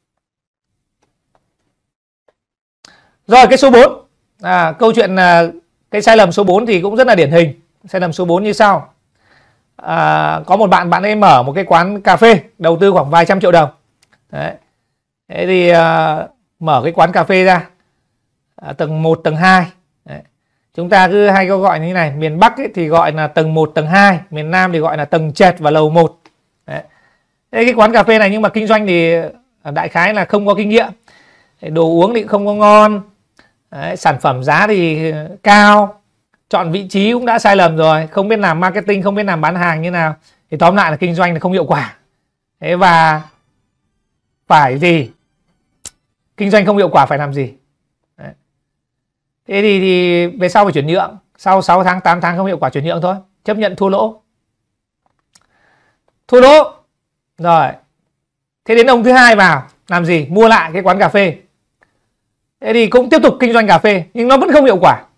Rồi cái số bốn. À, câu chuyện cái sai lầm số bốn thì cũng rất là điển hình. Sai lầm số bốn như sau. à, có một bạn bạn ấy mở một cái quán cà phê, đầu tư khoảng vài trăm triệu đồng. Đấy. Thế thì à, mở cái quán cà phê ra, à, tầng một, tầng hai. Đấy. Chúng ta cứ hay có gọi như thế này, miền Bắc ấy thì gọi là tầng một, tầng hai, miền Nam thì gọi là tầng trệt và lầu một. Đấy. Thế cái quán cà phê này nhưng mà kinh doanh thì đại khái là không có kinh nghiệm, đồ uống thì không có ngon. Đấy, sản phẩm giá thì cao, chọn vị trí cũng đã sai lầm rồi, không biết làm marketing, không biết làm bán hàng như nào, thì tóm lại là kinh doanh là không hiệu quả. Thế và phải gì? Kinh doanh không hiệu quả phải làm gì? Đấy. Thế thì, thì về sau phải chuyển nhượng, sau sáu tháng, tám tháng không hiệu quả chuyển nhượng thôi, chấp nhận thua lỗ. Thua lỗ. Rồi. Thế đến ông thứ hai vào làm gì? Mua lại cái quán cà phê. Thế thì cũng tiếp tục kinh doanh cà phê nhưng nó vẫn không hiệu quả.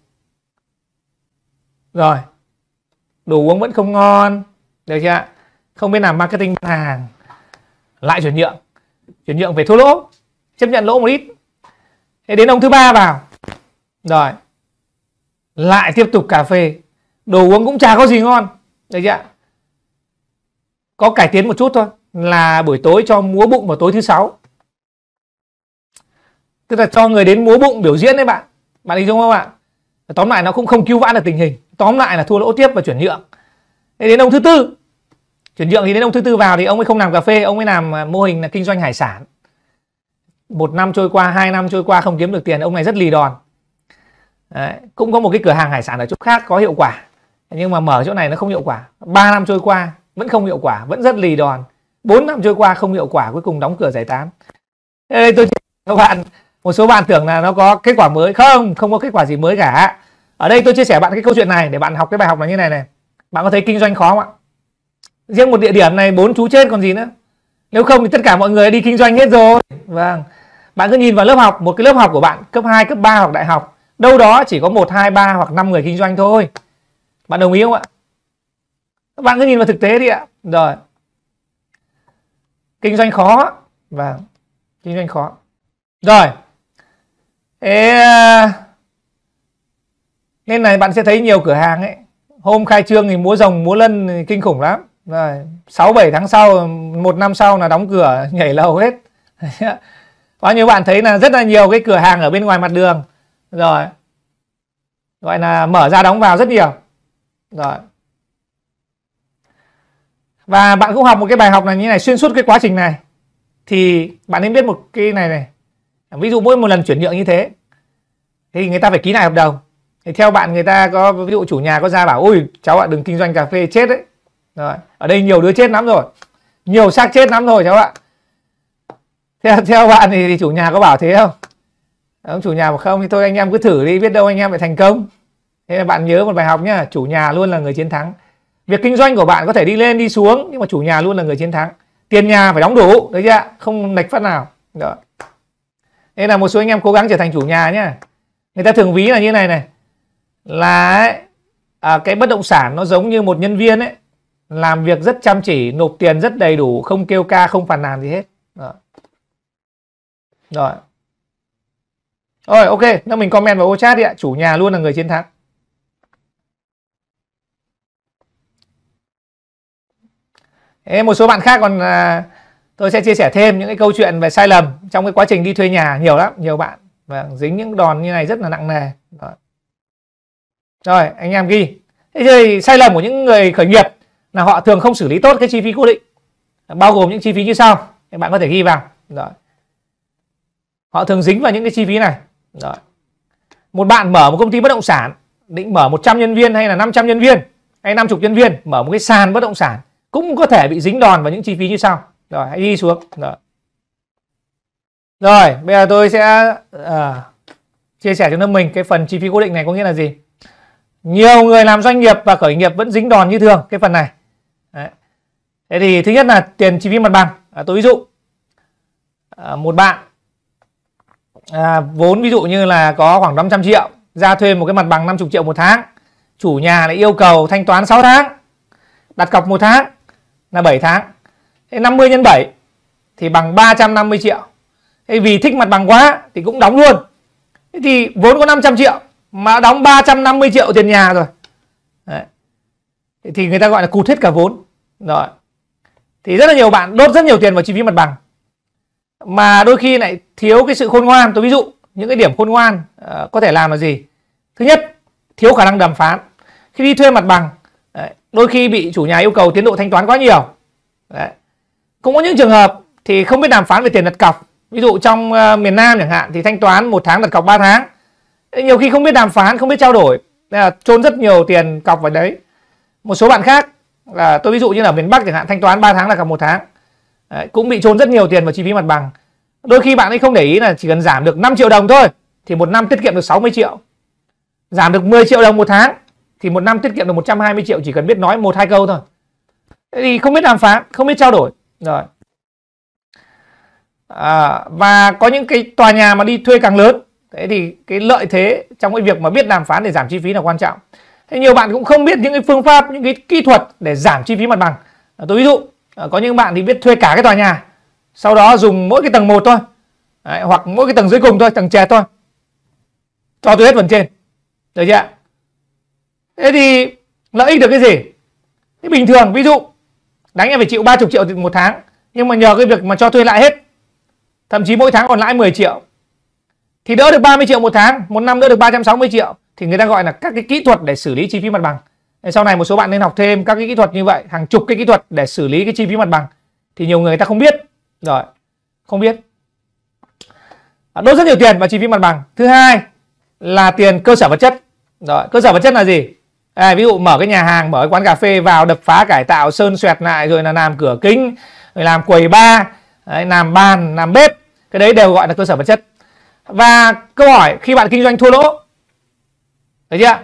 Rồi. Đồ uống vẫn không ngon, được chưa? Không biết làm marketing bán hàng. Lại chuyển nhượng. Chuyển nhượng về thua lỗ, chấp nhận lỗ một ít. Thế đến ông thứ ba vào. Rồi. Lại tiếp tục cà phê. Đồ uống cũng chả có gì ngon, được chưa? Có cải tiến một chút thôi, là buổi tối cho múa bụng vào tối thứ sáu. Tức là cho người đến múa bụng biểu diễn đấy bạn. Bạn hình dung không ạ? Tóm lại nó cũng không cứu vãn được tình hình. Tóm lại là thua lỗ tiếp và chuyển nhượng. Thế đến ông thứ tư. Chuyển nhượng thì đến ông thứ tư vào thì ông ấy không làm cà phê, ông ấy làm mô hình là kinh doanh hải sản. Một năm trôi qua, hai năm trôi qua không kiếm được tiền, ông này rất lì đòn. Đấy, cũng có một cái cửa hàng hải sản ở chỗ khác có hiệu quả, nhưng mà mở chỗ này nó không hiệu quả. Ba năm trôi qua vẫn không hiệu quả, vẫn rất lì đòn. Bốn năm trôi qua không hiệu quả, cuối cùng đóng cửa giải tán. Thế đây tôi các bạn, một số bạn tưởng là nó có kết quả mới. Không, không có kết quả gì mới cả. Ở đây tôi chia sẻ bạn cái câu chuyện này để bạn học cái bài học là như này này. Bạn có thấy kinh doanh khó không ạ? Riêng một địa điểm này bốn chú chết còn gì nữa. Nếu không thì tất cả mọi người đi kinh doanh hết rồi. Vâng. Bạn cứ nhìn vào lớp học, một cái lớp học của bạn cấp hai, cấp ba hoặc đại học, đâu đó chỉ có một, hai, ba hoặc năm người kinh doanh thôi. Bạn đồng ý không ạ? Bạn cứ nhìn vào thực tế đi ạ. Rồi. Kinh doanh khó. Vâng. Kinh doanh khó. Rồi. Thế nên này bạn sẽ thấy nhiều cửa hàng ấy, hôm khai trương thì múa rồng múa lân thì kinh khủng lắm. Rồi, sáu bảy tháng sau, một năm sau là đóng cửa nhảy lầu hết. Bao nhiêu bạn thấy là rất là nhiều cái cửa hàng ở bên ngoài mặt đường. Rồi. Gọi là mở ra đóng vào rất nhiều. Rồi. Và bạn cũng học một cái bài học là như này, xuyên suốt cái quá trình này thì bạn nên biết một cái này này. Ví dụ mỗi một lần chuyển nhượng như thế thì người ta phải ký lại hợp đồng. Thì theo bạn người ta có, ví dụ chủ nhà có ra bảo ôi cháu ạ đừng kinh doanh cà phê chết đấy. Rồi, ở đây nhiều đứa chết lắm rồi, nhiều xác chết lắm rồi cháu ạ. Theo, theo bạn thì, thì chủ nhà có bảo thế không? Ông chủ nhà bảo không thì thôi anh em cứ thử đi, biết đâu anh em lại thành công. Thế là bạn nhớ một bài học nhá, chủ nhà luôn là người chiến thắng. Việc kinh doanh của bạn có thể đi lên đi xuống nhưng mà chủ nhà luôn là người chiến thắng. Tiền nhà phải đóng đủ, đấy chưa? Không lệch phát nào. Đó. Thế là một số anh em cố gắng trở thành chủ nhà nhá. Người ta thường ví là như này này, là ấy, à, cái bất động sản nó giống như một nhân viên ấy, làm việc rất chăm chỉ, nộp tiền rất đầy đủ, không kêu ca, không phàn nàn gì hết. Rồi. Rồi. Rồi, ok, nếu mình comment vào ô chat đi ạ, chủ nhà luôn là người chiến thắng. Thế một số bạn khác còn à, tôi sẽ chia sẻ thêm những cái câu chuyện về sai lầm trong cái quá trình đi thuê nhà, nhiều lắm, nhiều bạn và dính những đòn như này rất là nặng nề. Rồi, Rồi anh em ghi. Thế thì sai lầm của những người khởi nghiệp là họ thường không xử lý tốt cái chi phí cố định, bao gồm những chi phí như sau. Các bạn có thể ghi vào. Rồi. Họ thường dính vào những cái chi phí này. Rồi. Một bạn mở một công ty bất động sản, định mở một trăm nhân viên hay là năm trăm nhân viên hay năm mươi nhân viên, mở một cái sàn bất động sản, cũng có thể bị dính đòn vào những chi phí như sau. Rồi, hãy ghi xuống. Rồi, Rồi bây giờ tôi sẽ uh, chia sẻ cho lớp mình cái phần chi phí cố định này có nghĩa là gì. Nhiều người làm doanh nghiệp và khởi nghiệp vẫn dính đòn như thường cái phần này. Đấy. Thế thì thứ nhất là tiền chi phí mặt bằng. À, tôi ví dụ à, một bạn à, vốn ví dụ như là có khoảng năm trăm triệu, ra thuê một cái mặt bằng năm mươi triệu một tháng, chủ nhà lại yêu cầu thanh toán sáu tháng, đặt cọc một tháng là bảy tháng. Thế năm mươi nhân bảy thì bằng ba trăm năm mươi triệu. Thế vì thích mặt bằng quá thì cũng đóng luôn. Thế thì vốn có năm trăm triệu mà đóng ba trăm năm mươi triệu tiền nhà rồi. Đấy. thì người ta gọi là cụt hết cả vốn. Rồi. Thì rất là nhiều bạn đốt rất nhiều tiền vào chi phí mặt bằng, mà đôi khi lại thiếu cái sự khôn ngoan. Tôi ví dụ những cái điểm khôn ngoan uh, có thể làm là gì? Thứ nhất, thiếu khả năng đàm phán. Khi đi thuê mặt bằng, đấy, đôi khi bị chủ nhà yêu cầu tiến độ thanh toán quá nhiều. Đấy. Cũng có những trường hợp thì không biết đàm phán về tiền đặt cọc. Ví dụ trong uh, miền Nam chẳng hạn thì thanh toán một tháng đặt cọc ba tháng. Nhiều khi không biết đàm phán, không biết trao đổi, nên là trôn rất nhiều tiền cọc vào đấy. Một số bạn khác là tôi ví dụ như là miền Bắc chẳng hạn, thanh toán ba tháng là cọc một tháng. Đấy, cũng bị trôn rất nhiều tiền vào chi phí mặt bằng. Đôi khi bạn ấy không để ý là chỉ cần giảm được năm triệu đồng thôi thì một năm tiết kiệm được sáu mươi triệu. Giảm được mười triệu đồng một tháng thì một năm tiết kiệm được một trăm hai mươi triệu, chỉ cần biết nói một hai câu thôi. Thế thì không biết đàm phán, không biết trao đổi. Rồi. À, và có những cái tòa nhà mà đi thuê càng lớn, thế thì cái lợi thế trong cái việc mà biết đàm phán để giảm chi phí là quan trọng. Thế nhiều bạn cũng không biết những cái phương pháp, những cái kỹ thuật để giảm chi phí mặt bằng. À, tôi ví dụ có những bạn thì biết thuê cả cái tòa nhà, sau đó dùng mỗi cái tầng một thôi. Đấy, hoặc mỗi cái tầng dưới cùng thôi, tầng trệt thôi, cho tôi hết phần trên. Được chưa? Thế thì lợi ích được cái gì? Thế bình thường ví dụ đánh em phải chịu ba mươi triệu một tháng, nhưng mà nhờ cái việc mà cho thuê lại hết, thậm chí mỗi tháng còn lãi mười triệu, thì đỡ được ba mươi triệu một tháng, một năm đỡ được ba trăm sáu mươi triệu. Thì người ta gọi là các cái kỹ thuật để xử lý chi phí mặt bằng. Sau này một số bạn nên học thêm các cái kỹ thuật như vậy, hàng chục cái kỹ thuật để xử lý cái chi phí mặt bằng. Thì nhiều người, người ta không biết. Rồi, không biết. Đốt rất nhiều tiền vào chi phí mặt bằng. Thứ hai là tiền cơ sở vật chất. Rồi, cơ sở vật chất là gì? À, ví dụ mở cái nhà hàng, mở cái quán cà phê vào đập phá cải tạo, sơn xoẹt lại, rồi là làm cửa kính, rồi làm quầy bar, đấy, làm bàn, làm bếp. Cái đấy đều gọi là cơ sở vật chất. Và câu hỏi khi bạn kinh doanh thua lỗ, thấy chưa?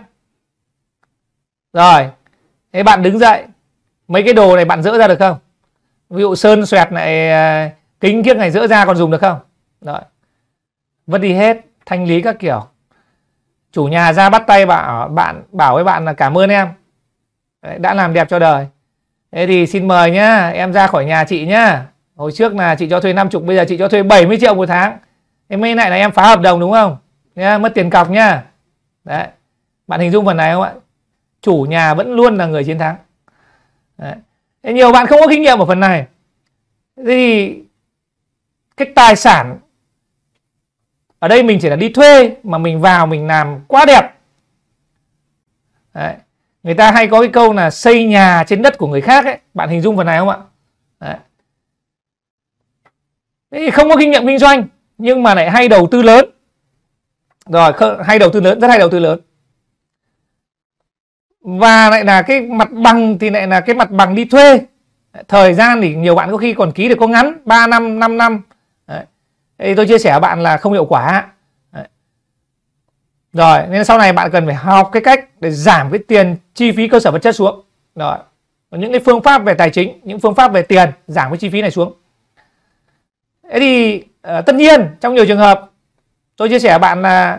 Rồi, thế bạn đứng dậy, mấy cái đồ này bạn dỡ ra được không? Ví dụ sơn xoẹt này, kính kiếc này dỡ ra còn dùng được không? Rồi, vứt đi hết, thanh lý các kiểu. Chủ nhà ra bắt tay bảo bạn bảo với bạn là cảm ơn em, đấy, đã làm đẹp cho đời. Thế thì xin mời nhá, em ra khỏi nhà chị nhá. Hồi trước là chị cho thuê năm mươi, bây giờ chị cho thuê bảy mươi triệu một tháng. Thế mấy này là em phá hợp đồng đúng không? Nhá, mất tiền cọc nhá. Đấy. Bạn hình dung phần này không ạ? Chủ nhà vẫn luôn là người chiến thắng. Đấy. Thế nhiều bạn không có kinh nghiệm ở phần này. Thế thì cái tài sản ở đây mình chỉ là đi thuê, mà mình vào mình làm quá đẹp. Đấy. Người ta hay có cái câu là xây nhà trên đất của người khác ấy. Bạn hình dung phần này không ạ? Đấy. Thế thì không có kinh nghiệm kinh doanh, nhưng mà lại hay đầu tư lớn. Rồi, hay đầu tư lớn, rất hay đầu tư lớn. Và lại là cái mặt bằng thì lại là cái mặt bằng đi thuê. Thời gian thì nhiều bạn có khi còn ký được có ngắn, ba năm, năm năm. Đấy. Thì tôi chia sẻ với bạn là không hiệu quả. Đấy. Rồi, nên sau này bạn cần phải học cái cách để giảm cái tiền chi phí cơ sở vật chất xuống. Rồi. Những cái phương pháp về tài chính, những phương pháp về tiền, giảm cái chi phí này xuống. Thế thì uh, tất nhiên trong nhiều trường hợp tôi chia sẻ với bạn là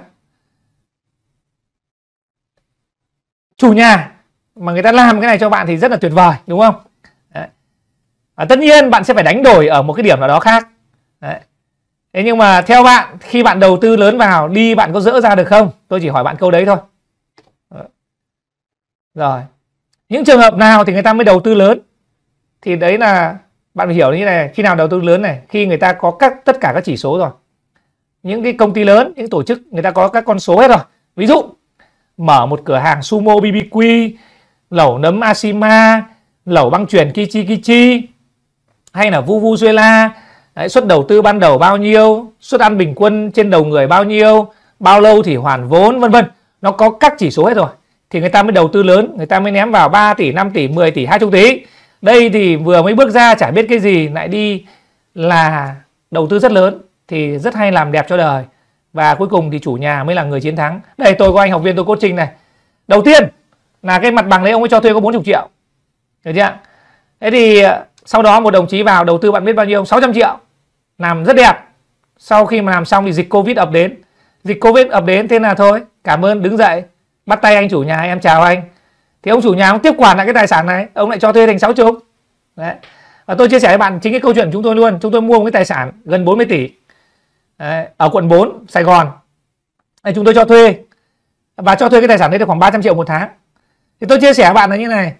chủ nhà mà người ta làm cái này cho bạn thì rất là tuyệt vời, đúng không? Đấy. À, tất nhiên bạn sẽ phải đánh đổi ở một cái điểm nào đó khác. Đấy. Thế nhưng mà theo bạn, khi bạn đầu tư lớn vào, đi bạn có dỡ ra được không? Tôi chỉ hỏi bạn câu đấy thôi. Đấy. Rồi. Những trường hợp nào thì người ta mới đầu tư lớn? Thì đấy là bạn phải hiểu như này, khi nào đầu tư lớn này, khi người ta có các tất cả các chỉ số rồi. Những cái công ty lớn, những tổ chức người ta có các con số hết rồi. Ví dụ mở một cửa hàng sumo bê bê quy, lẩu nấm Ashima, lẩu băng chuyền Kichi Kichi, hay là Vuvuzuela, đấy, suất đầu tư ban đầu bao nhiêu, suất ăn bình quân trên đầu người bao nhiêu, bao lâu thì hoàn vốn, vân vân. Nó có các chỉ số hết rồi. Thì người ta mới đầu tư lớn, người ta mới ném vào ba tỷ, năm tỷ, mười tỷ, hai mươi tỷ. Đây thì vừa mới bước ra chả biết cái gì, lại đi là đầu tư rất lớn, thì rất hay làm đẹp cho đời. Và cuối cùng thì chủ nhà mới là người chiến thắng. Đây tôi có anh học viên tôi coaching này. Đầu tiên là cái mặt bằng đấy ông ấy cho thuê có bốn mươi triệu. Được chưa? Thế thì sau đó một đồng chí vào đầu tư bạn biết bao nhiêu? sáu trăm triệu. Làm rất đẹp. Sau khi mà làm xong thì dịch Covid ập đến. Dịch Covid ập đến thế là thôi, cảm ơn, đứng dậy, bắt tay anh chủ nhà, em chào anh. Thì ông chủ nhà ông tiếp quản lại cái tài sản này, ông lại cho thuê thành sáu mươi. Đấy. Và tôi chia sẻ với bạn chính cái câu chuyện của chúng tôi luôn. Chúng tôi mua một cái tài sản gần bốn mươi tỷ. Đấy, ở quận bốn, Sài Gòn. Đấy, chúng tôi cho thuê. Và cho thuê cái tài sản đấy được khoảng ba trăm triệu một tháng. Thì tôi chia sẻ với bạn là như này,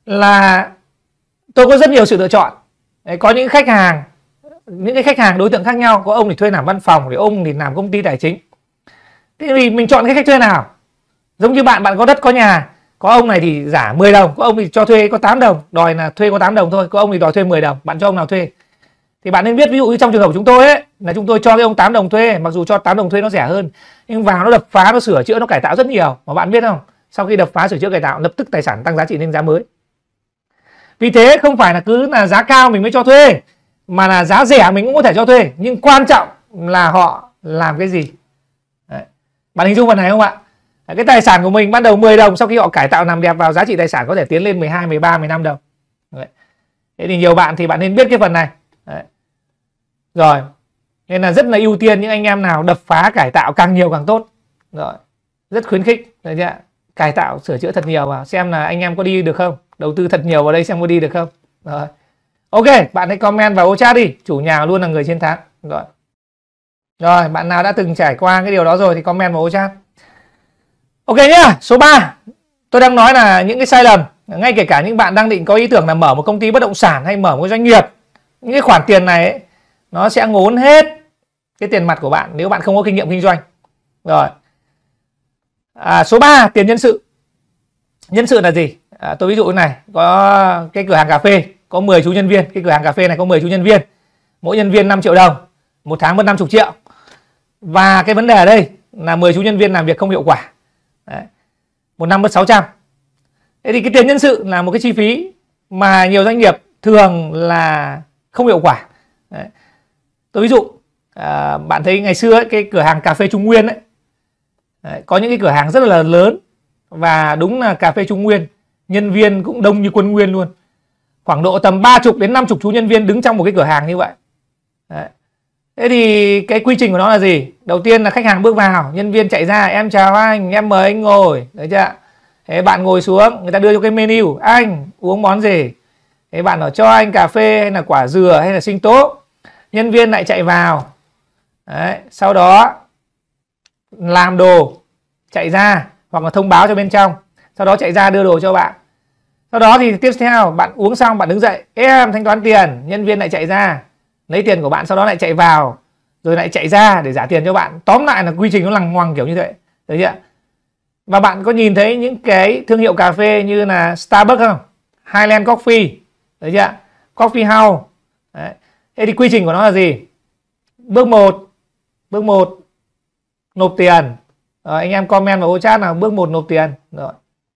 là tôi có rất nhiều sự lựa chọn. Đấy, có những khách hàng, những cái khách hàng đối tượng khác nhau. Có ông thì thuê làm văn phòng, thì ông thì làm công ty tài chính. Thế thì mình chọn cái khách thuê nào? Giống như bạn, bạn có đất có nhà, có ông này thì giả mười đồng, có ông thì cho thuê có tám đồng, đòi là thuê có tám đồng thôi, có ông thì đòi thuê mười đồng, bạn cho ông nào thuê? Thì bạn nên biết, ví dụ như trong trường hợp của chúng tôi ấy, là chúng tôi cho cái ông tám đồng thuê, mặc dù cho tám đồng thuê nó rẻ hơn, nhưng vào nó đập phá, nó sửa chữa, nó cải tạo rất nhiều. Mà bạn biết không, sau khi đập phá, sửa chữa, cải tạo, lập tức tài sản tăng giá trị lên giá mới. Vì thế không phải là cứ là giá cao mình mới cho thuê, mà là giá rẻ mình cũng có thể cho thuê, nhưng quan trọng là họ làm cái gì. Đấy. Bạn hình dung phần này không ạ? Cái tài sản của mình ban đầu mười đồng, sau khi họ cải tạo làm đẹp vào, giá trị tài sản có thể tiến lên mười hai, mười ba, mười lăm đồng. Đấy. Thế thì nhiều bạn thì bạn nên biết cái phần này. Đấy. Rồi, nên là rất là ưu tiên những anh em nào đập phá cải tạo càng nhiều càng tốt. Rồi, rất khuyến khích. Đấy chưa? Cải tạo sửa chữa thật nhiều vào, xem là anh em có đi được không, đầu tư thật nhiều vào đây xem có đi được không. Rồi, ok, bạn hãy comment vào ô chat đi, chủ nhà luôn là người chiến thắng. Rồi, rồi bạn nào đã từng trải qua cái điều đó rồi thì comment vào ô chat. Ok nhá. Số ba, tôi đang nói là những cái sai lầm, ngay kể cả những bạn đang định có ý tưởng là mở một công ty bất động sản hay mở một doanh nghiệp, những cái khoản tiền này ấy, nó sẽ ngốn hết cái tiền mặt của bạn nếu bạn không có kinh nghiệm kinh doanh. Rồi, à, số ba, tiền nhân sự. Nhân sự là gì? À, tôi ví dụ như này, có cái cửa hàng cà phê có mười chú nhân viên, cái cửa hàng cà phê này có mười chú nhân viên, mỗi nhân viên năm triệu đồng, một tháng mất năm mươi triệu. Và cái vấn đề ở đây là mười chú nhân viên làm việc không hiệu quả. Đấy. Một năm mất sáu trăm. Thế thì cái tiền nhân sự là một cái chi phí mà nhiều doanh nghiệp thường là không hiệu quả. Đấy. Tôi ví dụ, à, bạn thấy ngày xưa ấy, cái cửa hàng cà phê Trung Nguyên ấy, đấy, có những cái cửa hàng rất là lớn, và đúng là cà phê Trung Nguyên nhân viên cũng đông như quân Nguyên luôn, khoảng độ tầm ba mươi đến năm mươi chú nhân viên đứng trong một cái cửa hàng như vậy. Đấy. Thế thì cái quy trình của nó là gì? Đầu tiên là khách hàng bước vào, nhân viên chạy ra, em chào anh, em mời anh ngồi, đấy chưa? Thế bạn ngồi xuống, người ta đưa cho cái menu, anh uống món gì? Thế bạn nói cho anh cà phê hay là quả dừa hay là sinh tố. Nhân viên lại chạy vào, đấy, sau đó làm đồ, chạy ra hoặc là thông báo cho bên trong, sau đó chạy ra đưa đồ cho bạn. Sau đó thì tiếp theo bạn uống xong, bạn đứng dậy, em thanh toán tiền, nhân viên lại chạy ra lấy tiền của bạn, sau đó lại chạy vào rồi lại chạy ra để trả tiền cho bạn. Tóm lại là quy trình nó lằng ngoằng kiểu như thế, thấy chưa? Và bạn có nhìn thấy những cái thương hiệu cà phê như là Starbucks không? Highland Coffee, thấy chưa? Coffee House. Đấy. Thế thì quy trình của nó là gì? Bước một, bước một nộp tiền. Rồi, anh em comment vào ô chat nào, bước một nộp tiền. Rồi.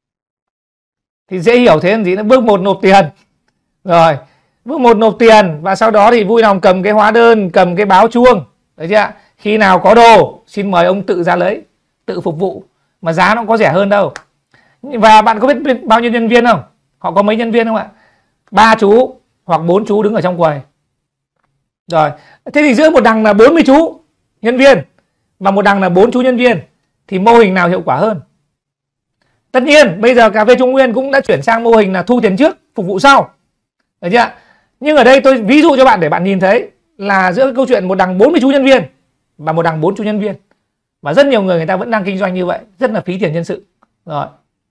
Thì dễ hiểu thế làm gì nữa, bước một nộp tiền. Rồi, bước một nộp tiền và sau đó thì vui lòng cầm cái hóa đơn, cầm cái báo chuông. Đấy chưa? Khi nào có đồ, xin mời ông tự ra lấy, tự phục vụ. Mà giá nó cũng có rẻ hơn đâu. Và bạn có biết bao nhiêu nhân viên không? Họ có mấy nhân viên không ạ? Ba chú hoặc bốn chú đứng ở trong quầy. Rồi, thế thì giữa một đằng là bốn mươi chú nhân viên và một đằng là bốn chú nhân viên thì mô hình nào hiệu quả hơn? Tất nhiên bây giờ cà phê Trung Nguyên cũng đã chuyển sang mô hình là thu tiền trước, phục vụ sau. Được chưa? Nhưng ở đây tôi ví dụ cho bạn để bạn nhìn thấy là giữa cái câu chuyện một đằng bốn mươi chú nhân viên và một đằng bốn chú nhân viên. Và rất nhiều người người ta vẫn đang kinh doanh như vậy, rất là phí tiền nhân sự. Rồi.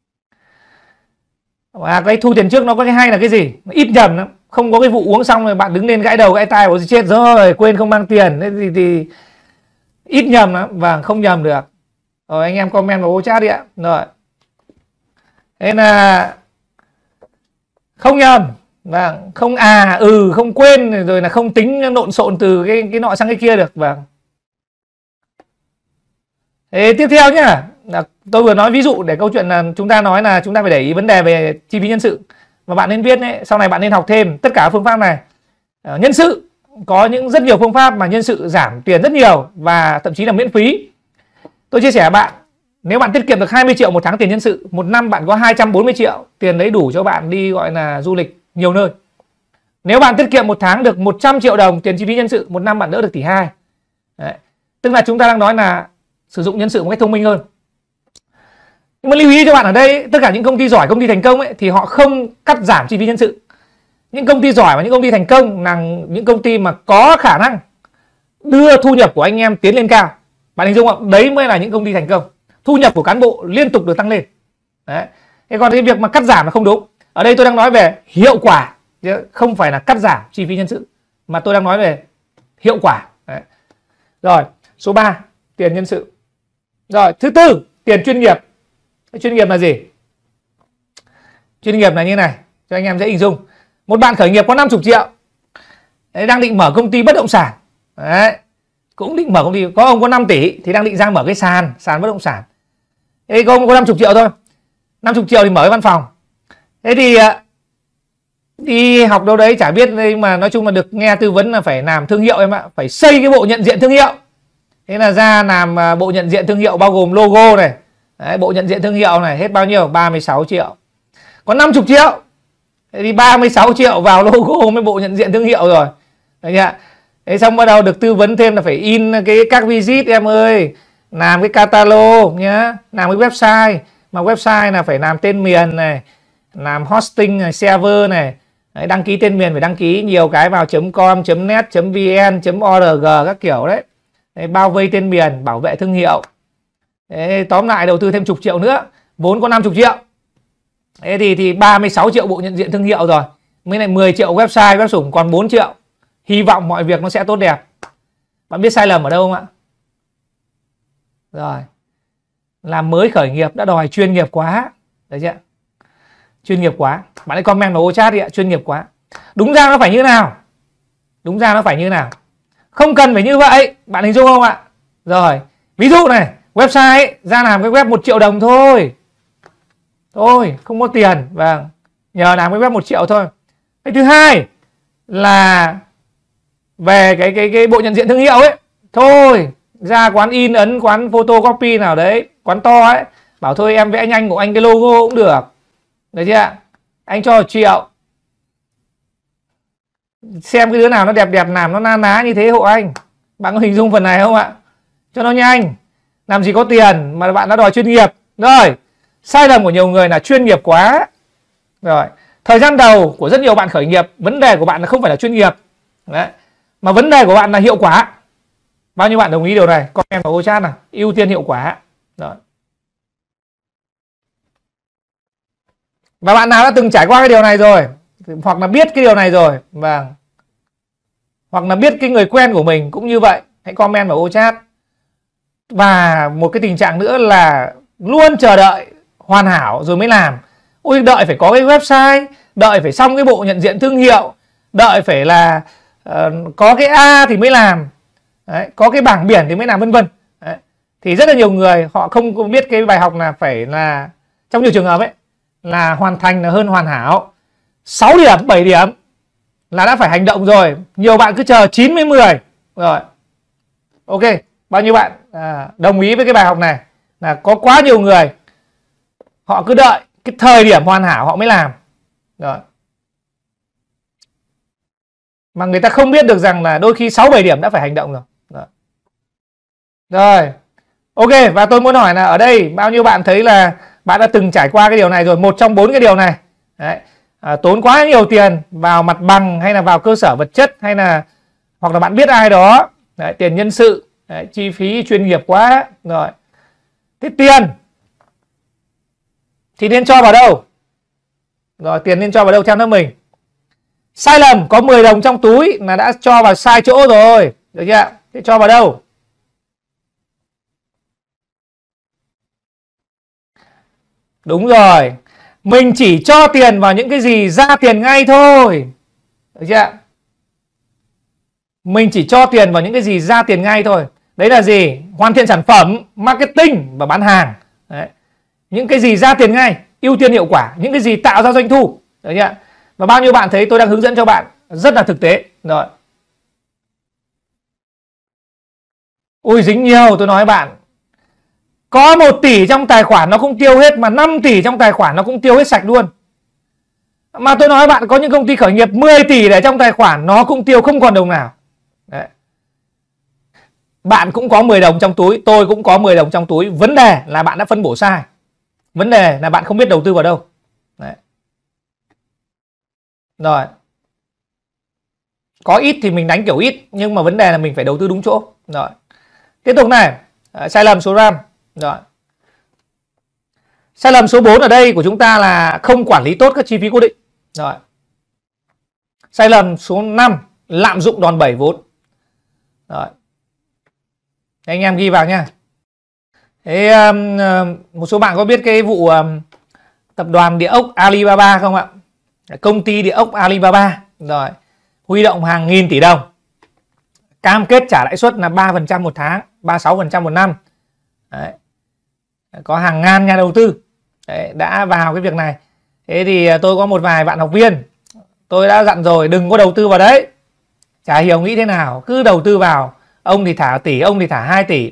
Và cái thu tiền trước nó có cái hay là cái gì? Ít nhầm lắm. Không có cái vụ uống xong rồi bạn đứng lên gãi đầu gãi tai, ôi chết rồi, quên không mang tiền. Thế thì, thì ít nhầm lắm và không nhầm được. Rồi anh em comment vào ô chat đi ạ. Rồi. Thế là không nhầm, vâng, không à ừ không quên, rồi là không tính lộn xộn từ cái cái nọ sang cái kia được. Vâng. Thế tiếp theo nhá, là tôi vừa nói ví dụ để câu chuyện là chúng ta nói là chúng ta phải để ý vấn đề về chi phí nhân sự. Và bạn nên biết đấy, sau này bạn nên học thêm tất cả phương pháp này. À, nhân sự có những rất nhiều phương pháp mà nhân sự giảm tiền rất nhiều và thậm chí là miễn phí. Tôi chia sẻ với bạn, nếu bạn tiết kiệm được hai mươi triệu một tháng tiền nhân sự, một năm bạn có hai trăm bốn mươi triệu, tiền đấy đủ cho bạn đi gọi là du lịch nhiều nơi. Nếu bạn tiết kiệm một tháng được một trăm triệu đồng tiền chi phí nhân sự, một năm bạn đỡ được tỷ hai. Đấy. Tức là chúng ta đang nói là sử dụng nhân sự một cách thông minh hơn. Nhưng mà lưu ý cho bạn ở đây, tất cả những công ty giỏi, công ty thành công ấy, thì họ không cắt giảm chi phí nhân sự. Những công ty giỏi và những công ty thành công là những công ty mà có khả năng đưa thu nhập của anh em tiến lên cao. Bạn hình dung không? Đấy mới là những công ty thành công. Thu nhập của cán bộ liên tục được tăng lên. Đấy. Thế còn cái việc mà cắt giảm là không đúng. Ở đây tôi đang nói về hiệu quả, chứ không phải là cắt giảm chi phí nhân sự, mà tôi đang nói về hiệu quả. Đấy. Rồi, số ba, tiền nhân sự. Rồi, thứ tư, tiền chuyên nghiệp. Chuyên nghiệp là gì? Chuyên nghiệp là như này, cho anh em dễ hình dung. Một bạn khởi nghiệp có năm mươi triệu, đấy, đang định mở công ty bất động sản. Đấy, cũng định mở công ty. Có ông có năm tỷ thì đang định ra mở cái sàn, sàn bất động sản. Thế có ông có năm mươi triệu thôi, năm mươi triệu thì mở cái văn phòng. Thế thì đi học đâu đấy chả biết, nhưng mà nói chung là được nghe tư vấn là phải làm thương hiệu em ạ, phải xây cái bộ nhận diện thương hiệu. Thế là ra làm bộ nhận diện thương hiệu bao gồm logo này, đấy, bộ nhận diện thương hiệu này, hết bao nhiêu? ba mươi sáu triệu. Có năm mươi triệu. Thế thì ba mươi sáu triệu vào logo với bộ nhận diện thương hiệu rồi. Đấy nhá. Thế xong bắt đầu được tư vấn thêm là phải in cái các visit em ơi, làm cái catalog nhá, làm cái website, mà website là phải làm tên miền này, làm hosting này, server này. Đấy, đăng ký tên miền phải đăng ký nhiều cái vào .com, .net, .vn, .org các kiểu đấy. Đấy, bao vây tên miền, bảo vệ thương hiệu. Đấy, tóm lại đầu tư thêm chục triệu nữa, vốn có năm mươi triệu. Thế thì thì ba mươi sáu triệu bộ nhận diện thương hiệu rồi. Mới lại mười triệu website, web sủng còn bốn triệu. Hy vọng mọi việc nó sẽ tốt đẹp. Bạn biết sai lầm ở đâu không ạ? Rồi. Làm mới khởi nghiệp đã đòi chuyên nghiệp quá. Đấy chưa? Chuyên nghiệp quá. Bạn hãy comment vào ô chat đi ạ, chuyên nghiệp quá. Đúng ra nó phải như thế nào? Đúng ra nó phải như thế nào? Không cần phải như vậy, bạn hình dung không ạ? Rồi, ví dụ này, website ấy, ra làm cái web một triệu đồng thôi. Thôi, không có tiền. Vâng, nhờ làm cái web một triệu thôi. Cái thứ hai là về cái cái cái bộ nhận diện thương hiệu ấy. Thôi, ra quán in ấn, quán photocopy nào đấy, quán to ấy, bảo thôi em vẽ nhanh của anh cái logo cũng được. Đấy chưa ạ? Anh cho một triệu. Xem cái đứa nào nó đẹp đẹp làm nó na ná như thế hộ anh. Bạn có hình dung phần này không ạ? Cho nó nhanh. Làm gì có tiền mà bạn đã đòi chuyên nghiệp. Rồi, sai lầm của nhiều người là chuyên nghiệp quá. Rồi, thời gian đầu của rất nhiều bạn khởi nghiệp, vấn đề của bạn là không phải là chuyên nghiệp. Đấy. Mà vấn đề của bạn là hiệu quả. Bao nhiêu bạn đồng ý điều này? Comment vào ô chat nào. Ưu tiên hiệu quả. Rồi. Và bạn nào đã từng trải qua cái điều này rồi, hoặc là biết cái điều này rồi, và hoặc là biết cái người quen của mình cũng như vậy, hãy comment vào ô chat. Và một cái tình trạng nữa là luôn chờ đợi hoàn hảo rồi mới làm. Ôi, đợi phải có cái website, đợi phải xong cái bộ nhận diện thương hiệu, đợi phải là uh, có cái A thì mới làm. Đấy, có cái bảng biển thì mới làm, vân vân. Thì rất là nhiều người họ không biết cái bài học là phải là trong nhiều trường hợp ấy là hoàn thành là hơn hoàn hảo. Sáu điểm, bảy điểm là đã phải hành động rồi. Nhiều bạn cứ chờ chín với mười. Rồi. Ok, bao nhiêu bạn à, đồng ý với cái bài học này là có quá nhiều người họ cứ đợi cái thời điểm hoàn hảo họ mới làm. Rồi. Mà người ta không biết được rằng là đôi khi sáu bảy điểm đã phải hành động rồi. Rồi. Rồi. Ok, và tôi muốn hỏi là ở đây bao nhiêu bạn thấy là bạn đã từng trải qua cái điều này rồi, một trong bốn cái điều này. Đấy. À, tốn quá nhiều tiền vào mặt bằng hay là vào cơ sở vật chất, hay là hoặc là bạn biết ai đó. Đấy, tiền nhân sự. Đấy, chi phí chuyên nghiệp quá. Rồi. Thế tiền thì nên cho vào đâu? Rồi, tiền nên cho vào đâu theo lớp mình? Sai lầm, có mười đồng trong túi là đã cho vào sai chỗ rồi. Được chưa? Thế cho vào đâu? Đúng rồi. Mình chỉ cho tiền vào những cái gì ra tiền ngay thôi. Được chưa? Mình chỉ cho tiền vào những cái gì ra tiền ngay thôi. Đấy là gì? Hoàn thiện sản phẩm, marketing và bán hàng. Đấy. Những cái gì ra tiền ngay, ưu tiên hiệu quả. Những cái gì tạo ra doanh thu. Được chưa? Và bao nhiêu bạn thấy tôi đang hướng dẫn cho bạn rất là thực tế. Rồi. Ui, dính nhiều, tôi nói bạn. Có một tỷ trong tài khoản nó không tiêu hết, mà năm tỷ trong tài khoản nó cũng tiêu hết sạch luôn. Mà tôi nói bạn, có những công ty khởi nghiệp mười tỷ để trong tài khoản nó cũng tiêu không còn đồng nào. Đấy. Bạn cũng có mười đồng trong túi, tôi cũng có mười đồng trong túi. Vấn đề là bạn đã phân bổ sai. Vấn đề là bạn không biết đầu tư vào đâu. Đấy. Rồi. Có ít thì mình đánh kiểu ít, nhưng mà vấn đề là mình phải đầu tư đúng chỗ. Rồi. Tiếp tục này, à, sai lầm số năm. Rồi. Sai lầm số bốn ở đây của chúng ta là không quản lý tốt các chi phí cố định. Rồi. Sai lầm số năm, lạm dụng đòn bẩy vốn. Rồi. Anh em ghi vào nha. Thế um, một số bạn có biết cái vụ um, tập đoàn địa ốc Alibaba không ạ? Công ty địa ốc Alibaba rồi huy động hàng nghìn tỷ đồng, cam kết trả lãi suất là ba phần trăm một tháng, ba mươi sáu phần trăm một năm. Đấy. Có hàng ngàn nhà đầu tư đấy, đã vào cái việc này. Thế thì tôi có một vài bạn học viên, tôi đã dặn rồi đừng có đầu tư vào đấy. Chả hiểu nghĩ thế nào, cứ đầu tư vào. Ông thì thả tỷ, ông thì thả hai tỷ.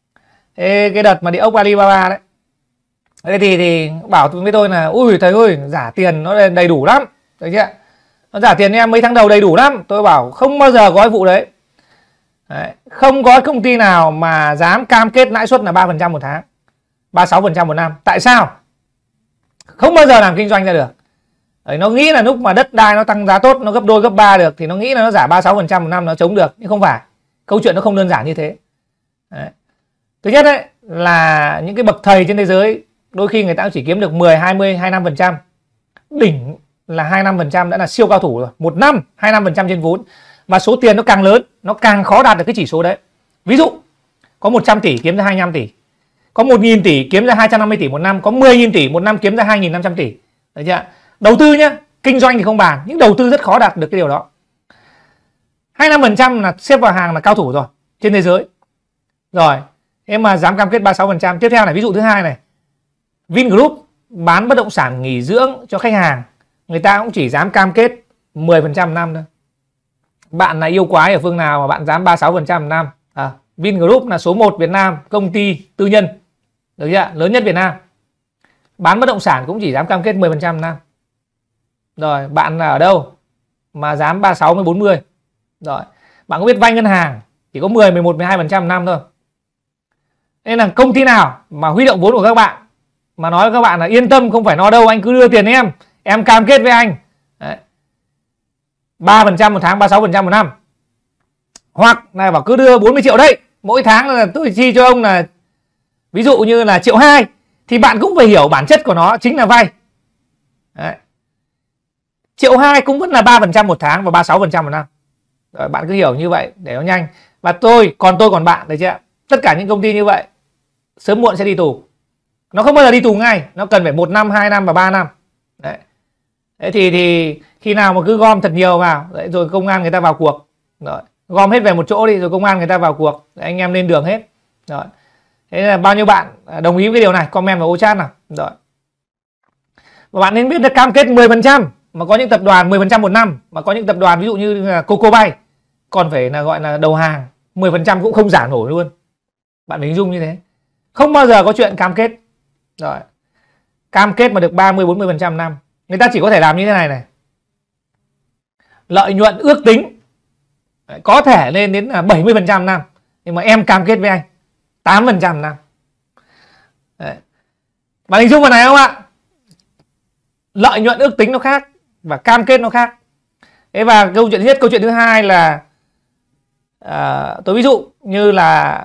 Thế cái đợt mà địa ốc Alibaba đấy, thế thì, thì bảo với tôi là ui thầy ơi, giả tiền nó đầy đủ lắm, được chưa? Nó giả tiền em mấy tháng đầu đầy đủ lắm. Tôi bảo không bao giờ có cái vụ đấy. Đấy. Không có công ty nào mà dám cam kết lãi suất là ba phần trăm một tháng, ba mươi sáu phần trăm một năm. Tại sao? Không bao giờ làm kinh doanh ra được. Đấy, nó nghĩ là lúc mà đất đai nó tăng giá tốt, nó gấp đôi gấp ba được thì nó nghĩ là nó giả ba mươi sáu phần trăm một năm nó chống được. Nhưng không phải. Câu chuyện nó không đơn giản như thế. Đấy. Thứ nhất đấy là những cái bậc thầy trên thế giới đôi khi người ta cũng chỉ kiếm được mười, hai mươi, hai mươi lăm phần trăm. Đỉnh là hai mươi lăm phần trăm đã là siêu cao thủ rồi. Một năm hai mươi lăm phần trăm trên vốn. Và số tiền nó càng lớn, nó càng khó đạt được cái chỉ số đấy. Ví dụ có một trăm tỷ kiếm ra hai mươi lăm tỷ, có một nghìn tỷ kiếm ra hai trăm năm mươi tỷ một năm, có mười nghìn tỷ một năm kiếm ra hai nghìn năm trăm tỷ. Đấy chưa? Đầu tư nhá, kinh doanh thì không bàn, nhưng đầu tư rất khó đạt được cái điều đó. hai mươi lăm phần trăm là xếp vào hàng là cao thủ rồi trên thế giới. Rồi, em mà dám cam kết ba mươi sáu phần trăm. Tiếp theo này, ví dụ thứ hai này. Vingroup bán bất động sản nghỉ dưỡng cho khách hàng, người ta cũng chỉ dám cam kết mười phần trăm một năm thôi. Bạn là yêu quái ở phương nào mà bạn dám ba mươi sáu phần trăm một năm? À, Vingroup là số một Việt Nam, công ty tư nhân, được chưa? Lớn nhất Việt Nam. Bán bất động sản cũng chỉ dám cam kết mười phần trăm một năm. Rồi, bạn là ở đâu mà dám ba mươi sáu, bốn mươi? Rồi, bạn có biết vay ngân hàng chỉ có mười, mười một, mười hai phần trăm một năm thôi. Nên là công ty nào mà huy động vốn của các bạn mà nói với các bạn là yên tâm, không phải lo đâu, anh cứ đưa tiền em, em cam kết với anh. Đấy. ba phần trăm một tháng, ba mươi sáu phần trăm một năm. Hoặc là bảo cứ đưa bốn mươi triệu đấy, mỗi tháng là tôi chi cho ông là ví dụ như là triệu hai, thì bạn cũng phải hiểu bản chất của nó chính là vay. Đấy. Triệu hai cũng vẫn là ba phần trăm một tháng và ba mươi sáu phần trăm một năm. Rồi, bạn cứ hiểu như vậy để nó nhanh. Và tôi, còn tôi còn bạn, thấy chưa? Tất cả những công ty như vậy sớm muộn sẽ đi tù. Nó không bao giờ đi tù ngay, nó cần phải một năm, hai năm và ba năm. Đấy. Thế thì, thì khi nào mà cứ gom thật nhiều vào, đấy, rồi công an người ta vào cuộc. Rồi, gom hết về một chỗ đi, rồi công an người ta vào cuộc. Đấy, anh em lên đường hết. Rồi. Thế là bao nhiêu bạn đồng ý với điều này, comment vào ô chat nào. Rồi. Và bạn nên biết được cam kết mười phần trăm, mà có những tập đoàn mười phần trăm một năm, mà có những tập đoàn ví dụ như là Cocobay còn phải là gọi là đầu hàng, mười phần trăm cũng không giả nổi luôn. Bạn hình dung như thế. Không bao giờ có chuyện cam kết. Rồi. Cam kết mà được ba mươi, bốn mươi phần trăm năm. Người ta chỉ có thể làm như thế này này. Lợi nhuận ước tính có thể lên đến là bảy mươi phần trăm năm, nhưng mà em cam kết với anh tám phần trăm năm. Đấy. Bạn hình dung vào này không ạ? Lợi nhuận ước tính nó khác và cam kết nó khác. Thế và câu chuyện thứ nhất, câu chuyện thứ hai là à, tôi ví dụ như là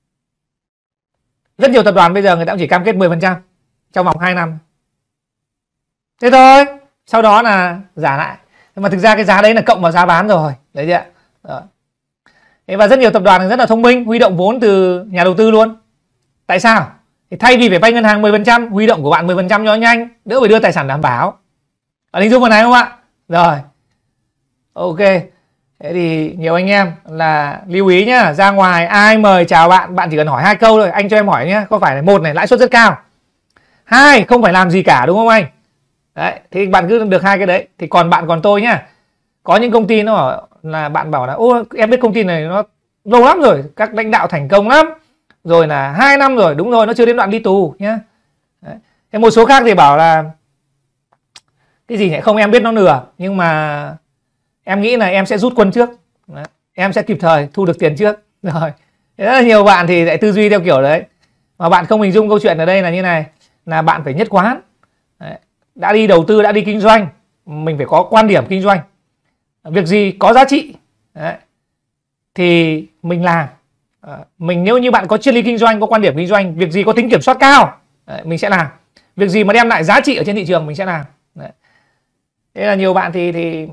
rất nhiều tập đoàn bây giờ người ta cũng chỉ cam kết mười phần trăm trong vòng hai năm. Thế thôi, sau đó là giả lại. Nhưng mà thực ra cái giá đấy là cộng vào giá bán rồi. Đấy chưa? Rồi. Thế và rất nhiều tập đoàn rất là thông minh, huy động vốn từ nhà đầu tư luôn. Tại sao? Thì thay vì phải vay ngân hàng mười phần trăm, huy động của bạn mười phần trăm cho nhanh, đỡ phải đưa tài sản đảm bảo. Bạn hình dung vào này không ạ? Rồi. Ok. Thế thì nhiều anh em là lưu ý nhá, ra ngoài ai mời chào bạn, bạn chỉ cần hỏi hai câu thôi, anh cho em hỏi nhá, có phải là một này lãi suất rất cao, hai không phải làm gì cả, đúng không anh? Đấy, thì bạn cứ được hai cái đấy. Thì còn bạn còn tôi nhá, có những công ty nó bảo là bạn bảo là ô em biết công ty này nó lâu lắm rồi, các lãnh đạo thành công lắm, rồi là hai năm rồi, đúng rồi, nó chưa đến đoạn đi tù nhá. Đấy. Thế một số khác thì bảo là cái gì nhỉ, không em biết nó lừa, nhưng mà em nghĩ là em sẽ rút quân trước. Đấy. Em sẽ kịp thời thu được tiền trước. Rồi. Thế rất là nhiều bạn thì lại tư duy theo kiểu đấy. Mà bạn không hình dung câu chuyện ở đây là như này, là bạn phải nhất quán. Đấy. Đã đi đầu tư, đã đi kinh doanh, mình phải có quan điểm kinh doanh. Việc gì có giá trị đấy, thì mình làm. À, mình nếu như bạn có triết lý kinh doanh, có quan điểm kinh doanh, việc gì có tính kiểm soát cao, đấy, mình sẽ làm. Việc Việc gì mà đem lại giá trị ở trên thị trường mình sẽ làm. Đấy. Thế là nhiều bạn thì thì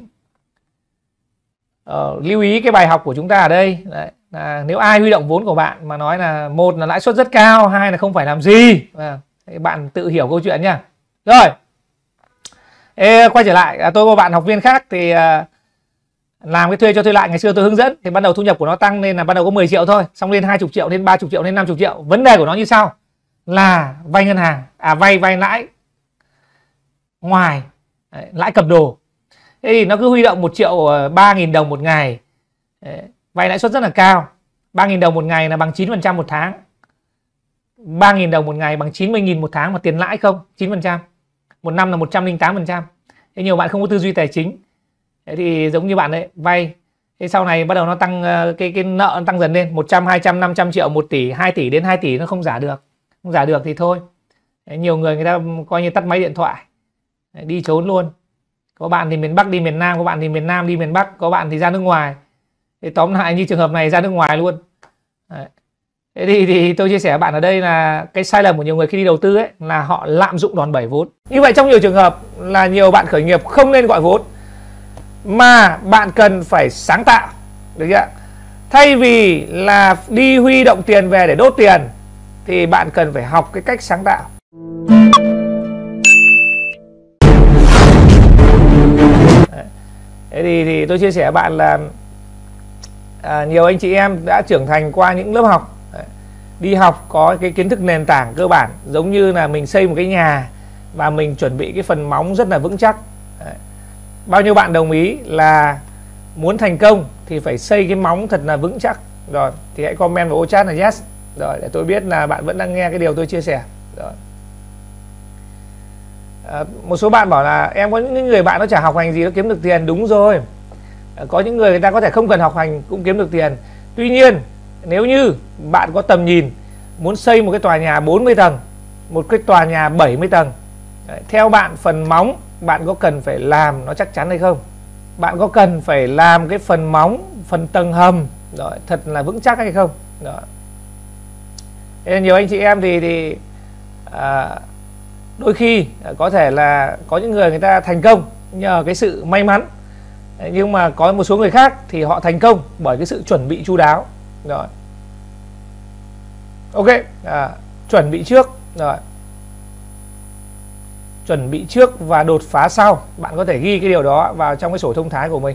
uh, lưu ý cái bài học của chúng ta ở đây. Đấy. Là nếu ai huy động vốn của bạn mà nói là một là lãi suất rất cao, hai là không phải làm gì, à, bạn tự hiểu câu chuyện nha. Rồi. Ê, quay trở lại, à, tôi có bạn học viên khác thì à, làm cái thuê cho thuê lại ngày xưa tôi hướng dẫn thì ban đầu thu nhập của nó tăng lên là ban đầu có mười triệu thôi, xong lên hai mươi triệu, lên ba mươi triệu, lên năm mươi triệu. Vấn đề của nó như sau là vay ngân hàng, à vay vay lãi ngoài, đấy, lãi cầm đồ. Thế thì nó cứ huy động một triệu ba nghìn đồng một ngày, đấy, vay lãi suất rất là cao. Ba nghìn đồng một ngày là bằng chín phần trăm một tháng. Ba nghìn đồng một ngày bằng chín mươi nghìn một tháng mà tiền lãi không, chín phần trăm. Một năm là một trăm lẻ tám phần trăm. Thế nhiều bạn không có tư duy tài chính. Thế thì giống như bạn đấy, vay. Thế sau này bắt đầu nó tăng, cái cái nợ nó tăng dần lên, một trăm, hai trăm, năm trăm triệu, một tỷ, hai tỷ đến hai tỷ nó không giả được. Không giả được thì thôi. Thế nhiều người người ta coi như tắt máy điện thoại, đi trốn luôn. Có bạn thì miền Bắc đi miền Nam, có bạn thì miền Nam đi miền Bắc, có bạn thì ra nước ngoài. Thế tóm lại như trường hợp này ra nước ngoài luôn. Đấy. Thế thì, thì tôi chia sẻ với bạn ở đây là cái sai lầm của nhiều người khi đi đầu tư ấy là họ lạm dụng đòn bẩy vốn. Như vậy trong nhiều trường hợp là nhiều bạn khởi nghiệp không nên gọi vốn, mà bạn cần phải sáng tạo, được chưa? Thay vì là đi huy động tiền về để đốt tiền thì bạn cần phải học cái cách sáng tạo. Đấy. Thế thì, thì tôi chia sẻ với bạn là à, nhiều anh chị em đã trưởng thành qua những lớp học. Đấy. Đi học có cái kiến thức nền tảng cơ bản, giống như là mình xây một cái nhà và mình chuẩn bị cái phần móng rất là vững chắc. Đấy. Bao nhiêu bạn đồng ý là muốn thành công thì phải xây cái móng thật là vững chắc? Rồi thì hãy comment vào ô chat là yes, rồi để tôi biết là bạn vẫn đang nghe cái điều tôi chia sẻ. Rồi. À, một số bạn bảo là em có những người bạn nó chả học hành gì nó kiếm được tiền. Đúng rồi, à, có những người người ta có thể không cần học hành cũng kiếm được tiền. Tuy nhiên nếu như bạn có tầm nhìn, muốn xây một cái tòa nhà bốn mươi tầng, một cái tòa nhà bảy mươi tầng, đấy, theo bạn phần móng bạn có cần phải làm nó chắc chắn hay không? Bạn có cần phải làm cái phần móng, phần tầng hầm rồi thật là vững chắc hay không? Đó. Nên nhiều anh chị em thì thì à, đôi khi có thể là có những người người ta thành công nhờ cái sự may mắn, nhưng mà có một số người khác thì họ thành công bởi cái sự chuẩn bị chu đáo. Rồi. Ok, à, chuẩn bị trước, rồi chuẩn bị trước và đột phá sau. Bạn có thể ghi cái điều đó vào trong cái sổ thông thái của mình.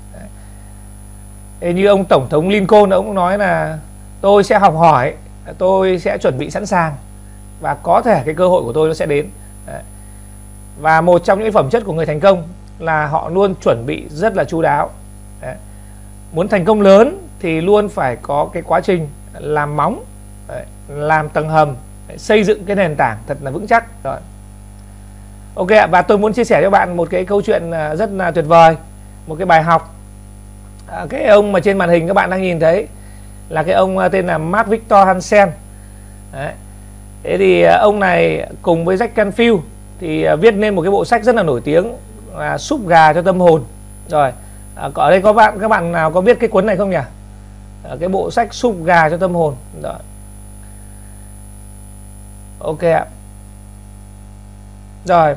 Đấy. Như ông Tổng thống Lincoln ông nói là tôi sẽ học hỏi, tôi sẽ chuẩn bị sẵn sàng và có thể cái cơ hội của tôi nó sẽ đến. Đấy. Và một trong những phẩm chất của người thành công là họ luôn chuẩn bị rất là chu đáo. Đấy. Muốn thành công lớn thì luôn phải có cái quá trình làm móng, đấy, làm tầng hầm, đấy, xây dựng cái nền tảng thật là vững chắc. Rồi. Ok ạ, và tôi muốn chia sẻ cho bạn một cái câu chuyện rất là tuyệt vời, một cái bài học. À, cái ông mà trên màn hình các bạn đang nhìn thấy là cái ông tên là Mark Victor Hansen. Đấy. Thế thì ông này cùng với Jack Canfield thì viết nên một cái bộ sách rất là nổi tiếng là Súp Gà Cho Tâm Hồn. Rồi, à, ở đây có bạn các bạn nào có biết cái cuốn này không nhỉ? À, cái bộ sách Súp Gà Cho Tâm Hồn. Rồi. Ok ạ. Rồi.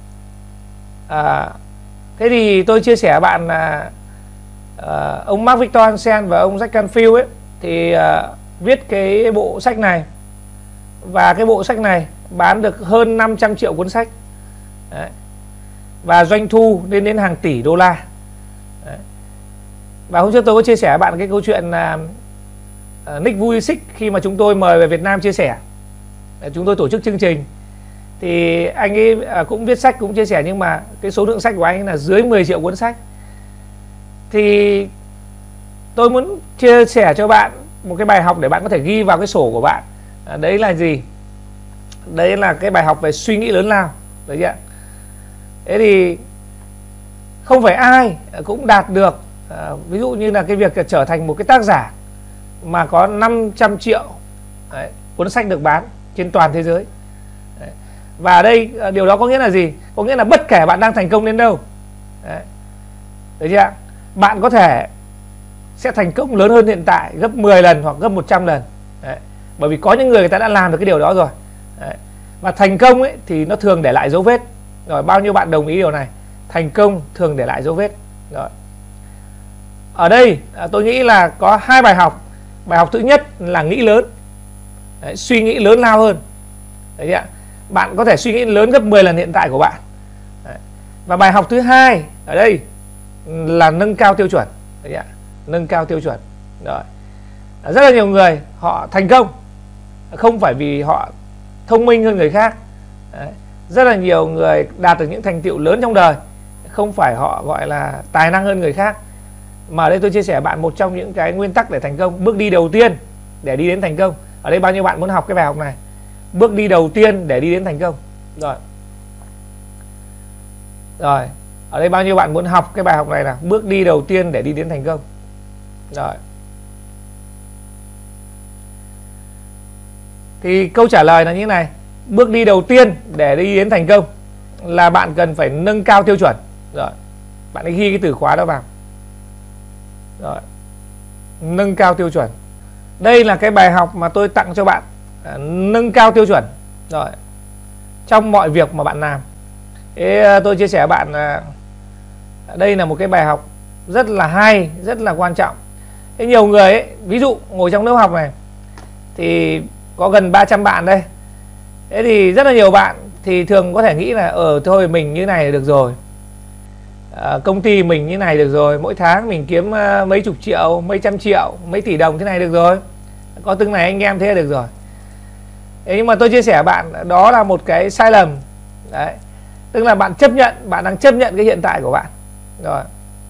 À, thế thì tôi chia sẻ với bạn là à, ông Mark Victor Hansen và ông Jack Canfield ấy thì à, viết cái bộ sách này, và cái bộ sách này bán được hơn năm trăm triệu cuốn sách. Đấy. Và doanh thu lên đến hàng tỷ đô la. Đấy. Và hôm trước tôi có chia sẻ với bạn cái câu chuyện là uh, Nick Vujicic khi mà chúng tôi mời về Việt Nam chia sẻ, chúng tôi tổ chức chương trình thì anh ấy uh, cũng viết sách, cũng chia sẻ, nhưng mà cái số lượng sách của anh ấy là dưới mười triệu cuốn sách. Thì tôi muốn chia sẻ cho bạn một cái bài học để bạn có thể ghi vào cái sổ của bạn. À, đấy là gì? Đấy là cái bài học về suy nghĩ lớn lao. Đấy chưa? Thế thì không phải ai cũng đạt được, à, ví dụ như là cái việc trở thành một cái tác giả mà có năm trăm triệu đấy, cuốn sách được bán trên toàn thế giới. Đấy. Và ở đây điều đó có nghĩa là gì? Có nghĩa là bất kể bạn đang thành công đến đâu, đấy, đấy chưa? Bạn có thể sẽ thành công lớn hơn hiện tại gấp mười lần hoặc gấp một trăm lần. Đấy. Bởi vì có những người người ta đã làm được cái điều đó rồi. Đấy. Và thành công ấy thì nó thường để lại dấu vết. Rồi, bao nhiêu bạn đồng ý điều này? Thành công thường để lại dấu vết. Rồi. Ở đây tôi nghĩ là có hai bài học. Bài học thứ nhất là nghĩ lớn. Đấy, suy nghĩ lớn lao hơn. Đấy ạ. Bạn có thể suy nghĩ lớn gấp mười lần hiện tại của bạn. Đấy. Và bài học thứ hai ở đây là nâng cao tiêu chuẩn. Đấy ạ. Nâng cao tiêu chuẩn. Rồi. Rất là nhiều người họ thành công không phải vì họ thông minh hơn người khác. Đấy. Rất là nhiều người đạt được những thành tựu lớn trong đời không phải họ gọi là tài năng hơn người khác, mà ở đây tôi chia sẻ bạn một trong những cái nguyên tắc để thành công, bước đi đầu tiên để đi đến thành công. Ở đây bao nhiêu bạn muốn học cái bài học này? Bước đi đầu tiên để đi đến thành công. Rồi. Rồi. Ở đây bao nhiêu bạn muốn học cái bài học này là bước đi đầu tiên để đi đến thành công? Rồi. Thì câu trả lời là như thế này. Bước đi đầu tiên để đi đến thành công là bạn cần phải nâng cao tiêu chuẩn. Rồi. Bạn hãy ghi cái từ khóa đó vào. Rồi. Nâng cao tiêu chuẩn. Đây là cái bài học mà tôi tặng cho bạn. À, nâng cao tiêu chuẩn. Rồi. Trong mọi việc mà bạn làm. Thế tôi chia sẻ với bạn là đây là một cái bài học rất là hay, rất là quan trọng. Thế nhiều người ấy, ví dụ ngồi trong lớp học này thì có gần ba trăm bạn đây. Thế thì rất là nhiều bạn thì thường có thể nghĩ là ở thôi mình như này được rồi, à, công ty mình như này được rồi, mỗi tháng mình kiếm uh, mấy chục triệu, mấy trăm triệu, mấy tỷ đồng thế này được rồi, có từng này anh em thế là được rồi. Thế nhưng mà tôi chia sẻ bạn đó là một cái sai lầm. Đấy. Tức là bạn chấp nhận, bạn đang chấp nhận cái hiện tại của bạn. Rồi.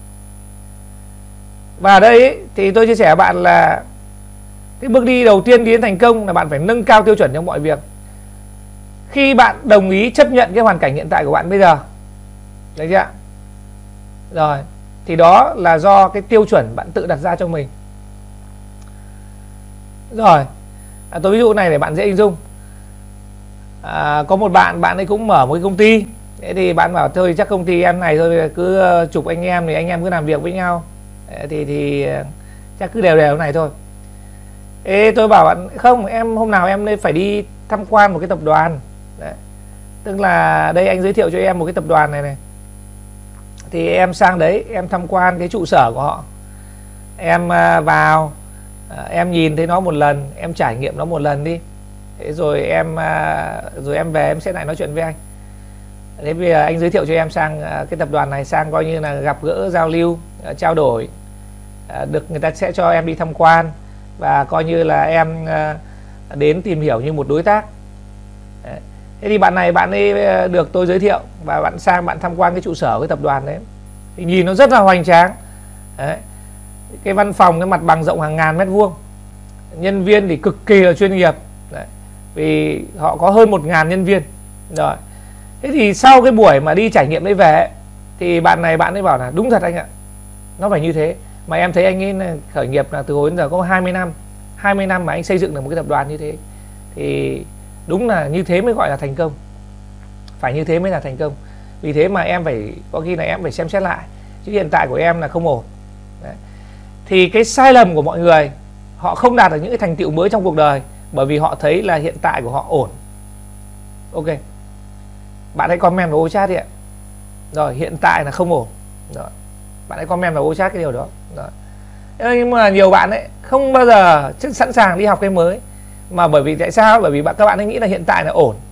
Và ở đây ấy, thì tôi chia sẻ với bạn là cái bước đi đầu tiên đi đến thành công là bạn phải nâng cao tiêu chuẩn trong mọi việc. Khi bạn đồng ý chấp nhận cái hoàn cảnh hiện tại của bạn bây giờ, đấy chưa? Rồi, thì đó là do cái tiêu chuẩn bạn tự đặt ra cho mình. Rồi, à, tôi ví dụ này để bạn dễ hình dung. À, có một bạn, bạn ấy cũng mở một cái công ty. Thế thì bạn bảo thôi chắc công ty em này thôi, cứ chục anh em thì anh em cứ làm việc với nhau. Thế thì thì chắc cứ đều đều này thôi. Ê, tôi bảo bạn không, em hôm nào em phải đi tham quan một cái tập đoàn. Đấy. Tức là đây anh giới thiệu cho em một cái tập đoàn này này. Thì em sang đấy, em tham quan cái trụ sở của họ. Em vào, em nhìn thấy nó một lần, em trải nghiệm nó một lần đi. Thế rồi em rồi em về em sẽ lại nói chuyện với anh. Thế bây giờ anh giới thiệu cho em sang cái tập đoàn này, sang coi như là gặp gỡ, giao lưu, trao đổi. Được người ta sẽ cho em đi tham quan và coi như là em đến tìm hiểu như một đối tác. Đấy. Thế thì bạn này bạn ấy được tôi giới thiệu và bạn sang bạn tham quan cái trụ sở của cái tập đoàn đấy. Thì nhìn nó rất là hoành tráng. Đấy. Cái văn phòng cái mặt bằng rộng hàng ngàn mét vuông. Nhân viên thì cực kỳ là chuyên nghiệp. Đấy. Vì họ có hơn một ngàn nhân viên. Rồi. Thế thì sau cái buổi mà đi trải nghiệm đấy về thì bạn này bạn ấy bảo là đúng thật anh ạ, nó phải như thế. Mà em thấy anh ấy khởi nghiệp là từ hồi đến giờ có hai mươi năm, hai mươi năm mà anh xây dựng được một cái tập đoàn như thế. Thì đúng là như thế mới gọi là thành công. Phải như thế mới là thành công. Vì thế mà em phải, có khi là em phải xem xét lại. Chứ hiện tại của em là không ổn. Đấy. Thì cái sai lầm của mọi người, họ không đạt được những cái thành tựu mới trong cuộc đời bởi vì họ thấy là hiện tại của họ ổn. Ok. Bạn hãy comment vào ô chat đi ạ. Rồi, hiện tại là không ổn. Rồi. Bạn hãy comment vào ô chat cái điều đó. Rồi. Nhưng mà nhiều bạn ấy không bao giờ sẵn sàng đi học cái mới. Mà bởi vì tại sao? Bởi vì các bạn ấy nghĩ là hiện tại là ổn.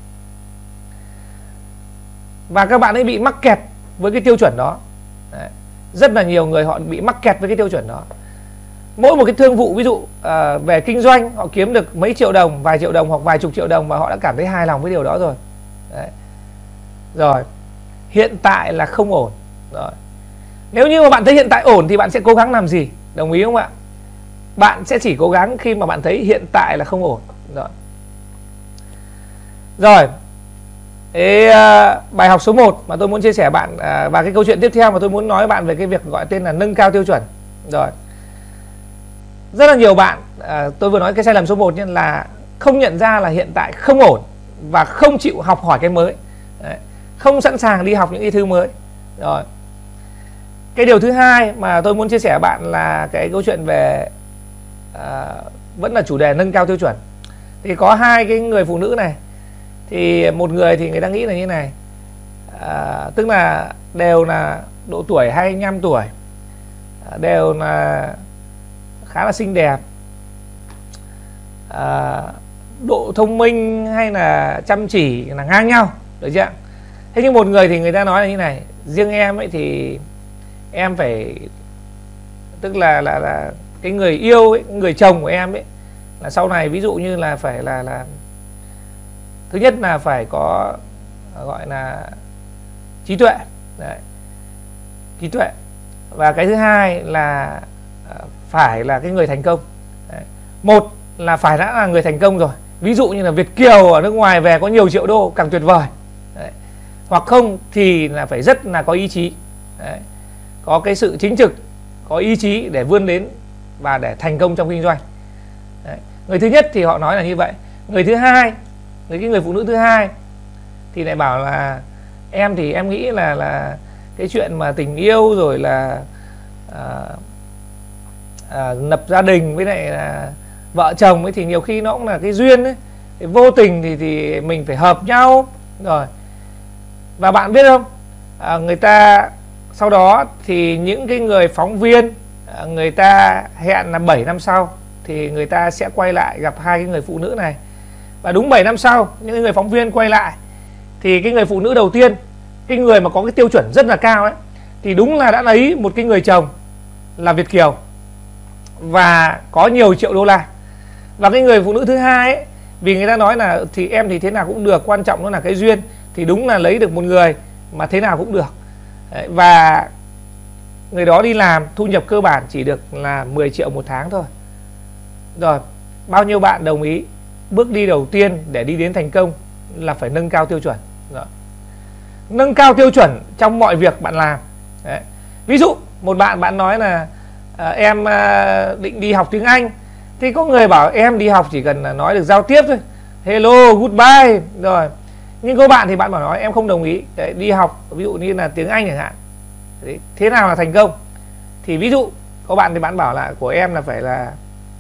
Và các bạn ấy bị mắc kẹt với cái tiêu chuẩn đó. Đấy. Rất là nhiều người họ bị mắc kẹt với cái tiêu chuẩn đó. Mỗi một cái thương vụ ví dụ à, về kinh doanh họ kiếm được mấy triệu đồng, vài triệu đồng hoặc vài chục triệu đồng và họ đã cảm thấy hài lòng với điều đó rồi. Đấy. Rồi, hiện tại là không ổn. Rồi. Nếu như mà bạn thấy hiện tại ổn thì bạn sẽ cố gắng làm gì? Đồng ý không ạ? Bạn sẽ chỉ cố gắng khi mà bạn thấy hiện tại là không ổn. Rồi. Rồi. Thế, uh, bài học số một mà tôi muốn chia sẻ bạn uh, và cái câu chuyện tiếp theo mà tôi muốn nói với bạn về cái việc gọi tên là nâng cao tiêu chuẩn. Rồi. Rất là nhiều bạn, uh, tôi vừa nói cái sai lầm số một nhưng là không nhận ra là hiện tại không ổn và không chịu học hỏi cái mới. Đấy. Không sẵn sàng đi học những cái thứ mới. Rồi. Cái điều thứ hai mà tôi muốn chia sẻ với bạn là cái câu chuyện về uh, vẫn là chủ đề nâng cao tiêu chuẩn. Thì có hai cái người phụ nữ này Thì một người thì người ta nghĩ là như này, à, tức là đều là độ tuổi hai mươi lăm tuổi, đều là khá là xinh đẹp, à, độ thông minh hay là chăm chỉ là ngang nhau, được chưa? Thế nhưng một người thì người ta nói là như này, riêng em ấy thì em phải, tức là là là cái người yêu ấy, người chồng của em ấy là sau này ví dụ như là phải là là thứ nhất là phải có gọi là trí tuệ. Đấy. Trí tuệ. Và cái thứ hai là phải là cái người thành công. Đấy. Một là phải đã là người thành công rồi, ví dụ như là Việt kiều ở nước ngoài về có nhiều triệu đô càng tuyệt vời. Đấy. Hoặc không thì là phải rất là có ý chí. Đấy. Có cái sự chính trực, có ý chí để vươn đến và để thành công trong kinh doanh. Đấy. Người thứ nhất thì họ nói là như vậy. Người thứ hai, người cái người phụ nữ thứ hai thì lại bảo là em thì em nghĩ là là cái chuyện mà tình yêu rồi là à, à, lập gia đình với lại là vợ chồng ấy thì nhiều khi nó cũng là cái duyên ấy. Thì vô tình thì thì mình phải hợp nhau rồi. Và bạn biết không, à, người ta sau đó thì những cái người phóng viên, à, người ta hẹn là bảy năm sau thì người ta sẽ quay lại gặp hai cái người phụ nữ này. Và đúng bảy năm sau, những người phóng viên quay lại thì cái người phụ nữ đầu tiên, cái người mà có cái tiêu chuẩn rất là cao ấy, thì đúng là đã lấy một cái người chồng là Việt kiều và có nhiều triệu đô la. Và cái người phụ nữ thứ hai ấy, vì người ta nói là thì em thì thế nào cũng được, quan trọng nó là cái duyên, thì đúng là lấy được một người mà thế nào cũng được. Đấy, và người đó đi làm thu nhập cơ bản chỉ được là mười triệu một tháng thôi. Rồi, bao nhiêu bạn đồng ý bước đi đầu tiên để đi đến thành công là phải nâng cao tiêu chuẩn. Rồi. Nâng cao tiêu chuẩn trong mọi việc bạn làm. Đấy. Ví dụ một bạn bạn nói là à, em à, định đi học tiếng Anh, thì có người bảo em đi học chỉ cần là nói được giao tiếp thôi, hello, goodbye rồi. Nhưng có bạn thì bạn bảo nói em không đồng ý. Đấy, đi học ví dụ như là tiếng Anh chẳng hạn. Đấy, thế nào là thành công? Thì ví dụ có bạn thì bạn bảo là của em là phải là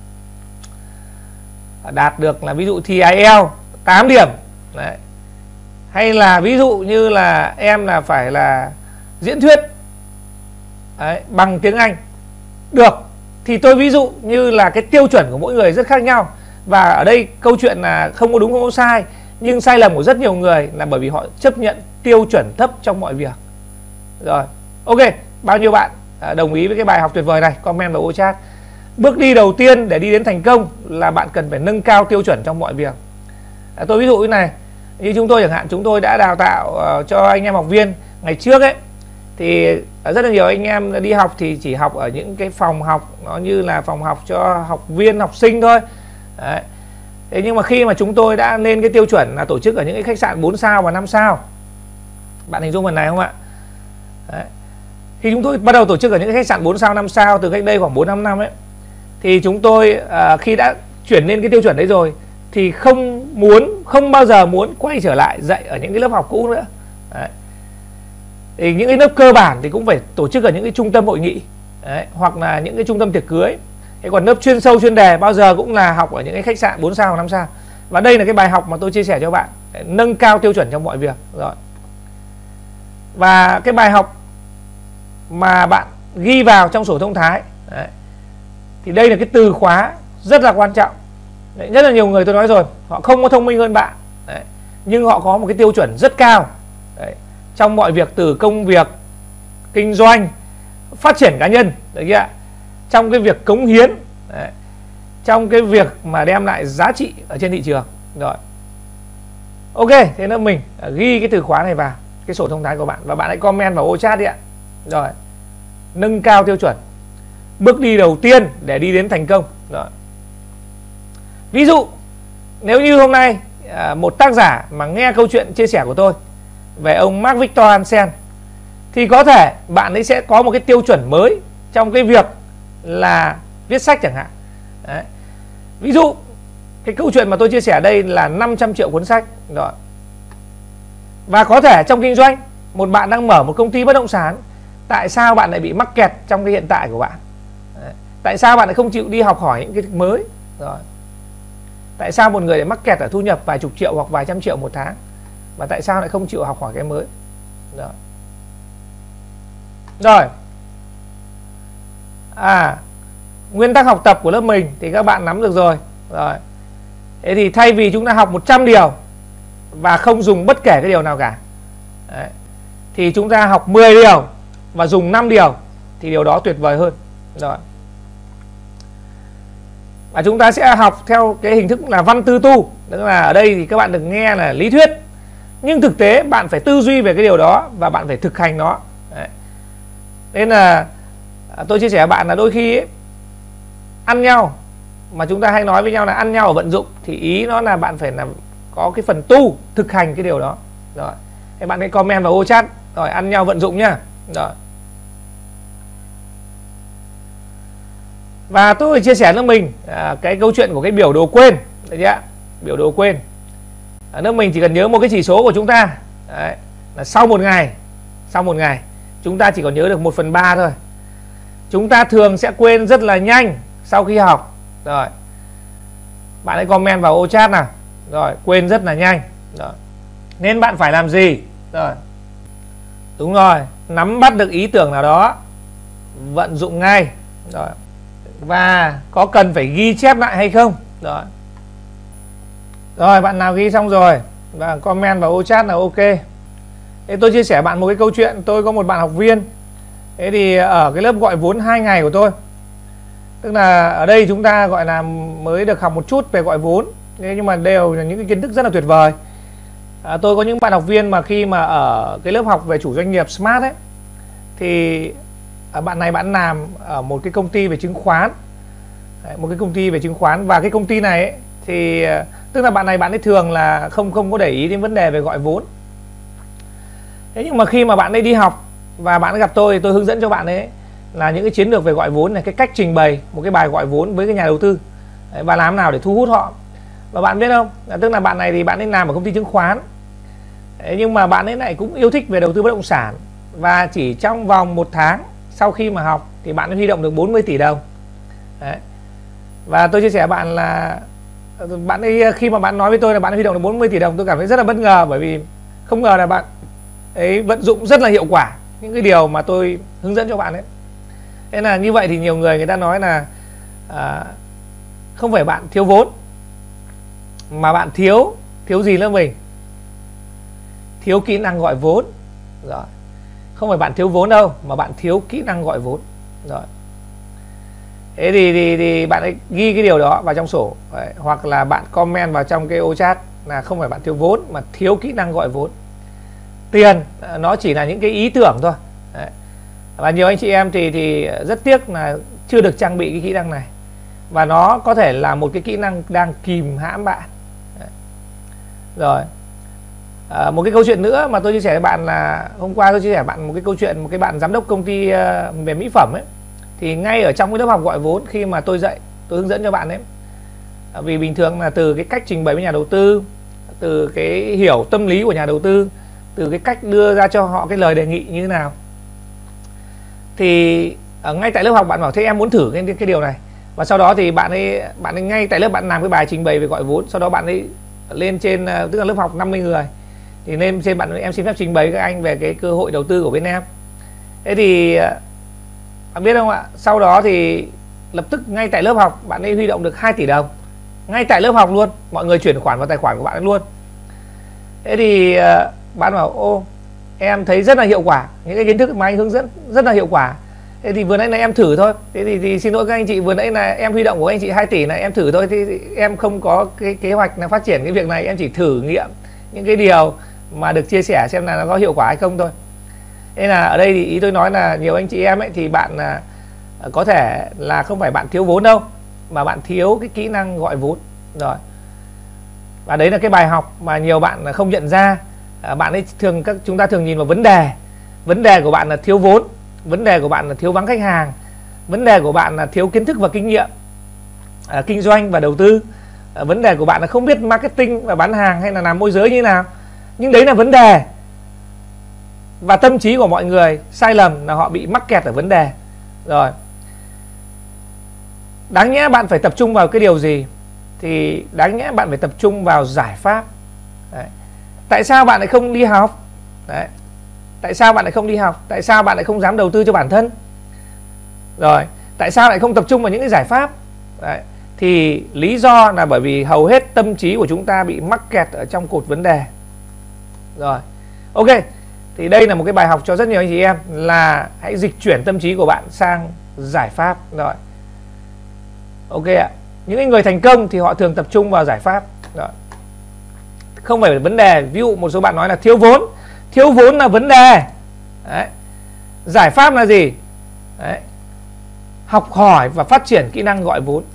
đạt được là ví dụ thi ai eo tám điểm. Đấy. Hay là ví dụ như là em là phải là diễn thuyết đấy, bằng tiếng Anh được. Thì tôi ví dụ như là cái tiêu chuẩn của mỗi người rất khác nhau. Và ở đây câu chuyện là không có đúng không có sai, nhưng sai lầm của rất nhiều người là bởi vì họ chấp nhận tiêu chuẩn thấp trong mọi việc. Rồi, ok, bao nhiêu bạn đồng ý với cái bài học tuyệt vời này? Comment vào ô chat. Bước đi đầu tiên để đi đến thành công là bạn cần phải nâng cao tiêu chuẩn trong mọi việc. à, Tôi ví dụ như này, như chúng tôi chẳng hạn, chúng tôi đã đào tạo uh, cho anh em học viên ngày trước ấy, thì rất là nhiều anh em đi học thì chỉ học ở những cái phòng học nó như là phòng học cho học viên, học sinh thôi. Đấy. Thế nhưng mà khi mà chúng tôi đã lên cái tiêu chuẩn là tổ chức ở những cái khách sạn bốn sao và năm sao, bạn hình dung phần này không ạ? Đấy. Khi chúng tôi bắt đầu tổ chức ở những cái khách sạn bốn sao, năm sao từ cách đây khoảng bốn năm năm ấy, thì chúng tôi uh, khi đã chuyển lên cái tiêu chuẩn đấy rồi thì không muốn, không bao giờ muốn quay trở lại dạy ở những cái lớp học cũ nữa. Đấy. Thì những cái lớp cơ bản thì cũng phải tổ chức ở những cái trung tâm hội nghị. Đấy. Hoặc là những cái trung tâm tiệc cưới. Thế còn lớp chuyên sâu chuyên đề bao giờ cũng là học ở những cái khách sạn bốn sao, năm sao. Và đây là cái bài học mà tôi chia sẻ cho bạn, để nâng cao tiêu chuẩn trong mọi việc. Rồi. Và cái bài học mà bạn ghi vào trong sổ thông thái, đấy, thì đây là cái từ khóa rất là quan trọng. Đấy, rất là nhiều người tôi nói rồi, họ không có thông minh hơn bạn. Đấy, nhưng họ có một cái tiêu chuẩn rất cao. Đấy, trong mọi việc, từ công việc, kinh doanh, phát triển cá nhân, được chưa? Trong cái việc cống hiến, đấy, trong cái việc mà đem lại giá trị ở trên thị trường. Rồi, ok, thế nên mình ghi cái từ khóa này vào cái sổ thông thái của bạn và bạn hãy comment vào ô chat đi ạ. Rồi, nâng cao tiêu chuẩn, bước đi đầu tiên để đi đến thành công. Rồi. Ví dụ nếu như hôm nay một tác giả mà nghe câu chuyện chia sẻ của tôi về ông Mark Victor Hansen, thì có thể bạn ấy sẽ có một cái tiêu chuẩn mới trong cái việc là viết sách chẳng hạn. Đấy. Ví dụ cái câu chuyện mà tôi chia sẻ ở đây là năm trăm triệu cuốn sách. Rồi. Và có thể trong kinh doanh, một bạn đang mở một công ty bất động sản, tại sao bạn lại bị mắc kẹt trong cái hiện tại của bạn? Đấy. Tại sao bạn lại không chịu đi học hỏi những cái mới? Rồi. Tại sao một người lại mắc kẹt ở thu nhập vài chục triệu hoặc vài trăm triệu một tháng, và tại sao lại không chịu học hỏi cái mới? Đó. Rồi. À, nguyên tắc học tập của lớp mình thì các bạn nắm được rồi. Rồi. Thế thì thay vì chúng ta học một trăm điều và không dùng bất kể cái điều nào cả, đấy, thì chúng ta học mười điều và dùng năm điều, thì điều đó tuyệt vời hơn. Rồi. Và chúng ta sẽ học theo cái hình thức là văn tư tu. Tức là ở đây thì các bạn đừng nghe là lý thuyết, nhưng thực tế bạn phải tư duy về cái điều đó và bạn phải thực hành nó. Đấy. Nên là tôi chia sẻ với bạn là đôi khi ấy, ăn nhau mà chúng ta hay nói với nhau là ăn nhau ở vận dụng, thì ý nó là bạn phải làm có cái phần tu, thực hành cái điều đó. Rồi. Thế bạn hãy comment vào ô chat rồi ăn nhau vận dụng nhá. Rồi. Và tôi chia sẻ nước mình à, cái câu chuyện của cái biểu đồ quên. Đấy chưa? Biểu đồ quên. Ở nước mình chỉ cần nhớ một cái chỉ số của chúng ta. Đấy, là sau một ngày, sau một ngày chúng ta chỉ còn nhớ được một phần ba thôi. Chúng ta thường sẽ quên rất là nhanh sau khi học. Rồi. Bạn hãy comment vào ô chat nào. Rồi, quên rất là nhanh. Rồi. Nên bạn phải làm gì? Rồi. Đúng rồi, nắm bắt được ý tưởng nào đó, vận dụng ngay. Rồi. Và có cần phải ghi chép lại hay không? Rồi. Rồi, bạn nào ghi xong rồi và comment vào ô chat là ok. Thế tôi chia sẻ bạn một cái câu chuyện. Tôi có một bạn học viên. Thế thì ở cái lớp gọi vốn hai ngày của tôi, tức là ở đây chúng ta gọi là mới được học một chút về gọi vốn, thế nhưng mà đều là những cái kiến thức rất là tuyệt vời. à, Tôi có những bạn học viên mà khi mà ở cái lớp học về chủ doanh nghiệp Smart ấy, thì bạn này bạn làm ở một cái công ty về chứng khoán. Đấy, một cái công ty về chứng khoán. Và cái công ty này ấy, thì tức là bạn này bạn ấy thường là không không có để ý đến vấn đề về gọi vốn. Thế nhưng mà khi mà bạn ấy đi học và bạn ấy gặp tôi, thì tôi hướng dẫn cho bạn ấy là những cái chiến lược về gọi vốn này, cái cách trình bày một cái bài gọi vốn với cái nhà đầu tư. Đấy, và làm nào để thu hút họ. Và bạn biết không, tức là bạn này thì bạn ấy làm ở công ty chứng khoán. Đấy, nhưng mà bạn ấy lại cũng yêu thích về đầu tư bất động sản. Và chỉ trong vòng một tháng sau khi mà học thì bạn ấy huy động được bốn mươi tỷ đồng. Đấy. Và tôi chia sẻ với bạn là bạn ấy, khi mà bạn nói với tôi là bạn ấy huy động được bốn mươi tỷ đồng, tôi cảm thấy rất là bất ngờ, bởi vì không ngờ là bạn ấy vận dụng rất là hiệu quả những cái điều mà tôi hướng dẫn cho bạn ấy. Thế là như vậy thì nhiều người người ta nói là à, không phải bạn thiếu vốn, mà bạn thiếu thiếu gì nữa mình? Thiếu kỹ năng gọi vốn. Rồi. Không phải bạn thiếu vốn đâu, mà bạn thiếu kỹ năng gọi vốn. Rồi. Thế thì, thì, thì bạn ấy ghi cái điều đó vào trong sổ. Đấy. Hoặc là bạn comment vào trong cái ô chat là không phải bạn thiếu vốn, mà thiếu kỹ năng gọi vốn. Tiền nó chỉ là những cái ý tưởng thôi. Đấy. Và nhiều anh chị em thì, thì rất tiếc là chưa được trang bị cái kỹ năng này. Và nó có thể là một cái kỹ năng đang kìm hãm bạn. Đấy. Rồi. À, một cái câu chuyện nữa mà tôi chia sẻ với bạn là hôm qua tôi chia sẻ với bạn một cái câu chuyện một cái bạn giám đốc công ty về mỹ phẩm ấy. Thì ngay ở trong cái lớp học gọi vốn, khi mà tôi dạy, tôi hướng dẫn cho bạn ấy, vì bình thường là từ cái cách trình bày với nhà đầu tư, từ cái hiểu tâm lý của nhà đầu tư, từ cái cách đưa ra cho họ cái lời đề nghị như thế nào, thì ở ngay tại lớp học bạn bảo thế em muốn thử cái, cái điều này. Và sau đó thì bạn ấy bạn ấy ngay tại lớp bạn làm cái bài trình bày về gọi vốn. Sau đó bạn ấy lên trên, tức là lớp học năm mươi người, thì lên trên bạn em xin phép trình bày các anh về cái cơ hội đầu tư của bên em. Thế thì bạn biết không ạ, sau đó thì lập tức ngay tại lớp học bạn ấy huy động được hai tỷ đồng. Ngay tại lớp học luôn, mọi người chuyển khoản vào tài khoản của bạn ấy luôn. Thế thì bạn bảo ô, em thấy rất là hiệu quả, những cái kiến thức mà anh hướng dẫn rất là hiệu quả. Thế thì vừa nãy là em thử thôi. Thế thì, thì xin lỗi các anh chị, vừa nãy là em huy động của anh chị hai tỷ này em thử thôi. Thì, thì em không có cái kế hoạch là phát triển cái việc này, em chỉ thử nghiệm những cái điều mà được chia sẻ xem là nó có hiệu quả hay không thôi. Thế là ở đây thì ý tôi nói là nhiều anh chị em ấy thì bạn là có thể là không phải bạn thiếu vốn đâu, mà bạn thiếu cái kỹ năng gọi vốn. Rồi. Và đấy là cái bài học mà nhiều bạn không nhận ra. À, bạn ấy thường các chúng ta thường nhìn vào vấn đề. Vấn đề của bạn là thiếu vốn, vấn đề của bạn là thiếu vắng khách hàng, vấn đề của bạn là thiếu kiến thức và kinh nghiệm à, kinh doanh và đầu tư. À, vấn đề của bạn là không biết marketing và bán hàng hay là làm môi giới như thế nào. Nhưng đấy là vấn đề. Và tâm trí của mọi người sai lầm là họ bị mắc kẹt ở vấn đề. Rồi. Đáng nhẽ bạn phải tập trung vào cái điều gì? thì đáng nhẽ bạn phải tập trung vào giải pháp. Đấy. Tại sao bạn lại không đi học? Đấy. Tại sao bạn lại không đi học? Tại sao bạn lại không dám đầu tư cho bản thân? Rồi, tại sao lại không tập trung vào những cái giải pháp? Đấy. Thì lý do là bởi vì hầu hết tâm trí của chúng ta bị mắc kẹt ở trong cột vấn đề. Rồi, ok. Thì đây là một cái bài học cho rất nhiều anh chị em, là hãy dịch chuyển tâm trí của bạn sang giải pháp. Rồi, ok ạ. Những người thành công thì họ thường tập trung vào giải pháp. Rồi, không phải vấn đề. Ví dụ một số bạn nói là thiếu vốn. Thiếu vốn là vấn đề. Đấy. Giải pháp là gì? Đấy. Học hỏi và phát triển kỹ năng gọi vốn.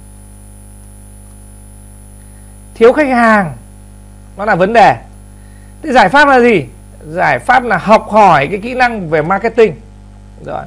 Thiếu khách hàng, nó là vấn đề. Thế giải pháp là gì? Giải pháp là học hỏi cái kỹ năng về marketing. Rồi,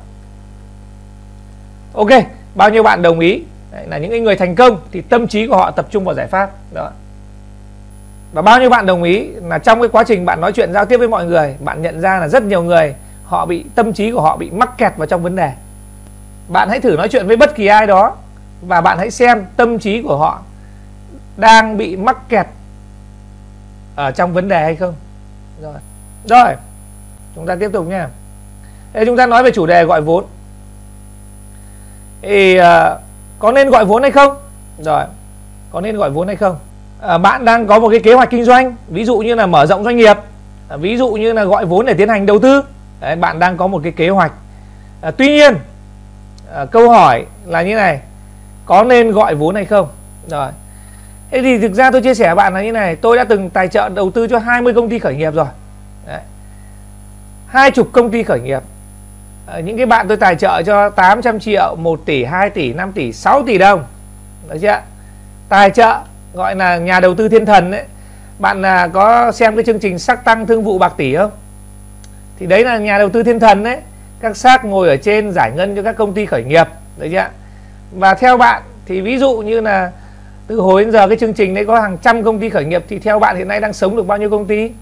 ok. Bao nhiêu bạn đồng ý? Đấy, là những người thành công thì tâm trí của họ tập trung vào giải pháp. Đó. Và bao nhiêu bạn đồng ý là trong cái quá trình bạn nói chuyện giao tiếp với mọi người, bạn nhận ra là rất nhiều người họ bị, tâm trí của họ bị mắc kẹt vào trong vấn đề. Bạn hãy thử nói chuyện với bất kỳ ai đó và bạn hãy xem tâm trí của họ đang bị mắc kẹt ở trong vấn đề hay không. Rồi, rồi chúng ta tiếp tục nha. Thế chúng ta nói về chủ đề gọi vốn. Thì uh, có nên gọi vốn hay không? Rồi, có nên gọi vốn hay không? À, bạn đang có một cái kế hoạch kinh doanh, ví dụ như là mở rộng doanh nghiệp, à, ví dụ như là gọi vốn để tiến hành đầu tư. Đấy, bạn đang có một cái kế hoạch. À, tuy nhiên à, câu hỏi là như này, có nên gọi vốn hay không? Rồi, thế thì thực ra tôi chia sẻ với bạn là như này, tôi đã từng tài trợ đầu tư cho hai mươi công ty khởi nghiệp rồi. Đấy, hai chục công ty khởi nghiệp. À, những cái bạn tôi tài trợ cho tám trăm triệu, một tỷ, hai tỷ, năm tỷ, sáu tỷ đồng. Được chưa? Tài trợ gọi là nhà đầu tư thiên thần đấy. Bạn là có xem cái chương trình Sắc Tăng Thương Vụ Bạc Tỷ không? Thì đấy là nhà đầu tư thiên thần đấy. Các xác ngồi ở trên giải ngân cho các công ty khởi nghiệp. Được chưa? Và theo bạn thì ví dụ như là từ hồi đến giờ cái chương trình đấy có hàng trăm công ty khởi nghiệp, thì theo bạn hiện nay đang sống được bao nhiêu công ty?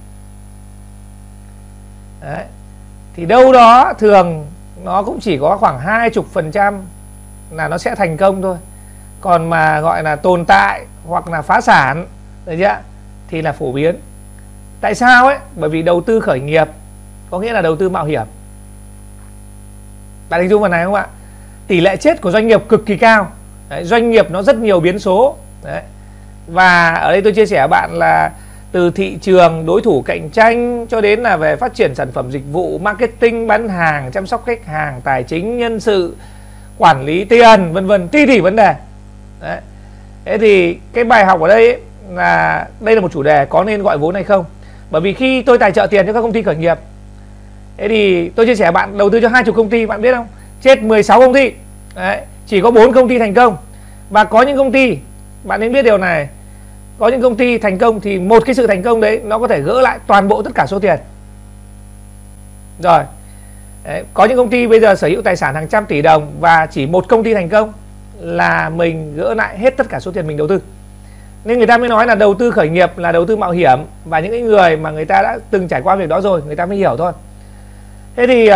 Đấy. Thì đâu đó thường nó cũng chỉ có khoảng hai mươi phần trăm là nó sẽ thành công thôi. Còn mà gọi là tồn tại hoặc là phá sản, được chưa? Thì là phổ biến. Tại sao ấy? Bởi vì đầu tư khởi nghiệp có nghĩa là đầu tư mạo hiểm. Bạn hình dung vào này không ạ? Tỷ lệ chết của doanh nghiệp cực kỳ cao. Đấy, doanh nghiệp nó rất nhiều biến số. Đấy. Và ở đây tôi chia sẻ với bạn là từ thị trường, đối thủ cạnh tranh cho đến là về phát triển sản phẩm dịch vụ, marketing, bán hàng, chăm sóc khách hàng, tài chính, nhân sự, quản lý tiền, vân vân, tỷ tỷ vấn đề. Đấy. Thế thì cái bài học ở đây ấy, là đây là một chủ đề có nên gọi vốn hay không. Bởi vì khi tôi tài trợ tiền cho các công ty khởi nghiệp, thế thì tôi chia sẻ bạn đầu tư cho hai chục công ty, bạn biết không? Chết mười sáu công ty. Đấy. Chỉ có bốn công ty thành công. Và có những công ty, bạn nên biết điều này, có những công ty thành công thì một cái sự thành công đấy nó có thể gỡ lại toàn bộ tất cả số tiền. Rồi. Đấy. Có những công ty bây giờ sở hữu tài sản hàng trăm tỷ đồng và chỉ một công ty thành công là mình gỡ lại hết tất cả số tiền mình đầu tư. Nên người ta mới nói là đầu tư khởi nghiệp là đầu tư mạo hiểm. Và những người mà người ta đã từng trải qua việc đó rồi, người ta mới hiểu thôi. Thế thì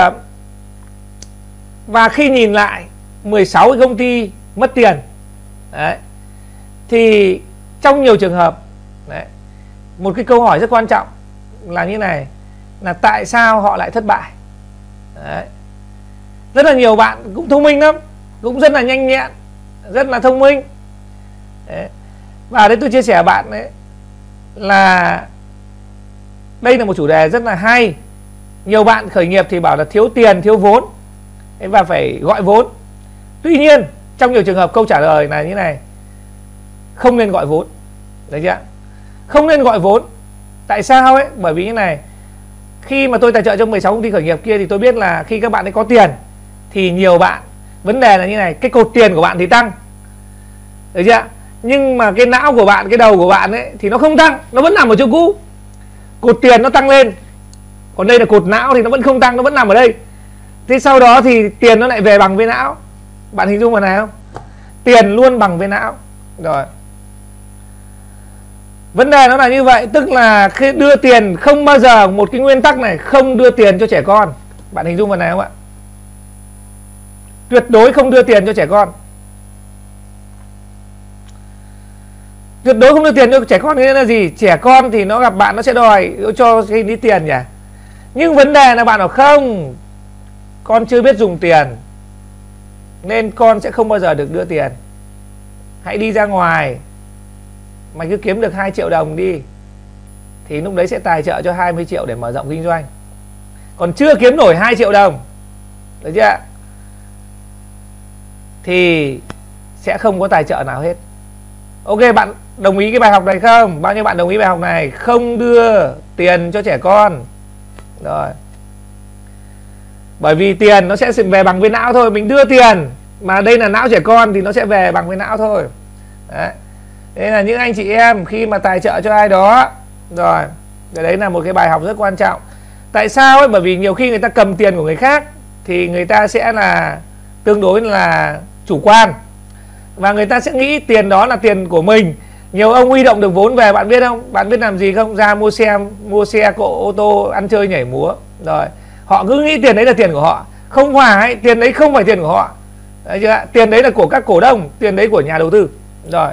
và khi nhìn lại mười sáu cái công ty mất tiền đấy, thì trong nhiều trường hợp đấy, một cái câu hỏi rất quan trọng là như này, là tại sao họ lại thất bại. Đấy. Rất là nhiều bạn cũng thông minh lắm, cũng rất là nhanh nhẹn, rất là thông minh. Đấy. Và đấy tôi chia sẻ bạn đấy là đây là một chủ đề rất là hay. Nhiều bạn khởi nghiệp thì bảo là thiếu tiền, thiếu vốn và phải gọi vốn. Tuy nhiên trong nhiều trường hợp câu trả lời là như này, không nên gọi vốn. Đấy chưa? Không nên gọi vốn. Tại sao ấy? Bởi vì như này, khi mà tôi tài trợ cho mười sáu công ty khởi nghiệp kia thì tôi biết là khi các bạn ấy có tiền thì nhiều bạn, vấn đề là như này, cái cột tiền của bạn thì tăng, được chưa? Nhưng mà cái não của bạn, cái đầu của bạn ấy thì nó không tăng, nó vẫn nằm ở chỗ cũ. Cột tiền nó tăng lên, còn đây là cột não thì nó vẫn không tăng, nó vẫn nằm ở đây. Thế sau đó thì tiền nó lại về bằng với não. Bạn hình dung vào này không? Tiền luôn bằng với não. Rồi. Vấn đề nó là như vậy, tức là khi đưa tiền không bao giờ, một cái nguyên tắc này, không đưa tiền cho trẻ con. Bạn hình dung vào này không ạ? Tuyệt đối không đưa tiền cho trẻ con. tuyệt đối không đưa tiền cho trẻ con. Nghĩa là gì? Trẻ con thì nó gặp bạn nó sẽ đòi cho cái đi tiền nhỉ. Nhưng vấn đề là bạn bảo không, con chưa biết dùng tiền nên con sẽ không bao giờ được đưa tiền. Hãy đi ra ngoài, mày cứ kiếm được hai triệu đồng đi, thì lúc đấy sẽ tài trợ cho hai mươi triệu để mở rộng kinh doanh. Còn chưa kiếm nổi hai triệu đồng, được chưa, thì sẽ không có tài trợ nào hết. Ok, bạn đồng ý cái bài học này không? Bao nhiêu bạn đồng ý bài học này? Không đưa tiền cho trẻ con. Rồi. Bởi vì tiền nó sẽ về bằng với não thôi. Mình đưa tiền mà đây là não trẻ con thì nó sẽ về bằng với não thôi. Đấy. Thế là những anh chị em khi mà tài trợ cho ai đó, rồi, đấy là một cái bài học rất quan trọng. Tại sao ấy? Bởi vì nhiều khi người ta cầm tiền của người khác thì người ta sẽ là tương đối là chủ quan, và người ta sẽ nghĩ tiền đó là tiền của mình. Nhiều ông huy động được vốn về, bạn biết không? Bạn biết làm gì không? Ra mua xe, mua xe cộ, ô tô, ăn chơi nhảy múa. Rồi, họ cứ nghĩ tiền đấy là tiền của họ. Không phải, tiền đấy không phải tiền của họ. Đấy chưa? Tiền đấy là của các cổ đông, tiền đấy của nhà đầu tư. Rồi.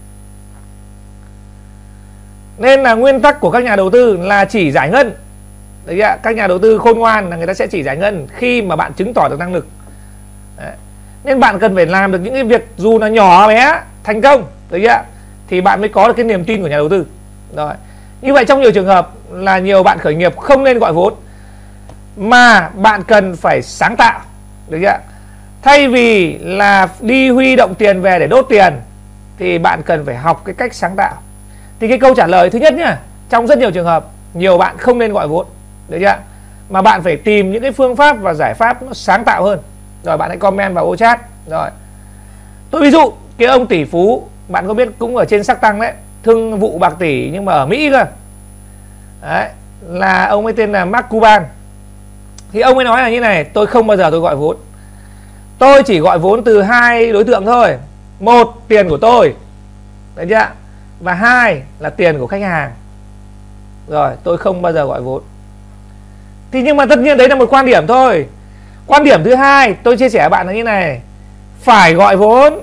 Nên là nguyên tắc của các nhà đầu tư là chỉ giải ngân. Đấy chưa? Các nhà đầu tư khôn ngoan là người ta sẽ chỉ giải ngân khi mà bạn chứng tỏ được năng lực. Đấy. Nên bạn cần phải làm được những cái việc dù là nhỏ bé, thành công, đấy chưa? Thì bạn mới có được cái niềm tin của nhà đầu tư. Rồi. Như vậy trong nhiều trường hợp là nhiều bạn khởi nghiệp không nên gọi vốn, mà bạn cần phải sáng tạo, được chưa? Thay vì là đi huy động tiền về để đốt tiền thì bạn cần phải học cái cách sáng tạo. Thì cái câu trả lời thứ nhất nhá, trong rất nhiều trường hợp nhiều bạn không nên gọi vốn, được chưa? Mà bạn phải tìm những cái phương pháp và giải pháp nó sáng tạo hơn. Rồi bạn hãy comment vào ô chat. Rồi. Tôi ví dụ cái ông tỷ phú, bạn có biết cũng ở trên Shark Tank đấy, thương vụ bạc tỷ nhưng mà ở Mỹ cơ. Đấy, là ông ấy tên là Mark Cuban. Thì ông ấy nói là như này: tôi không bao giờ tôi gọi vốn. Tôi chỉ gọi vốn từ hai đối tượng thôi. Một, tiền của tôi, đấy chưa? Và hai là tiền của khách hàng. Rồi, tôi không bao giờ gọi vốn. Thì nhưng mà tất nhiên đấy là một quan điểm thôi. Quan điểm thứ hai tôi chia sẻ với bạn là như này: phải gọi vốn.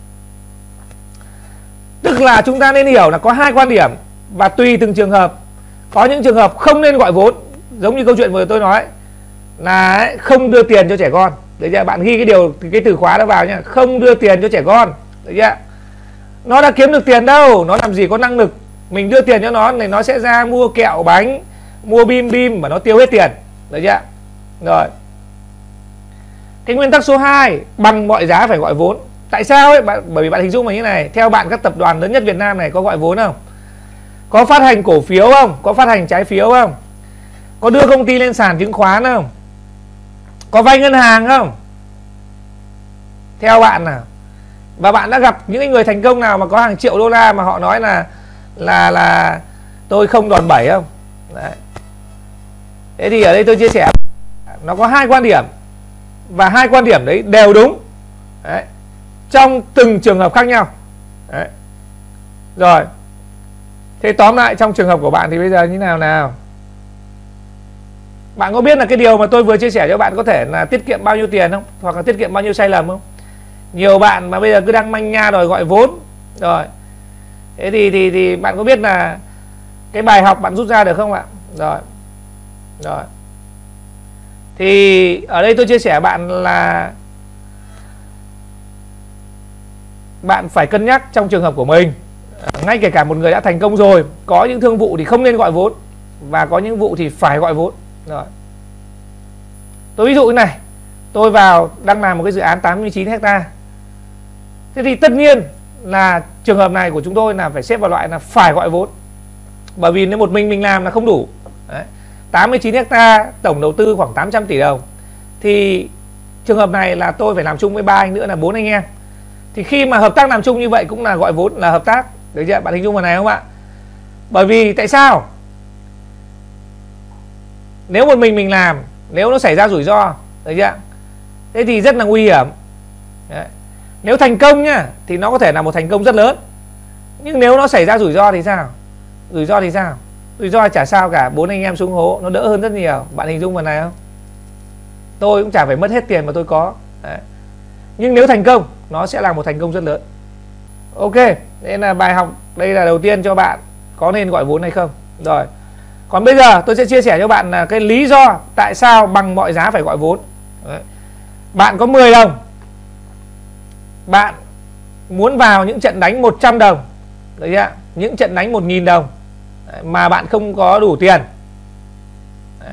Tức là chúng ta nên hiểu là có hai quan điểm và tùy từng trường hợp. Có những trường hợp không nên gọi vốn, giống như câu chuyện vừa tôi nói là không đưa tiền cho trẻ con. Đấy chưa? Bạn ghi cái điều cái từ khóa đó vào nhá, không đưa tiền cho trẻ con. Đấy chưa? Nó đã kiếm được tiền đâu, nó làm gì có năng lực. Mình đưa tiền cho nó thì nó sẽ ra mua kẹo bánh, mua bim bim mà nó tiêu hết tiền. Đấy chưa? Rồi. Cái nguyên tắc số hai, bằng mọi giá phải gọi vốn. Tại sao ấy? Bạn, bởi vì bạn hình dung là như này: theo bạn các tập đoàn lớn nhất Việt Nam này có gọi vốn không? Có phát hành cổ phiếu không? Có phát hành trái phiếu không? Có đưa công ty lên sàn chứng khoán không? Có vay ngân hàng không? Theo bạn nào? Và bạn đã gặp những người thành công nào mà có hàng triệu đô la mà họ nói là là là tôi không đòn bẩy không? Đấy. Thế thì ở đây tôi chia sẻ nó có hai quan điểm, và hai quan điểm đấy đều đúng. Đấy. Trong từng trường hợp khác nhau. Đấy. Rồi. Thế tóm lại trong trường hợp của bạn thì bây giờ như nào nào? Bạn có biết là cái điều mà tôi vừa chia sẻ cho bạn có thể là tiết kiệm bao nhiêu tiền không? Hoặc là tiết kiệm bao nhiêu sai lầm không? Nhiều bạn mà bây giờ cứ đang manh nha đòi gọi vốn. Rồi. Thế thì, thì, thì bạn có biết là cái bài học bạn rút ra được không ạ? Rồi. Rồi. Thì ở đây tôi chia sẻ bạn là bạn phải cân nhắc trong trường hợp của mình. Ngay kể cả một người đã thành công rồi, có những thương vụ thì không nên gọi vốn, và có những vụ thì phải gọi vốn. Rồi. Tôi ví dụ như này: tôi vào đang làm một cái dự án tám mươi chín hectare. Thế thì tất nhiên là trường hợp này của chúng tôi là phải xếp vào loại là phải gọi vốn. Bởi vì nếu một mình mình làm là không đủ. Đấy. tám mươi chín hectare, tổng đầu tư khoảng tám trăm tỷ đồng. Thì trường hợp này là tôi phải làm chung với ba anh nữa là bốn anh em. Thì khi mà hợp tác làm chung như vậy cũng là gọi vốn, là hợp tác. Được chưa? Bạn hình dung vào này không ạ? Bởi vì tại sao? Nếu một mình mình làm, nếu nó xảy ra rủi ro, được chưa? Thế thì rất là nguy hiểm. Đấy. Nếu thành công nhá, thì nó có thể là một thành công rất lớn. Nhưng nếu nó xảy ra rủi ro thì sao? Rủi ro thì sao? Rủi ro chả sao cả, bốn anh em xuống hố nó đỡ hơn rất nhiều. Bạn hình dung vào này không? Tôi cũng chả phải mất hết tiền mà tôi có. Đấy. Nhưng nếu thành công, nó sẽ là một thành công rất lớn. Ok, nên là bài học Đây là đầu tiên cho bạn có nên gọi vốn hay không. Rồi. Còn bây giờ tôi sẽ chia sẻ cho bạn là cái lý do tại sao bằng mọi giá phải gọi vốn. Đấy. Bạn có mười đồng, bạn muốn vào những trận đánh một trăm đồng, đấy ạ, những trận đánh một nghìn đồng, đấy, mà bạn không có đủ tiền. Đấy.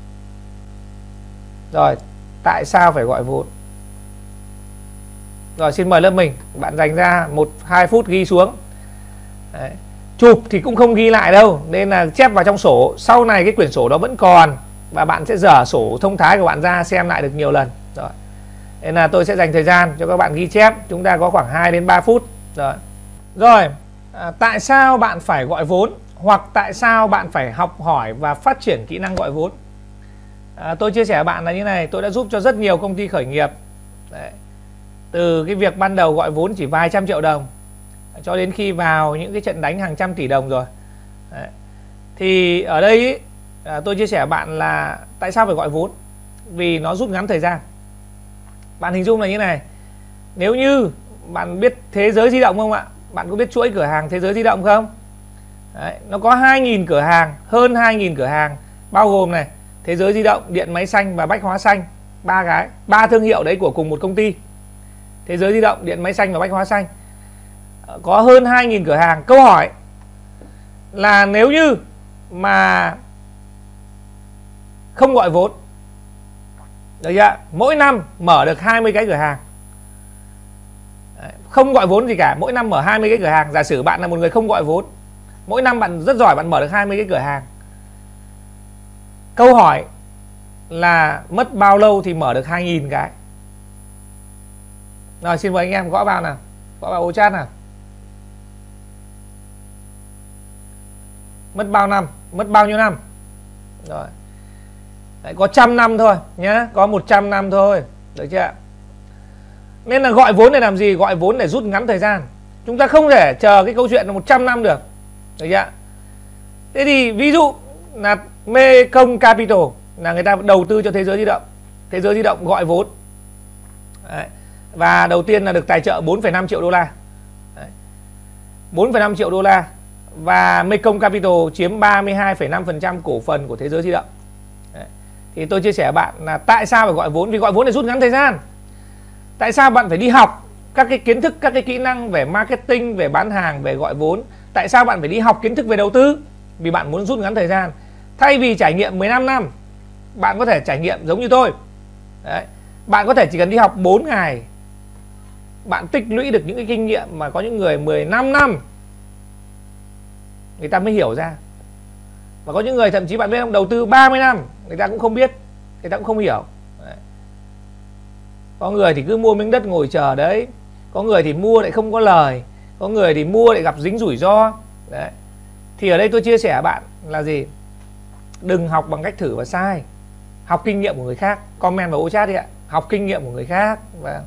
Rồi, tại sao phải gọi vốn? Rồi, xin mời lớp mình, bạn dành ra một hai phút ghi xuống. Đấy. Chụp thì cũng không ghi lại đâu, nên là chép vào trong sổ. Sau này cái quyển sổ đó vẫn còn, và bạn sẽ dở sổ thông thái của bạn ra xem lại được nhiều lần. Rồi. Nên là tôi sẽ dành thời gian cho các bạn ghi chép. Chúng ta có khoảng hai đến ba phút. Rồi, Rồi à, tại sao bạn phải gọi vốn, hoặc tại sao bạn phải học hỏi và phát triển kỹ năng gọi vốn? à, Tôi chia sẻ với bạn là như này. Tôi đã giúp cho rất nhiều công ty khởi nghiệp. Đấy. Từ cái việc ban đầu gọi vốn chỉ vài trăm triệu đồng cho đến khi vào những cái trận đánh hàng trăm tỷ đồng rồi. Đấy. Thì ở đây ý, à, tôi chia sẻ với bạn là tại sao phải gọi vốn? Vì nó rút ngắn thời gian. Bạn hình dung là như này. Nếu như bạn biết Thế Giới Di Động không ạ? Bạn có biết chuỗi cửa hàng Thế Giới Di Động không? Đấy, nó có hai nghìn cửa hàng, hơn hai nghìn cửa hàng, bao gồm này Thế Giới Di Động, Điện Máy Xanh và Bách Hóa Xanh. Ba cái, ba thương hiệu đấy của cùng một công ty. Thế Giới Di Động, Điện Máy Xanh và Bách Hóa Xanh. Có hơn hai nghìn cửa hàng. Câu hỏi là nếu như mà không gọi vốn, được chưa? Mỗi năm mở được hai mươi cái cửa hàng. Đấy, không gọi vốn gì cả, mỗi năm mở hai mươi cái cửa hàng. Giả sử bạn là một người không gọi vốn, mỗi năm bạn rất giỏi, bạn mở được hai mươi cái cửa hàng. Câu hỏi là mất bao lâu thì mở được hai nghìn cái? Rồi, xin mời anh em gõ vào nào, gõ vào ô chat nào. Mất bao năm? Mất bao nhiêu năm? Rồi. Đấy, có trăm năm thôi nhé, có một trăm năm thôi, được chưa? Nên là gọi vốn để làm gì? Gọi vốn để rút ngắn thời gian. Chúng ta không thể chờ cái câu chuyện là một trăm năm được, được chưa? Thế thì ví dụ là Mekong Capital là người ta đầu tư cho Thế Giới Di Động. Thế Giới Di Động gọi vốn. Đấy. Và đầu tiên là được tài trợ bốn phẩy năm triệu đô la. Đấy. bốn phẩy năm triệu đô la. Và Mekong Capital chiếm ba mươi hai phẩy năm phần trăm cổ phần của Thế Giới Di Động. Đấy. Thì tôi chia sẻ với bạn là tại sao phải gọi vốn? Vì gọi vốn để rút ngắn thời gian. Tại sao bạn phải đi học các cái kiến thức, các cái kỹ năng về marketing, về bán hàng, về gọi vốn? Tại sao bạn phải đi học kiến thức về đầu tư? Vì bạn muốn rút ngắn thời gian. Thay vì trải nghiệm mười lăm năm, bạn có thể trải nghiệm giống như tôi. Đấy. Bạn có thể chỉ cần đi học bốn ngày, bạn tích lũy được những cái kinh nghiệm mà có những người mười lăm năm người ta mới hiểu ra. Và có những người thậm chí bạn biết không, đầu tư ba mươi năm người ta cũng không biết, người ta cũng không hiểu. Đấy. Có người thì cứ mua miếng đất ngồi chờ đấy, có người thì mua lại không có lời, có người thì mua lại gặp dính rủi ro. Đấy. Thì ở đây tôi chia sẻ với bạn là gì? Đừng học bằng cách thử và sai, học kinh nghiệm của người khác. Comment vào ô chat đi ạ, học kinh nghiệm của người khác. Vâng.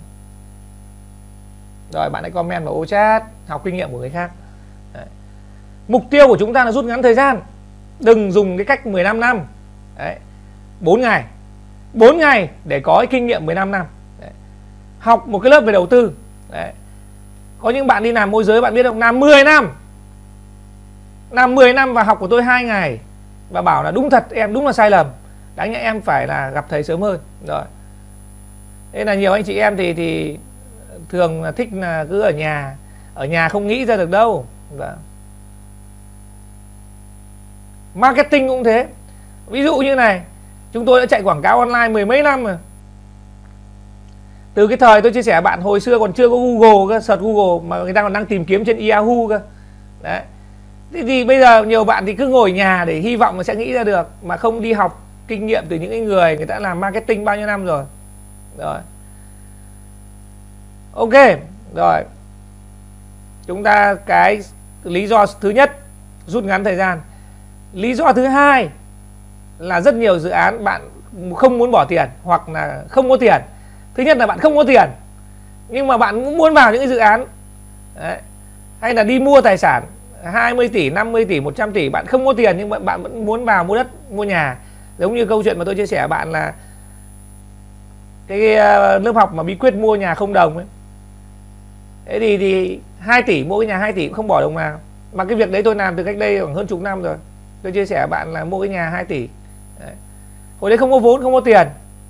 Rồi bạn hãy comment vào ô chat, học kinh nghiệm của người khác. Đấy. Mục tiêu của chúng ta là rút ngắn thời gian. Đừng dùng cái cách mười lăm năm. Đấy. bốn ngày. bốn ngày để có cái kinh nghiệm mười lăm năm. Đấy. Học một cái lớp về đầu tư. Đấy. Có những bạn đi làm môi giới, bạn biết không, làm mười năm. Làm mười năm và học của tôi hai ngày. Và bảo là đúng thật, em đúng là sai lầm. Đáng nhẽ em phải là gặp thầy sớm hơn. Rồi. Thế là nhiều anh chị em thì thì thường là thích là cứ ở nhà. Ở nhà không nghĩ ra được đâu. Vâng. Marketing cũng thế. Ví dụ như này, chúng tôi đã chạy quảng cáo online mười mấy năm rồi. Từ cái thời tôi chia sẻ bạn, hồi xưa còn chưa có Google cơ, search Google mà người ta còn đang tìm kiếm trên Yahoo cơ. Đấy. Thế thì bây giờ nhiều bạn thì cứ ngồi nhà để hy vọng là sẽ nghĩ ra được, mà không đi học kinh nghiệm từ những cái người người ta làm marketing bao nhiêu năm rồi. Rồi. Ok. Rồi. Chúng ta cái lý do thứ nhất, rút ngắn thời gian. Lý do thứ hai là rất nhiều dự án bạn không muốn bỏ tiền, hoặc là không có tiền. Thứ nhất là bạn không có tiền, nhưng mà bạn cũng muốn vào những cái dự án. Đấy. Hay là đi mua tài sản hai mươi tỷ, năm mươi tỷ, một trăm tỷ, bạn không có tiền nhưng mà bạn vẫn muốn vào mua đất, mua nhà. Giống như câu chuyện mà tôi chia sẻ bạn là cái lớp học mà bí quyết mua nhà không đồng ấy. Thế thì, thì hai tỷ mua cái nhà hai tỷ cũng không bỏ đồng nào. Mà cái việc đấy tôi làm từ cách đây khoảng hơn chục năm rồi. Tôi chia sẻ với bạn là mua cái nhà hai tỷ. Đấy. Hồi đấy không có vốn, không có tiền.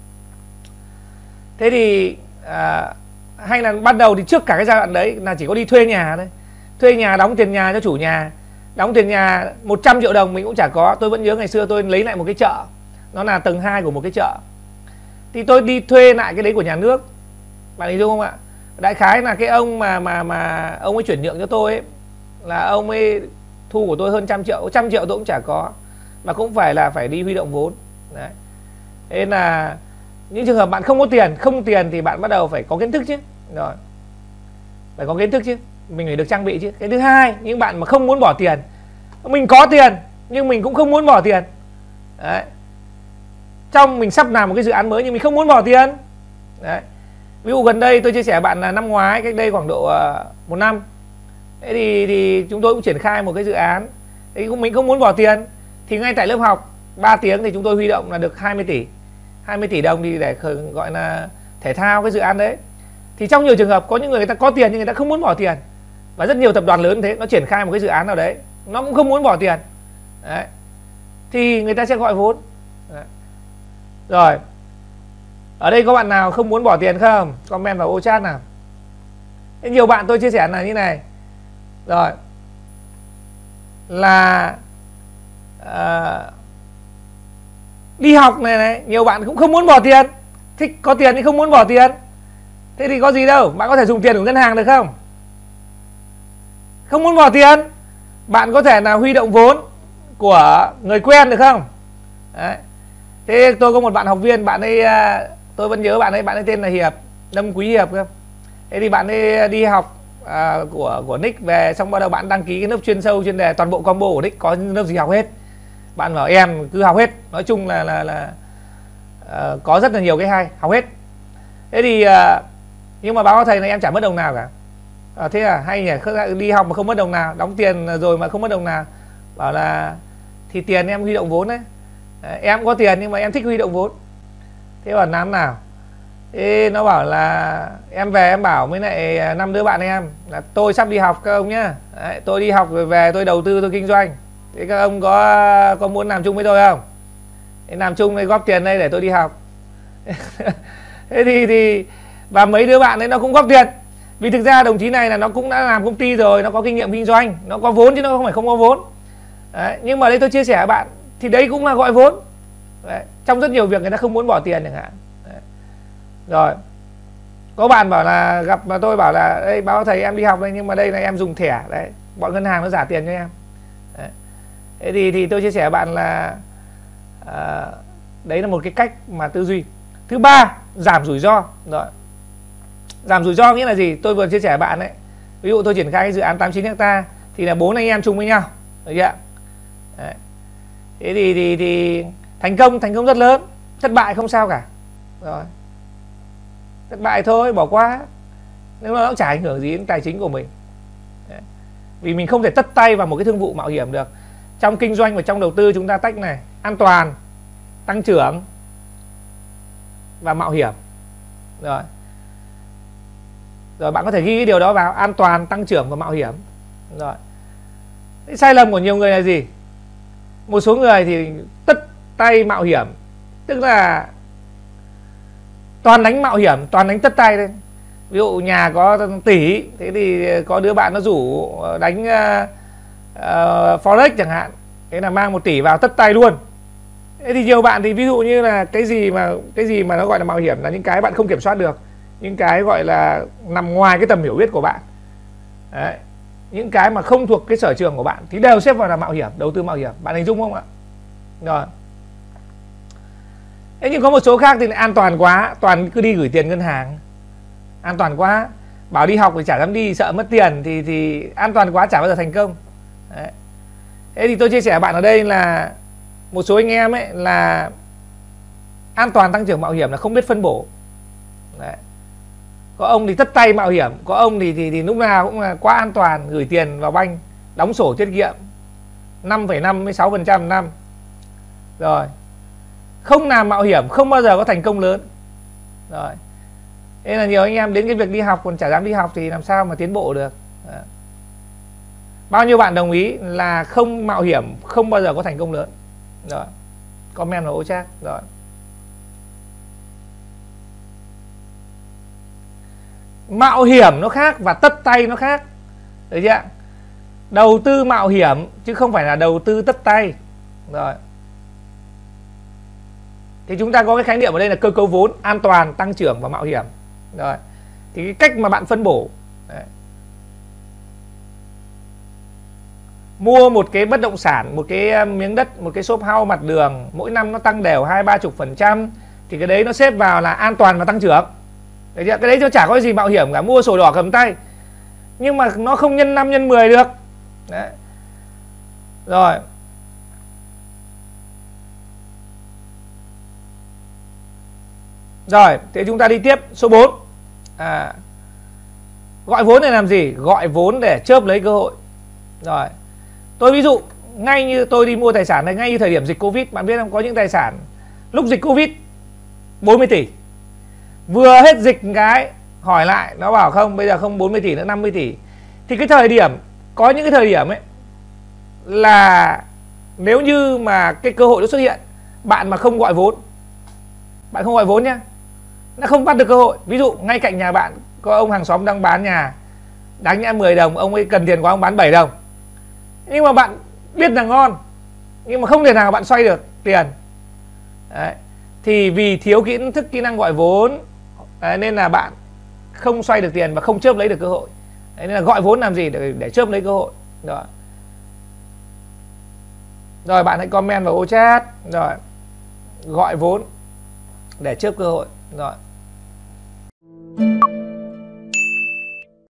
Thế thì à, hay là ban đầu thì trước cả cái giai đoạn đấy là chỉ có đi thuê nhà thôi. Thuê nhà, đóng tiền nhà cho chủ nhà. Đóng tiền nhà một trăm triệu đồng mình cũng chả có. Tôi vẫn nhớ ngày xưa tôi lấy lại một cái chợ. Nó là tầng hai của một cái chợ. Thì tôi đi thuê lại cái đấy của nhà nước. Bạn hình dung không ạ? Đại khái là cái ông mà mà mà ông ấy chuyển nhượng cho tôi ấy, là ông ấy thu của tôi hơn trăm triệu. Trăm triệu tôi cũng chả có. Mà cũng phải là phải đi huy động vốn. Đấy. Thế là những trường hợp bạn không có tiền, không tiền thì bạn bắt đầu phải có kiến thức chứ. Rồi. Phải có kiến thức chứ. Mình phải được trang bị chứ. Cái thứ hai, những bạn mà không muốn bỏ tiền. Mình có tiền nhưng mình cũng không muốn bỏ tiền. Đấy. Trong mình sắp làm một cái dự án mới nhưng mình không muốn bỏ tiền. Đấy. Ví dụ gần đây tôi chia sẻ bạn là năm ngoái, cách đây khoảng độ uh, một năm. Thế thì, thì chúng tôi cũng triển khai một cái dự án. Thì mình không muốn bỏ tiền. Thì ngay tại lớp học ba tiếng thì chúng tôi huy động là được hai mươi tỷ. hai mươi tỷ đồng thì để gọi là thể thao cái dự án đấy. Thì trong nhiều trường hợp có những người, người ta có tiền nhưng người ta không muốn bỏ tiền. Và rất nhiều tập đoàn lớn thế, nó triển khai một cái dự án nào đấy, nó cũng không muốn bỏ tiền. Đấy. Thì người ta sẽ gọi vốn. Đấy. Rồi. Ở đây có bạn nào không muốn bỏ tiền không? Comment vào ô chat nào. Thế nhiều bạn tôi chia sẻ là như này. Rồi. Là uh, đi học này này, nhiều bạn cũng không muốn bỏ tiền. Thích có tiền nhưng không muốn bỏ tiền. Thế thì có gì đâu, bạn có thể dùng tiền của ngân hàng được không? Không muốn bỏ tiền, bạn có thể là huy động vốn của người quen được không? Đấy. Thế tôi có một bạn học viên, bạn ấy, tôi vẫn nhớ bạn ấy, bạn ấy tên là Hiệp, Lâm Quý Hiệp cơ. Thế thì bạn ấy đi học à, của của Nick về, xong bắt đầu bạn đăng ký cái lớp chuyên sâu chuyên đề toàn bộ combo của Nick, có lớp gì học hết. Bạn bảo em cứ học hết, nói chung là là là uh, có rất là nhiều cái hay, học hết. Thế thì uh, nhưng mà báo thầy này em chả mất đồng nào cả. À, thế à, hay nhỉ, đi học mà không mất đồng nào, đóng tiền rồi mà không mất đồng nào. Bảo là thì tiền em huy động vốn đấy. Đấy, em có tiền nhưng mà em thích huy động vốn. Thế bảo làm nào? Thế nó bảo là em về em bảo với lại năm đứa bạn em là tôi sắp đi học các ông nhá. Đấy, tôi đi học rồi về tôi đầu tư tôi kinh doanh. Thế các ông có có muốn làm chung với tôi không? Thế làm chung đây, góp tiền đây để tôi đi học. Thế thì thì và mấy đứa bạn ấy nó cũng góp tiền. Vì thực ra đồng chí này là nó cũng đã làm công ty rồi, nó có kinh nghiệm kinh doanh, nó có vốn chứ nó không phải không có vốn. Đấy, nhưng mà đây tôi chia sẻ với bạn thì đấy cũng là gọi vốn. Đấy, trong rất nhiều việc người ta không muốn bỏ tiền chẳng hạn. Đấy. Rồi. Có bạn bảo là gặp mà tôi bảo là đây báo thầy em đi học đây nhưng mà đây là em dùng thẻ đấy, bọn ngân hàng nó trả tiền cho em. Đấy. Thế thì thì tôi chia sẻ với bạn là à, đấy là một cái cách mà tư duy. Thứ ba, giảm rủi ro. Rồi. Giảm rủi ro nghĩa là gì? Tôi vừa chia sẻ với bạn đấy. Ví dụ tôi triển khai cái dự án tám mươi chín hectare thì là bốn anh em chung với nhau. Được chưa? Đấy. Thế thì, thì thì thành công, thành công rất lớn. Thất bại không sao cả. Rồi. Thất bại thôi, bỏ qua. Nhưng mà nó cũng chả ảnh hưởng gì đến tài chính của mình. Đấy. Vì mình không thể tất tay vào một cái thương vụ mạo hiểm được. Trong kinh doanh và trong đầu tư chúng ta tách này: an toàn, tăng trưởng và mạo hiểm. Rồi. Rồi bạn có thể ghi cái điều đó vào: an toàn, tăng trưởng và mạo hiểm. Rồi. Cái sai lầm của nhiều người là gì? Một số người thì tất tay mạo hiểm, tức là toàn đánh mạo hiểm, toàn đánh tất tay lên. Ví dụ nhà có tỷ, thế thì có đứa bạn nó rủ đánh uh, uh, Forex chẳng hạn, thế là mang một tỷ vào tất tay luôn. Thế thì nhiều bạn thì ví dụ như là cái gì mà cái gì mà nó gọi là mạo hiểm là những cái bạn không kiểm soát được, những cái gọi là nằm ngoài cái tầm hiểu biết của bạn. Đấy. Những cái mà không thuộc cái sở trường của bạn thì đều xếp vào là mạo hiểm, đầu tư mạo hiểm. Bạn hình dung không ạ? Rồi. Thế nhưng có một số khác thì lại an toàn quá, toàn cứ đi gửi tiền ngân hàng. An toàn quá, bảo đi học thì chả dám đi, sợ mất tiền, thì thì an toàn quá chả bao giờ thành công. Đấy. Thế thì tôi chia sẻ với bạn ở đây là một số anh em ấy là an toàn, tăng trưởng, mạo hiểm là không biết phân bổ. Đấy. Có ông thì tất tay mạo hiểm, có ông thì, thì, thì lúc nào cũng là quá an toàn, gửi tiền vào banh, đóng sổ tiết kiệm năm phẩy năm mươi sáu phần trăm năm. Rồi. Không làm mạo hiểm, không bao giờ có thành công lớn. Rồi. Thế là nhiều anh em đến cái việc đi học còn chả dám đi học thì làm sao mà tiến bộ được. Đó. Bao nhiêu bạn đồng ý là không mạo hiểm không bao giờ có thành công lớn? Rồi, comment vào ô chat. Rồi, mạo hiểm nó khác và tất tay nó khác, được chưa? Đầu tư mạo hiểm chứ không phải là đầu tư tất tay. Rồi, thì chúng ta có cái khái niệm ở đây là cơ cấu vốn, an toàn, tăng trưởng và mạo hiểm. Rồi, thì cái cách mà bạn phân bổ đấy, mua một cái bất động sản, một cái miếng đất, một cái shop house mặt đường, mỗi năm nó tăng đều hai ba chục phần trăm, thì cái đấy nó xếp vào là an toàn và tăng trưởng. Đấy chưa? Cái đấy cho chả có gì mạo hiểm cả, mua sổ đỏ cầm tay, nhưng mà nó không nhân năm nhân mười được. Đấy. Rồi, rồi thì chúng ta đi tiếp số bốn. À, gọi vốn để làm gì? Gọi vốn để chớp lấy cơ hội. Rồi, tôi ví dụ ngay như tôi đi mua tài sản này, ngay như thời điểm dịch Covid, bạn biết không, có những tài sản lúc dịch Covid bốn mươi tỷ, vừa hết dịch cái hỏi lại nó bảo không, bây giờ không bốn mươi tỷ nữa, năm mươi tỷ. Thì cái thời điểm, có những cái thời điểm ấy là nếu như mà cái cơ hội nó xuất hiện, bạn mà không gọi vốn, bạn không gọi vốn nhá, nó không bắt được cơ hội. Ví dụ ngay cạnh nhà bạn có ông hàng xóm đang bán nhà, đáng nhẽ mười đồng, ông ấy cần tiền quá, ông bán bảy đồng, nhưng mà bạn biết là ngon, nhưng mà không thể nào bạn xoay được tiền. Đấy. Thì vì thiếu kiến thức, kỹ năng gọi vốn, đấy, nên là bạn không xoay được tiền và không chớp lấy được cơ hội. Đấy, nên là gọi vốn làm gì? Để, để chớp lấy cơ hội. Rồi. Rồi, bạn hãy comment vào ô chat. Rồi, gọi vốn để chớp cơ hội. Rồi.